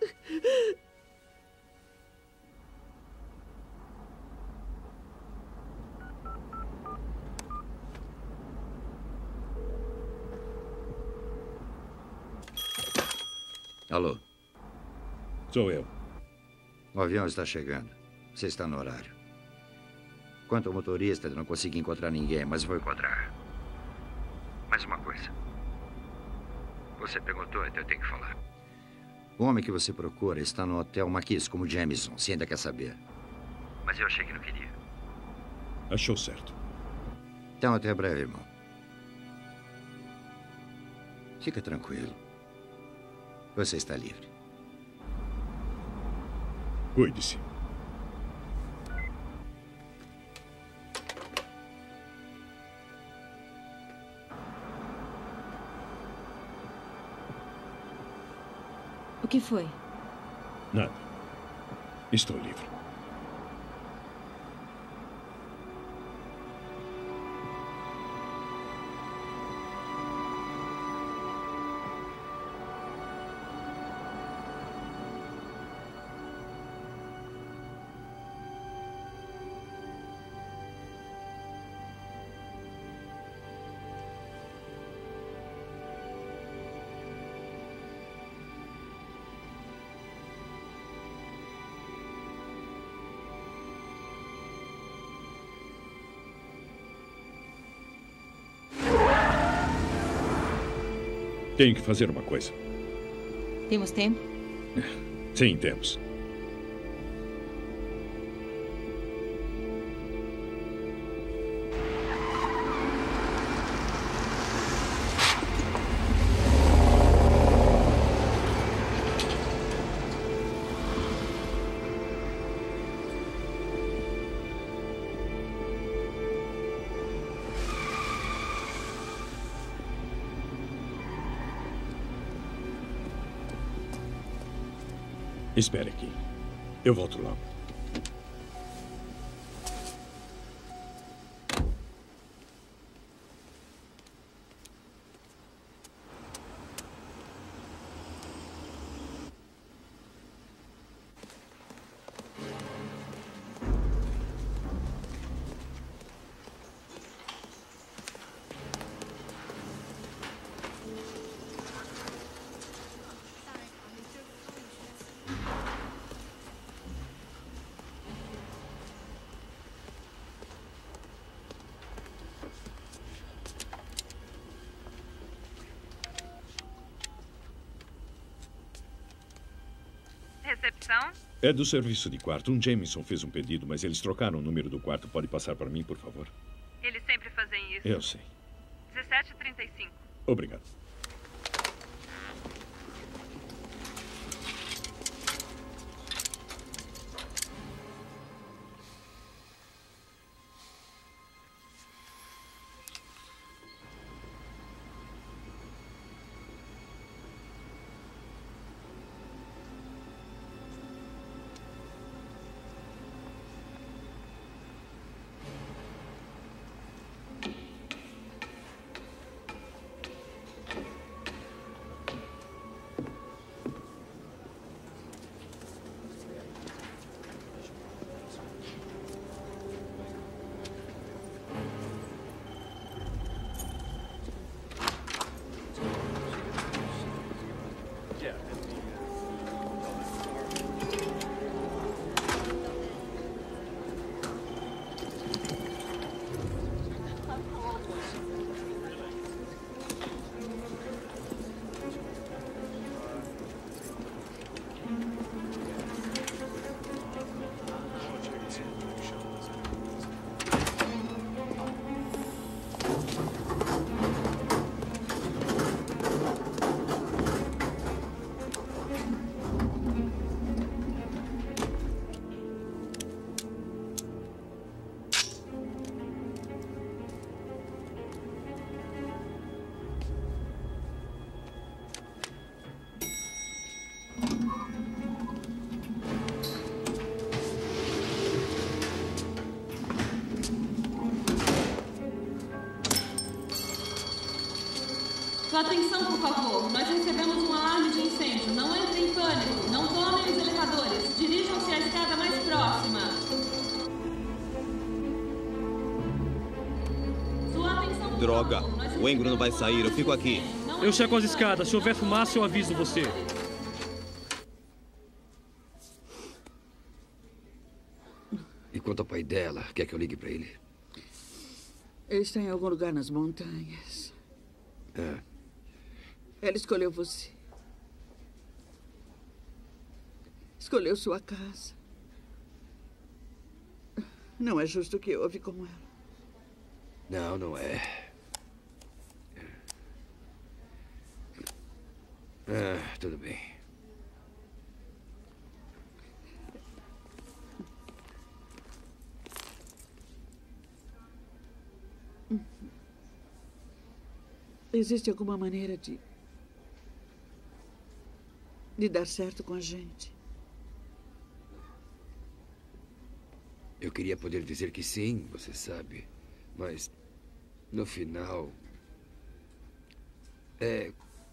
Alô? Sou eu. O avião está chegando. Você está no horário. Quanto ao motorista, eu não consegui encontrar ninguém, mas vou encontrar. Mais uma coisa. Você perguntou, então eu tenho que falar. O homem que você procura está no Hotel Maquis, como Jameson, se ainda quer saber. Mas eu achei que não queria. Achou certo. Então, até breve, irmão. Fica tranquilo. Você está livre. Cuide-se. O que foi? Nada. Estou livre. Tenho que fazer uma coisa. Temos tempo? Sim, temos. Espere aqui. Eu volto logo. Recepção? É do serviço de quarto. Um Jameson fez um pedido, mas eles trocaram o número do quarto. Pode passar para mim, por favor? Eles sempre fazem isso. Eu sei. dezessete e trinta e cinco. Obrigado. Sua atenção, por favor. Nós recebemos um alarme de incêndio. Não entrem em pânico. Não tomem os elevadores. Dirijam-se à escada mais próxima. Sua atenção, Droga, o Engro não vai sair, eu fico aqui. Eu checo as escadas. Se houver fumaça, eu aviso você. E quanto ao pai dela, quer que eu ligue pra ele? Ele está em algum lugar nas montanhas. É. Ela escolheu você. Escolheu sua casa. Não é justo o que houve com ela. Não, não é. Ah, tudo bem. Existe alguma maneira de... de dar certo com a gente? Eu queria poder dizer que sim, você sabe. Mas, no final... É...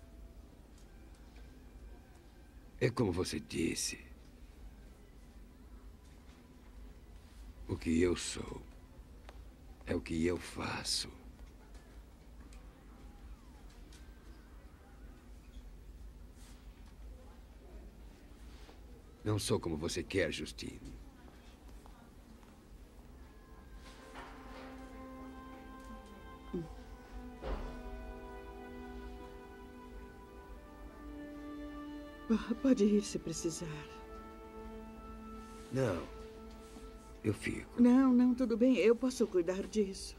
É como você disse. O que eu sou é o que eu faço. Não sou como você quer, Justine. Pode ir se precisar. Não. Eu fico. Não, não, tudo bem. Eu posso cuidar disso.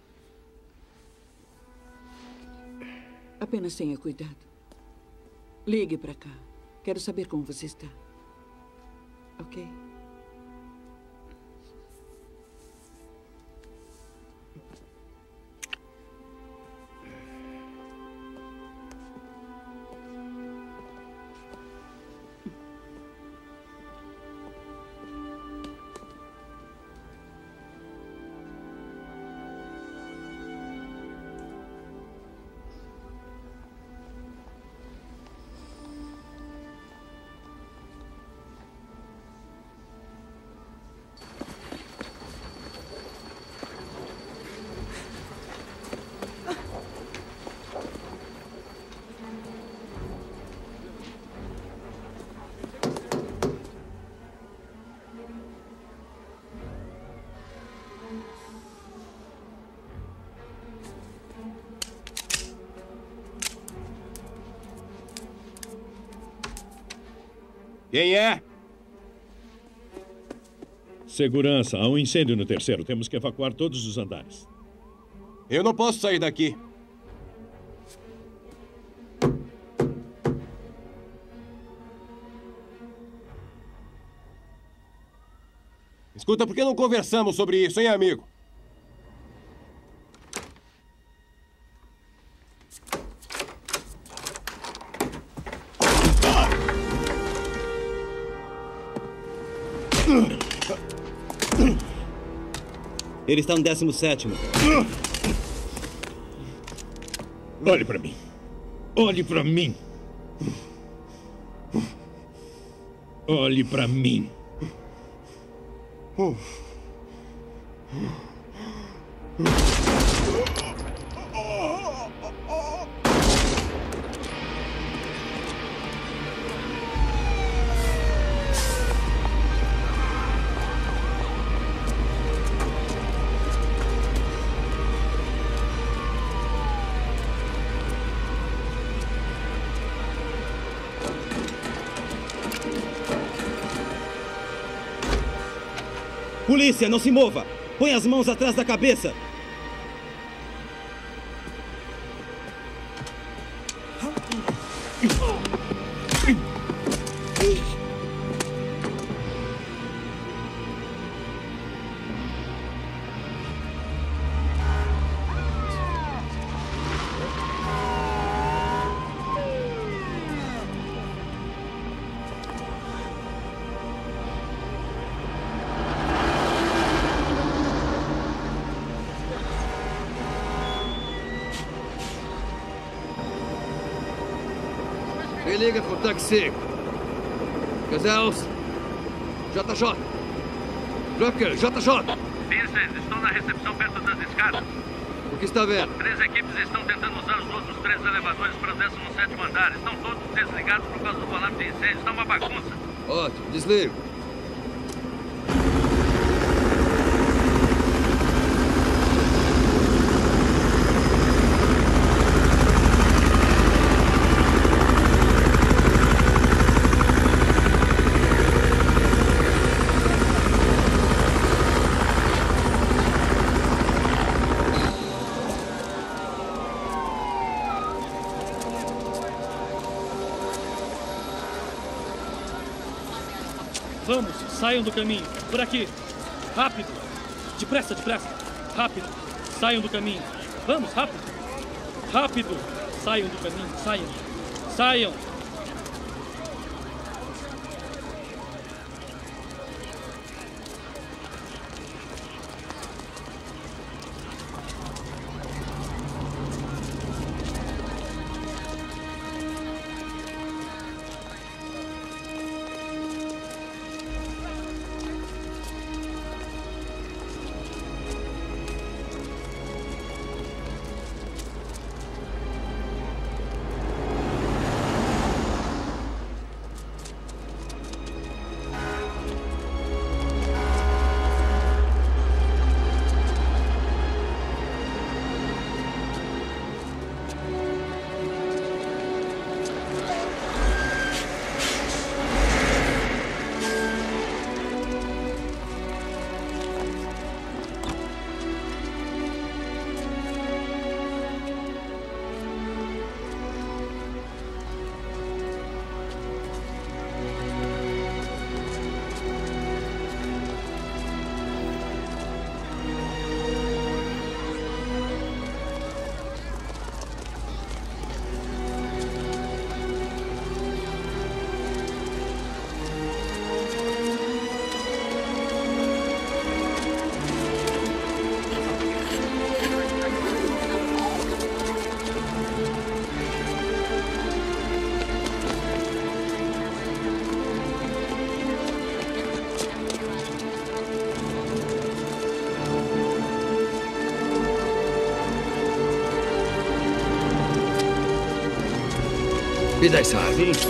Apenas tenha cuidado. Ligue para cá. Quero saber como você está. Ok? Quem é? Segurança, há um incêndio no terceiro. Temos que evacuar todos os andares. Eu não posso sair daqui. Escuta, por que não conversamos sobre isso, hein, amigo? Ele está no décimo sétimo. Olhe para mim. Olhe para mim. Olhe para mim. Polícia, não se mova! Põe as mãos atrás da cabeça! liga pro táxi. Gazelles. J J. Drucker, J J. Vincent, estou na recepção perto das escadas. O que está vendo? Três equipes estão tentando usar os outros três elevadores para o décimo sétimo andar. Estão todos desligados por causa do alarme de incêndio. Está uma bagunça. Ótimo, desligo. Vamos, saiam do caminho. Por aqui. Rápido. Depressa, depressa. Rápido. Saiam do caminho. Vamos, rápido. Rápido. Saiam do caminho. Saiam. Saiam. Me dá essa arma. Sim.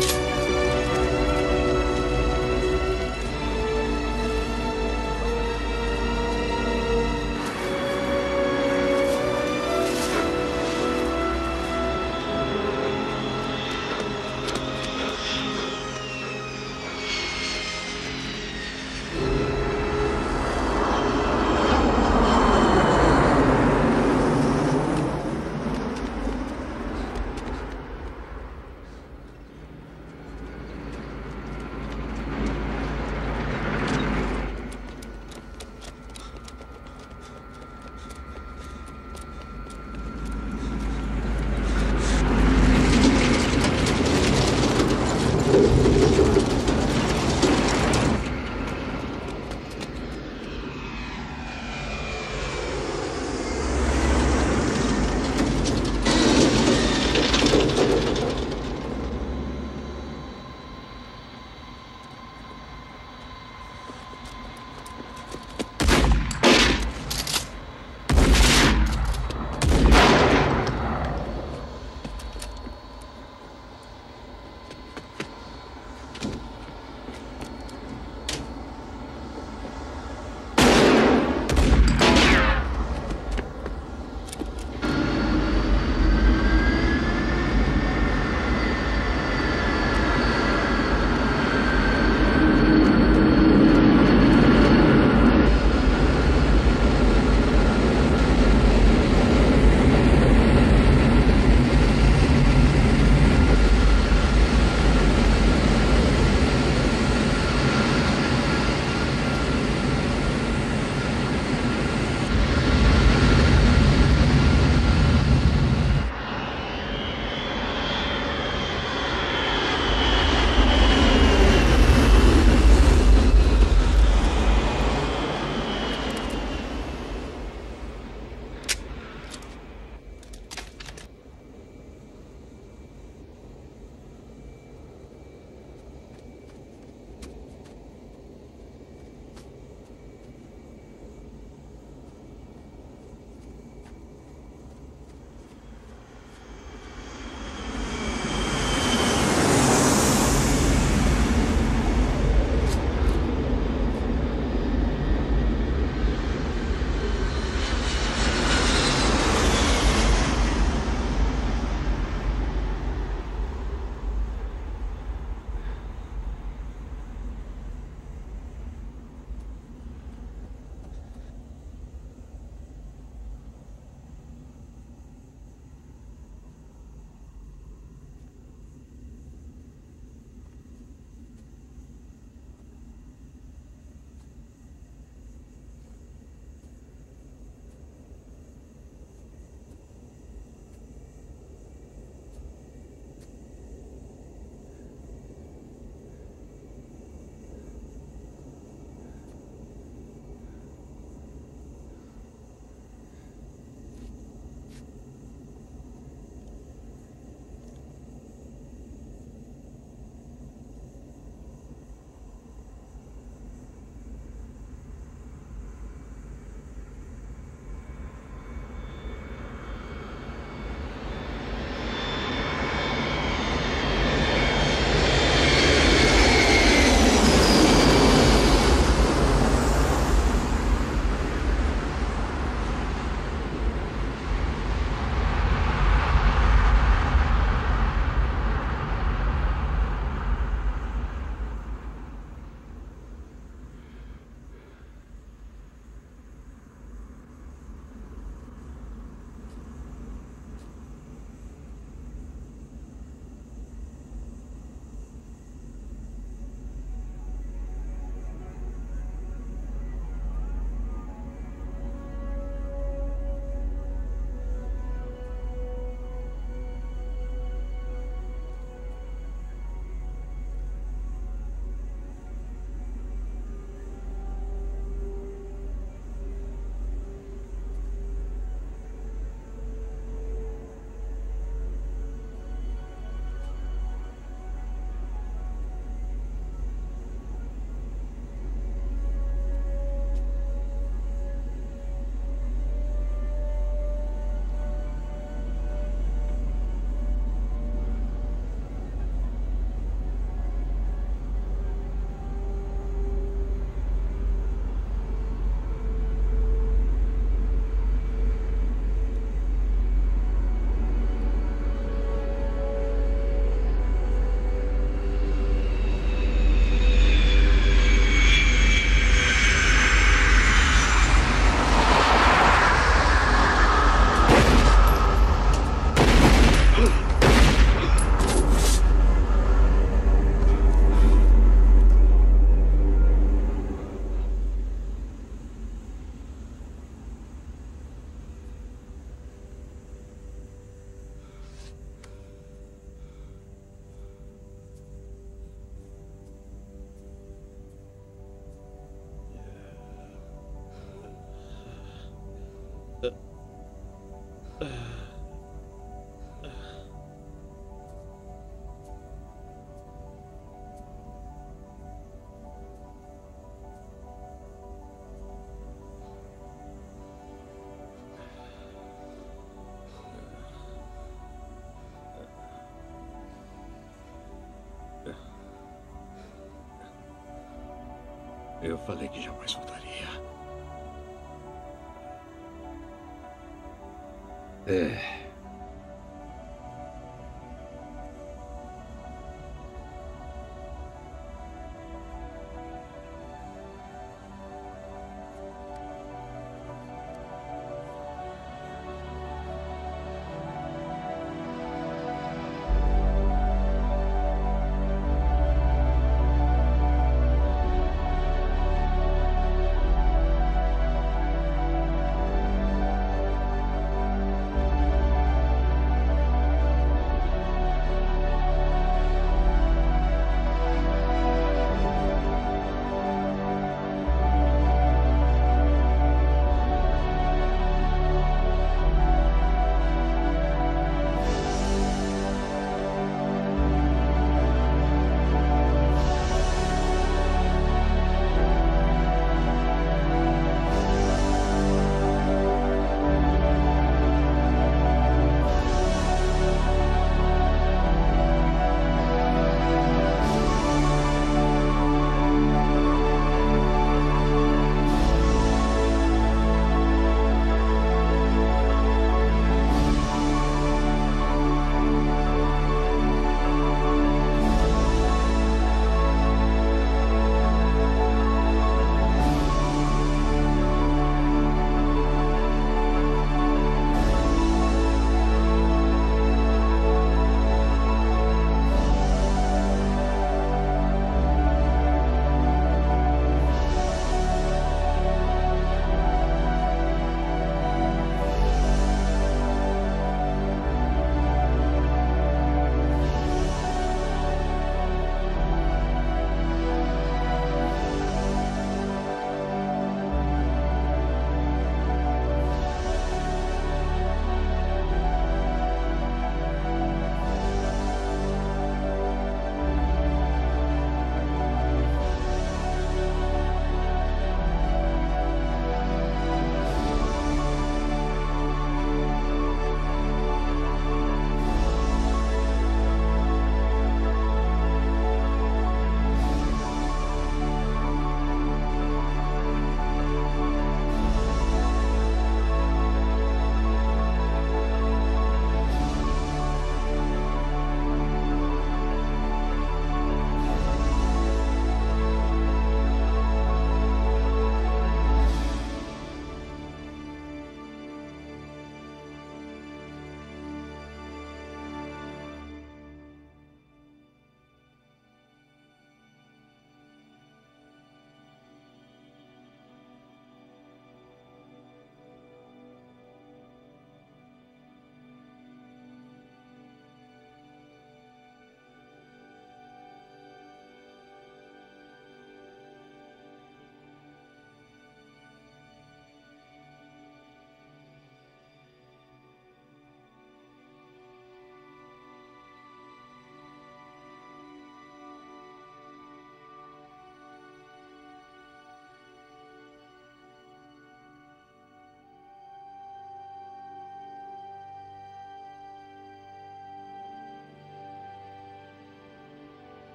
Eu falei que jamais voltaria. É.